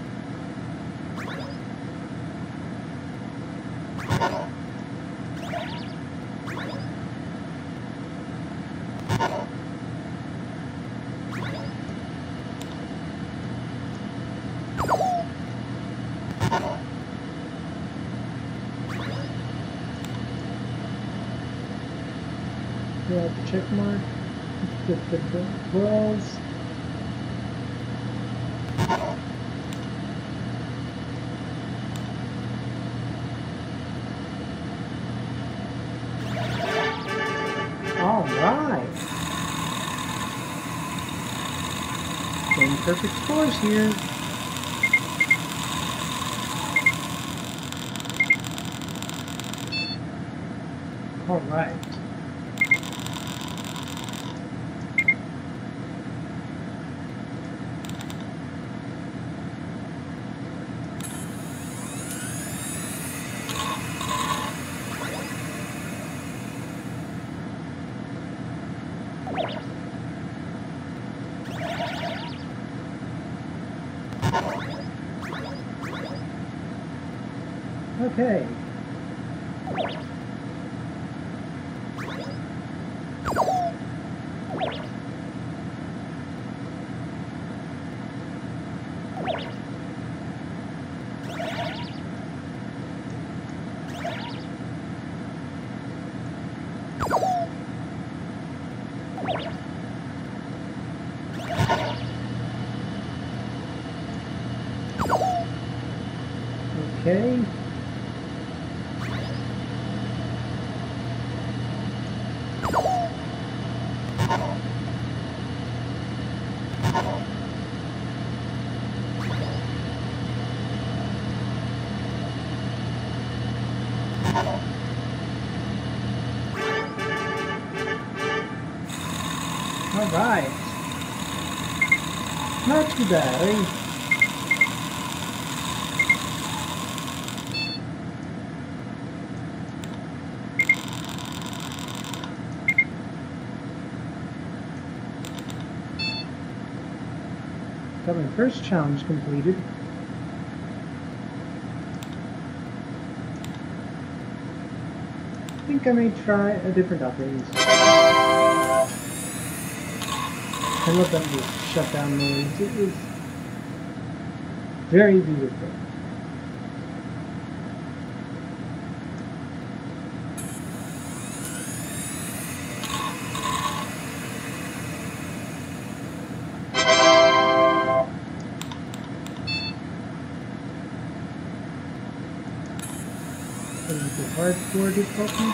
Yeah, the check mark. Get the balls. All right. Getting perfect scores here. All right. Okay. Okay. All right. Not too bad, eh? Got my first challenge completed. I think I may try a different opening. I love that little shutdown noise. It is very beautiful. The hardcore difficulty.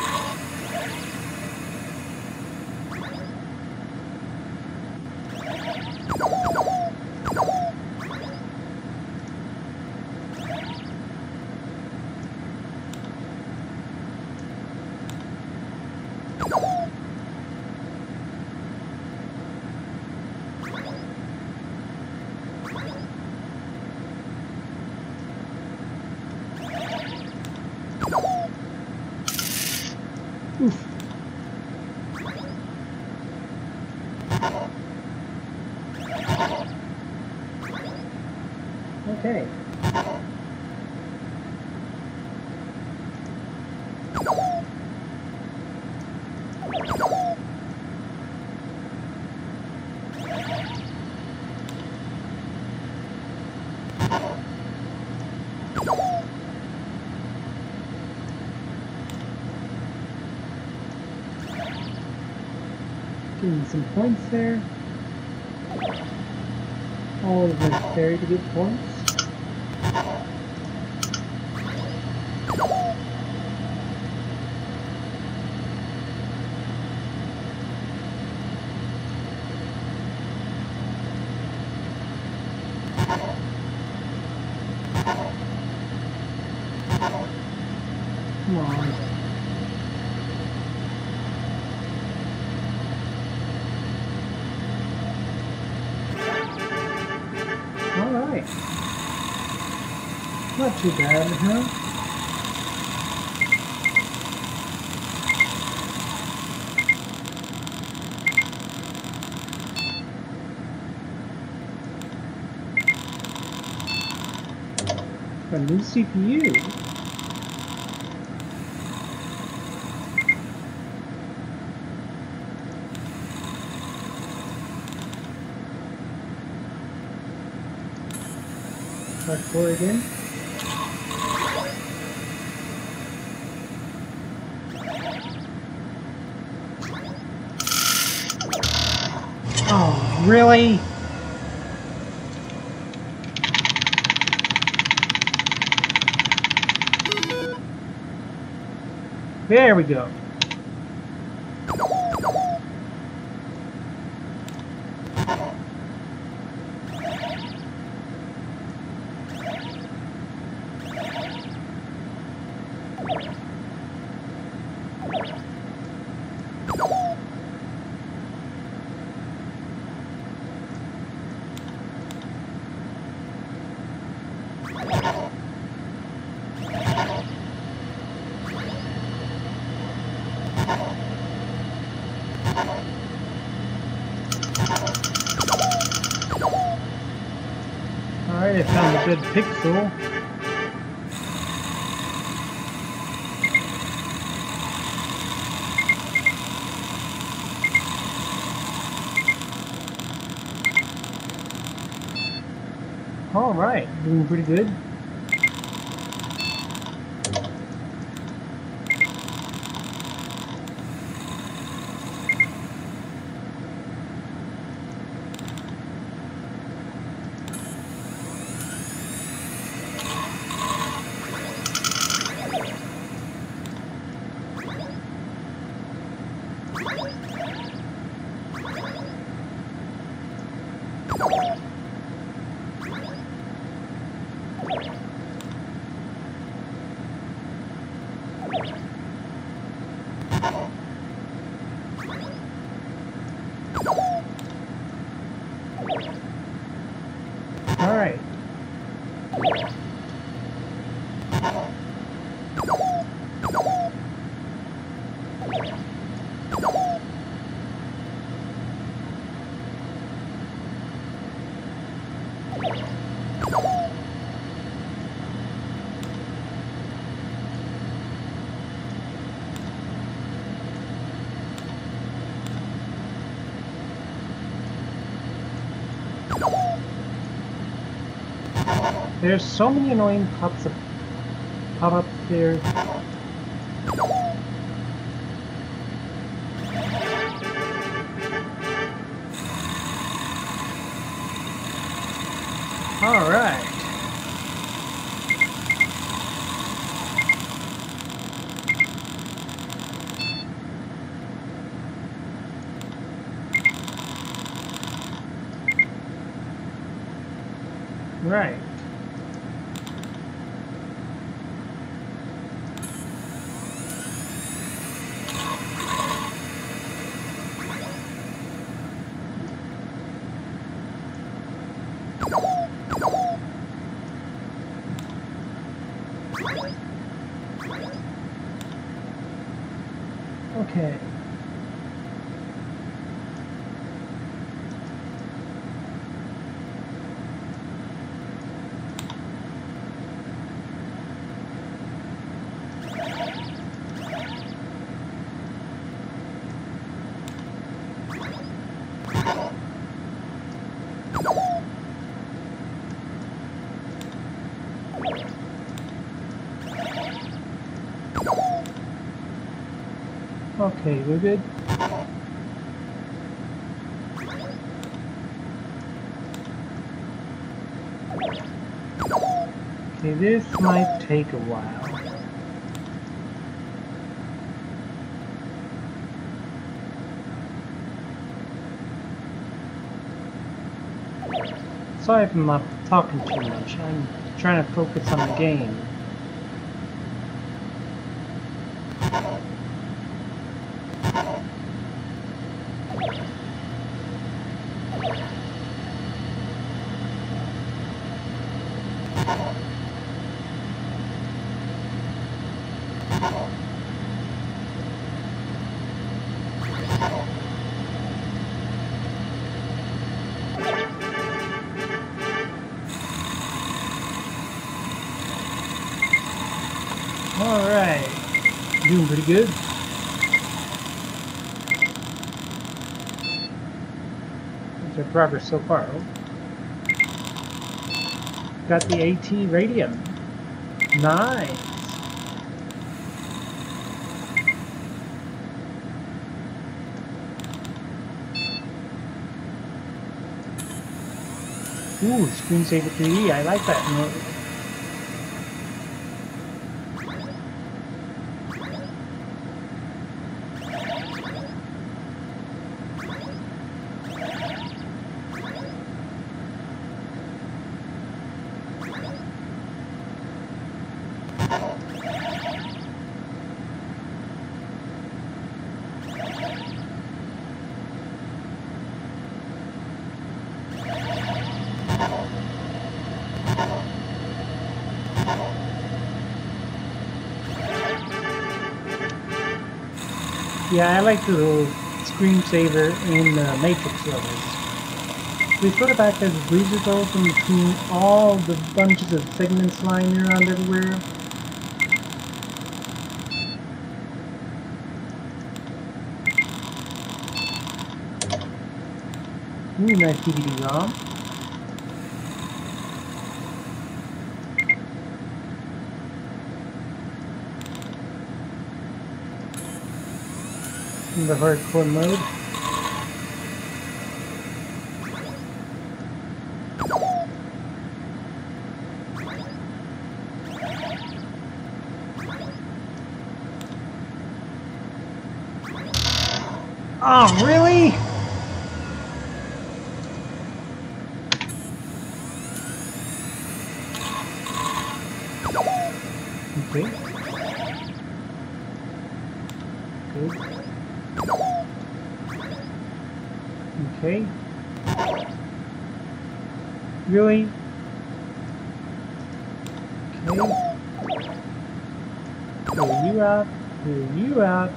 Oof. Okay. Getting some points there. Always necessary to get points. Come on. Alright. Not too bad, huh? A new C P U. Hardcore again. Oh, really? There we go. Alright, I found a good pixel. Alright, doing pretty good. Alright. There's so many annoying pops up, pop up there. All right. Right. Okay. Okay, we're good. Okay, this might take a while. Sorry if I'm not talking too much. I'm trying to focus on the game. Alright, doing pretty good. What's our progress so far? Got the AT radium. Nice. Ooh, screensaver three D, I like that. Yeah, I like the little screensaver in uh, Matrix levels. They sort of act as breezes holes in between all the bunches of segments lying around everywhere. Ooh, nice D V D ROM. In the hardcore mode. Oh, really? Okay. Good. Okay. Really? Okay. Clear you out. Clear you out.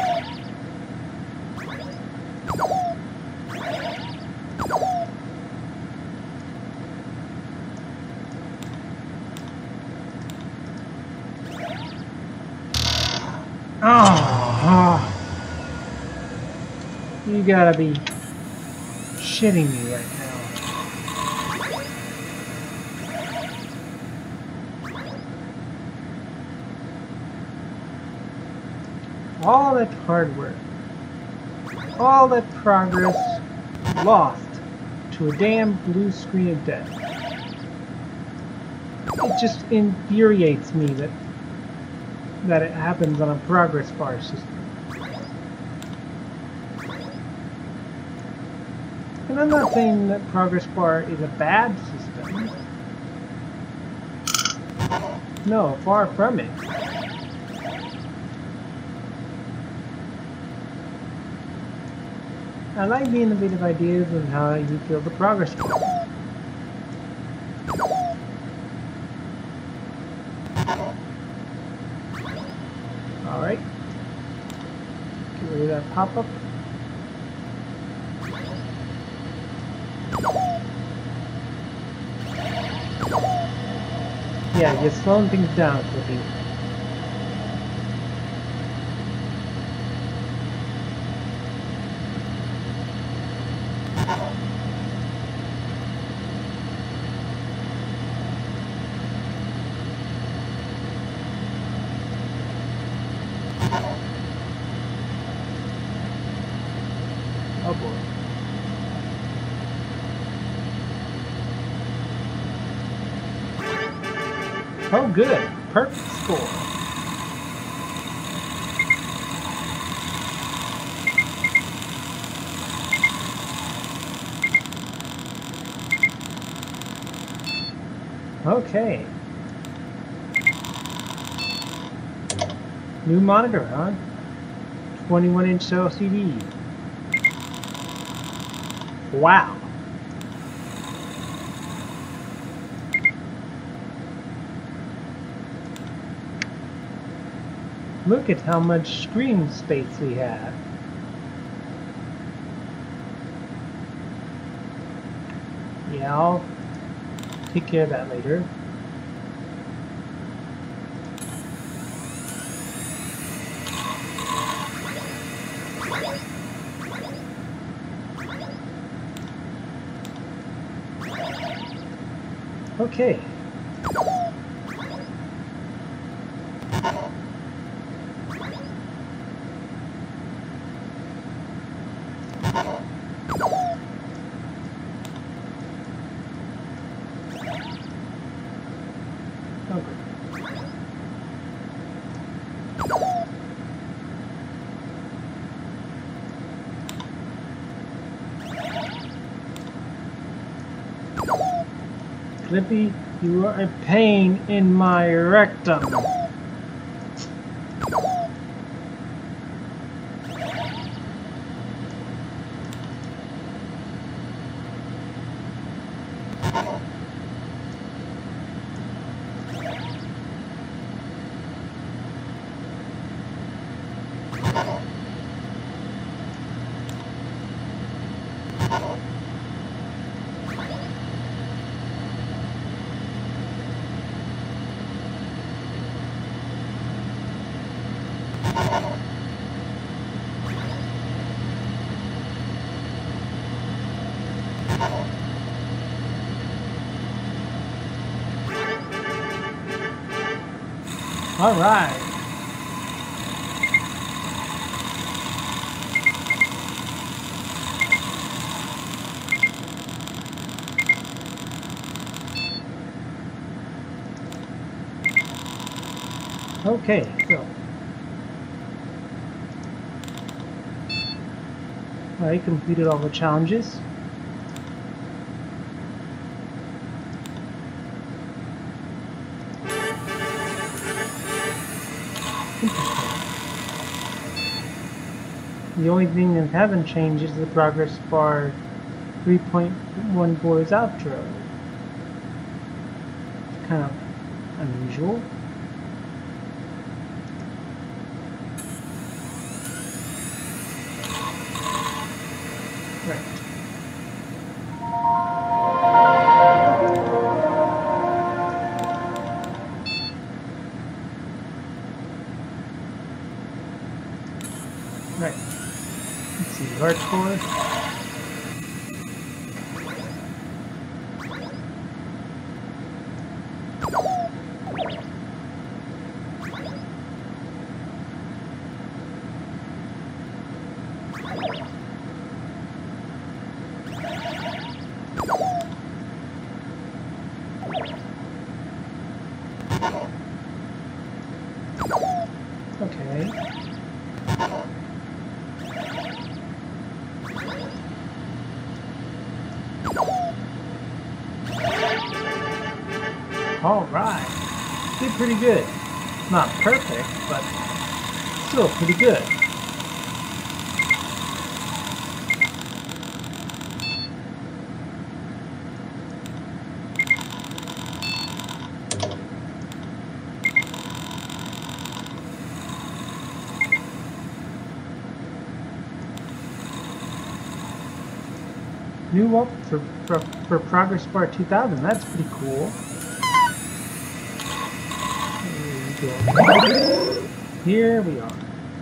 Oh, you gotta be shitting me right now. All that hard work, all that progress lost to a damn blue screen of death. It just infuriates me that that it happens on a progress bar system. And I'm not saying that progress bar is a bad system. No, far from it. I like the innovative ideas of how you feel the progress bar. Alright. Get rid of that pop-up. Yeah, you're slowing things down, Clippy. Oh boy. Oh good, perfect score. Okay. New monitor, huh? twenty-one inch L C D. Wow. Look at how much screen space we have. Yeah, I'll take care of that later. Okay. Clippy, you are a pain in my rectum. All right. Okay, so I completed all the challenges. The only thing that hasn't changed is the progress bar three point one four's outro. It's kind of unusual. Right. Right. Let's see, hardcore. Alright. Did pretty good. Not perfect, but still pretty good. New up for, for, for Progressbar two thousand, that's pretty cool. Here we are.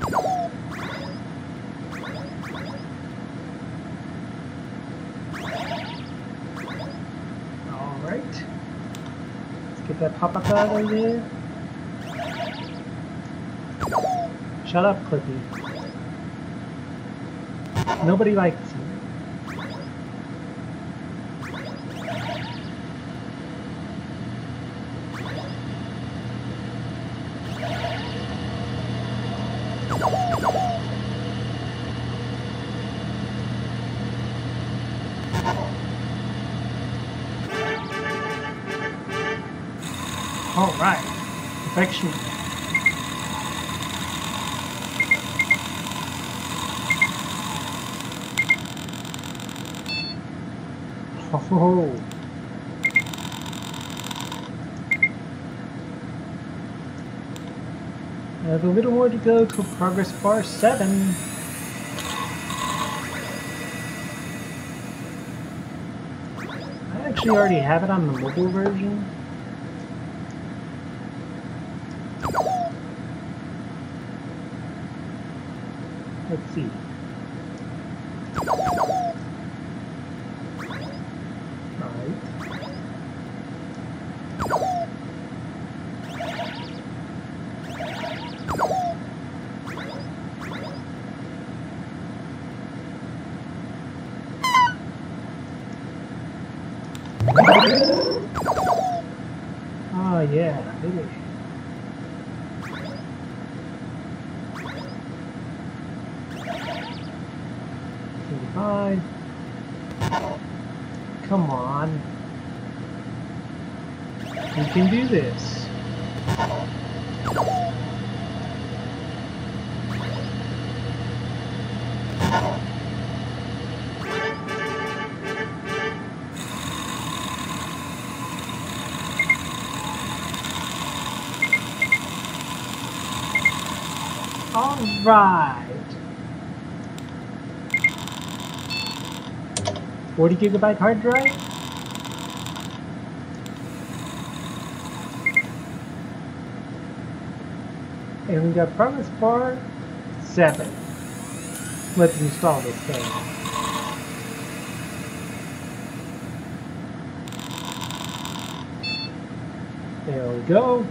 Alright. Let's get that pop-up out of there. Shut up, Clippy. Nobody likes you. Alright, perfection. Oh. I have a little more to go to Progressbar seven. I actually already have it on the mobile version. Let's see. Alright. Oh yeah, really. Bye. Come on. We can do this. All right. forty gigabyte hard drive? And we got Progressbar seven. Let's install this thing. There we go.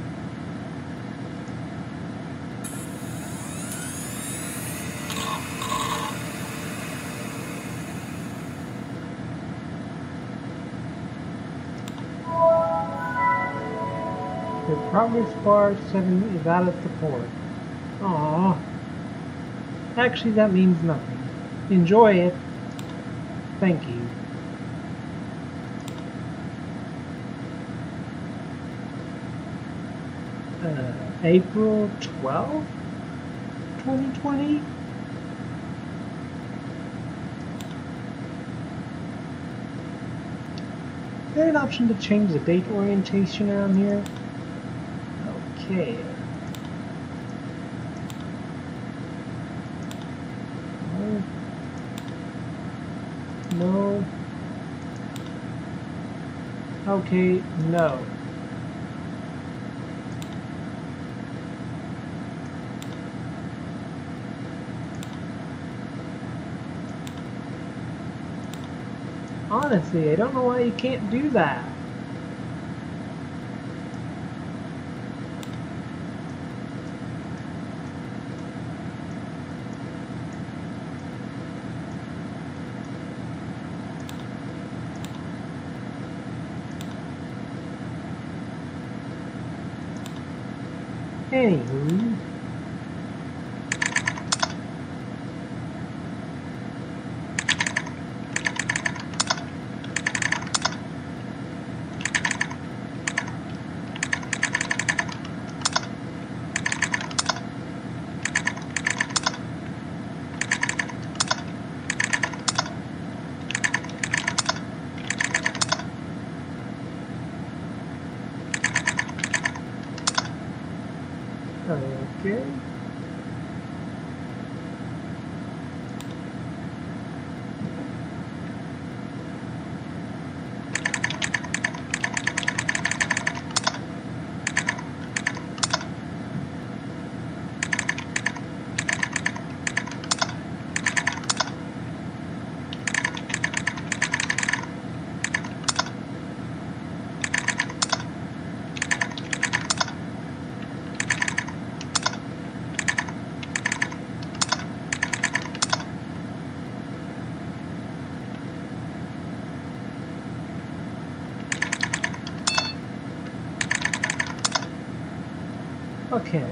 The Progressbar seven is out of support. Aww. Actually, that means nothing. Enjoy it. Thank you. Uh, April twelfth, twenty twenty? Is there an option to change the date orientation around here? Okay. No. No. Okay, no. Honestly, I don't know why you can't do that. Anywho, Okay.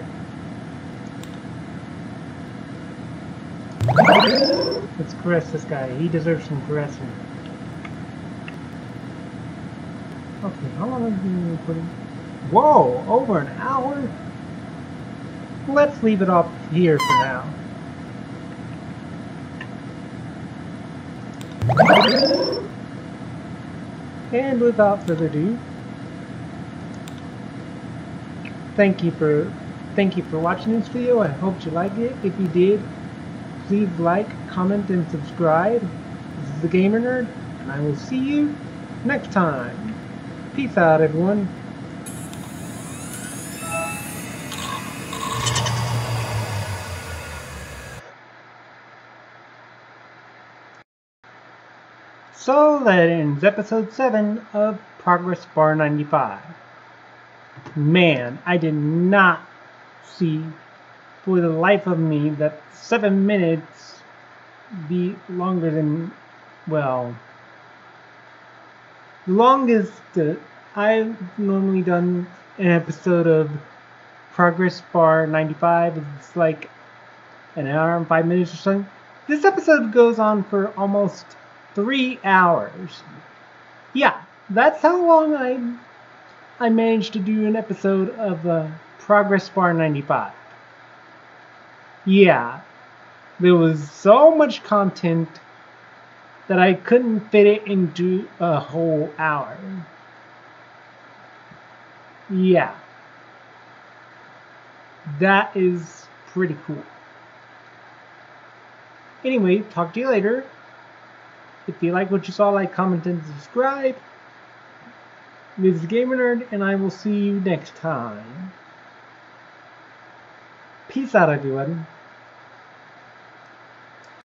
Let's caress this guy. He deserves some caressing. Okay, how long have you been recording? Whoa, over an hour? Let's leave it off here for now. And without further ado, thank you for thank you for watching this video. I hope you liked it. If you did, please like, comment, and subscribe. This is the Gamer Nerd, and I will see you next time. Peace out, everyone. So that ends episode seven of Progressbar ninety-five. Man, I did not see for the life of me that seven minutes be longer than, well, the longest that I've normally done an episode of Progressbar ninety-five is like an hour and five minutes or something. This episode goes on for almost three hours. Yeah, that's how long I I managed to do an episode of uh, Progressbar ninety-five. Yeah, there was so much content that I couldn't fit it into a whole hour. Yeah, that is pretty cool. Anyway, talk to you later. If you like what you saw, like, comment, and subscribe. This is Gamer Nerd, and I will see you next time. Peace out, everyone.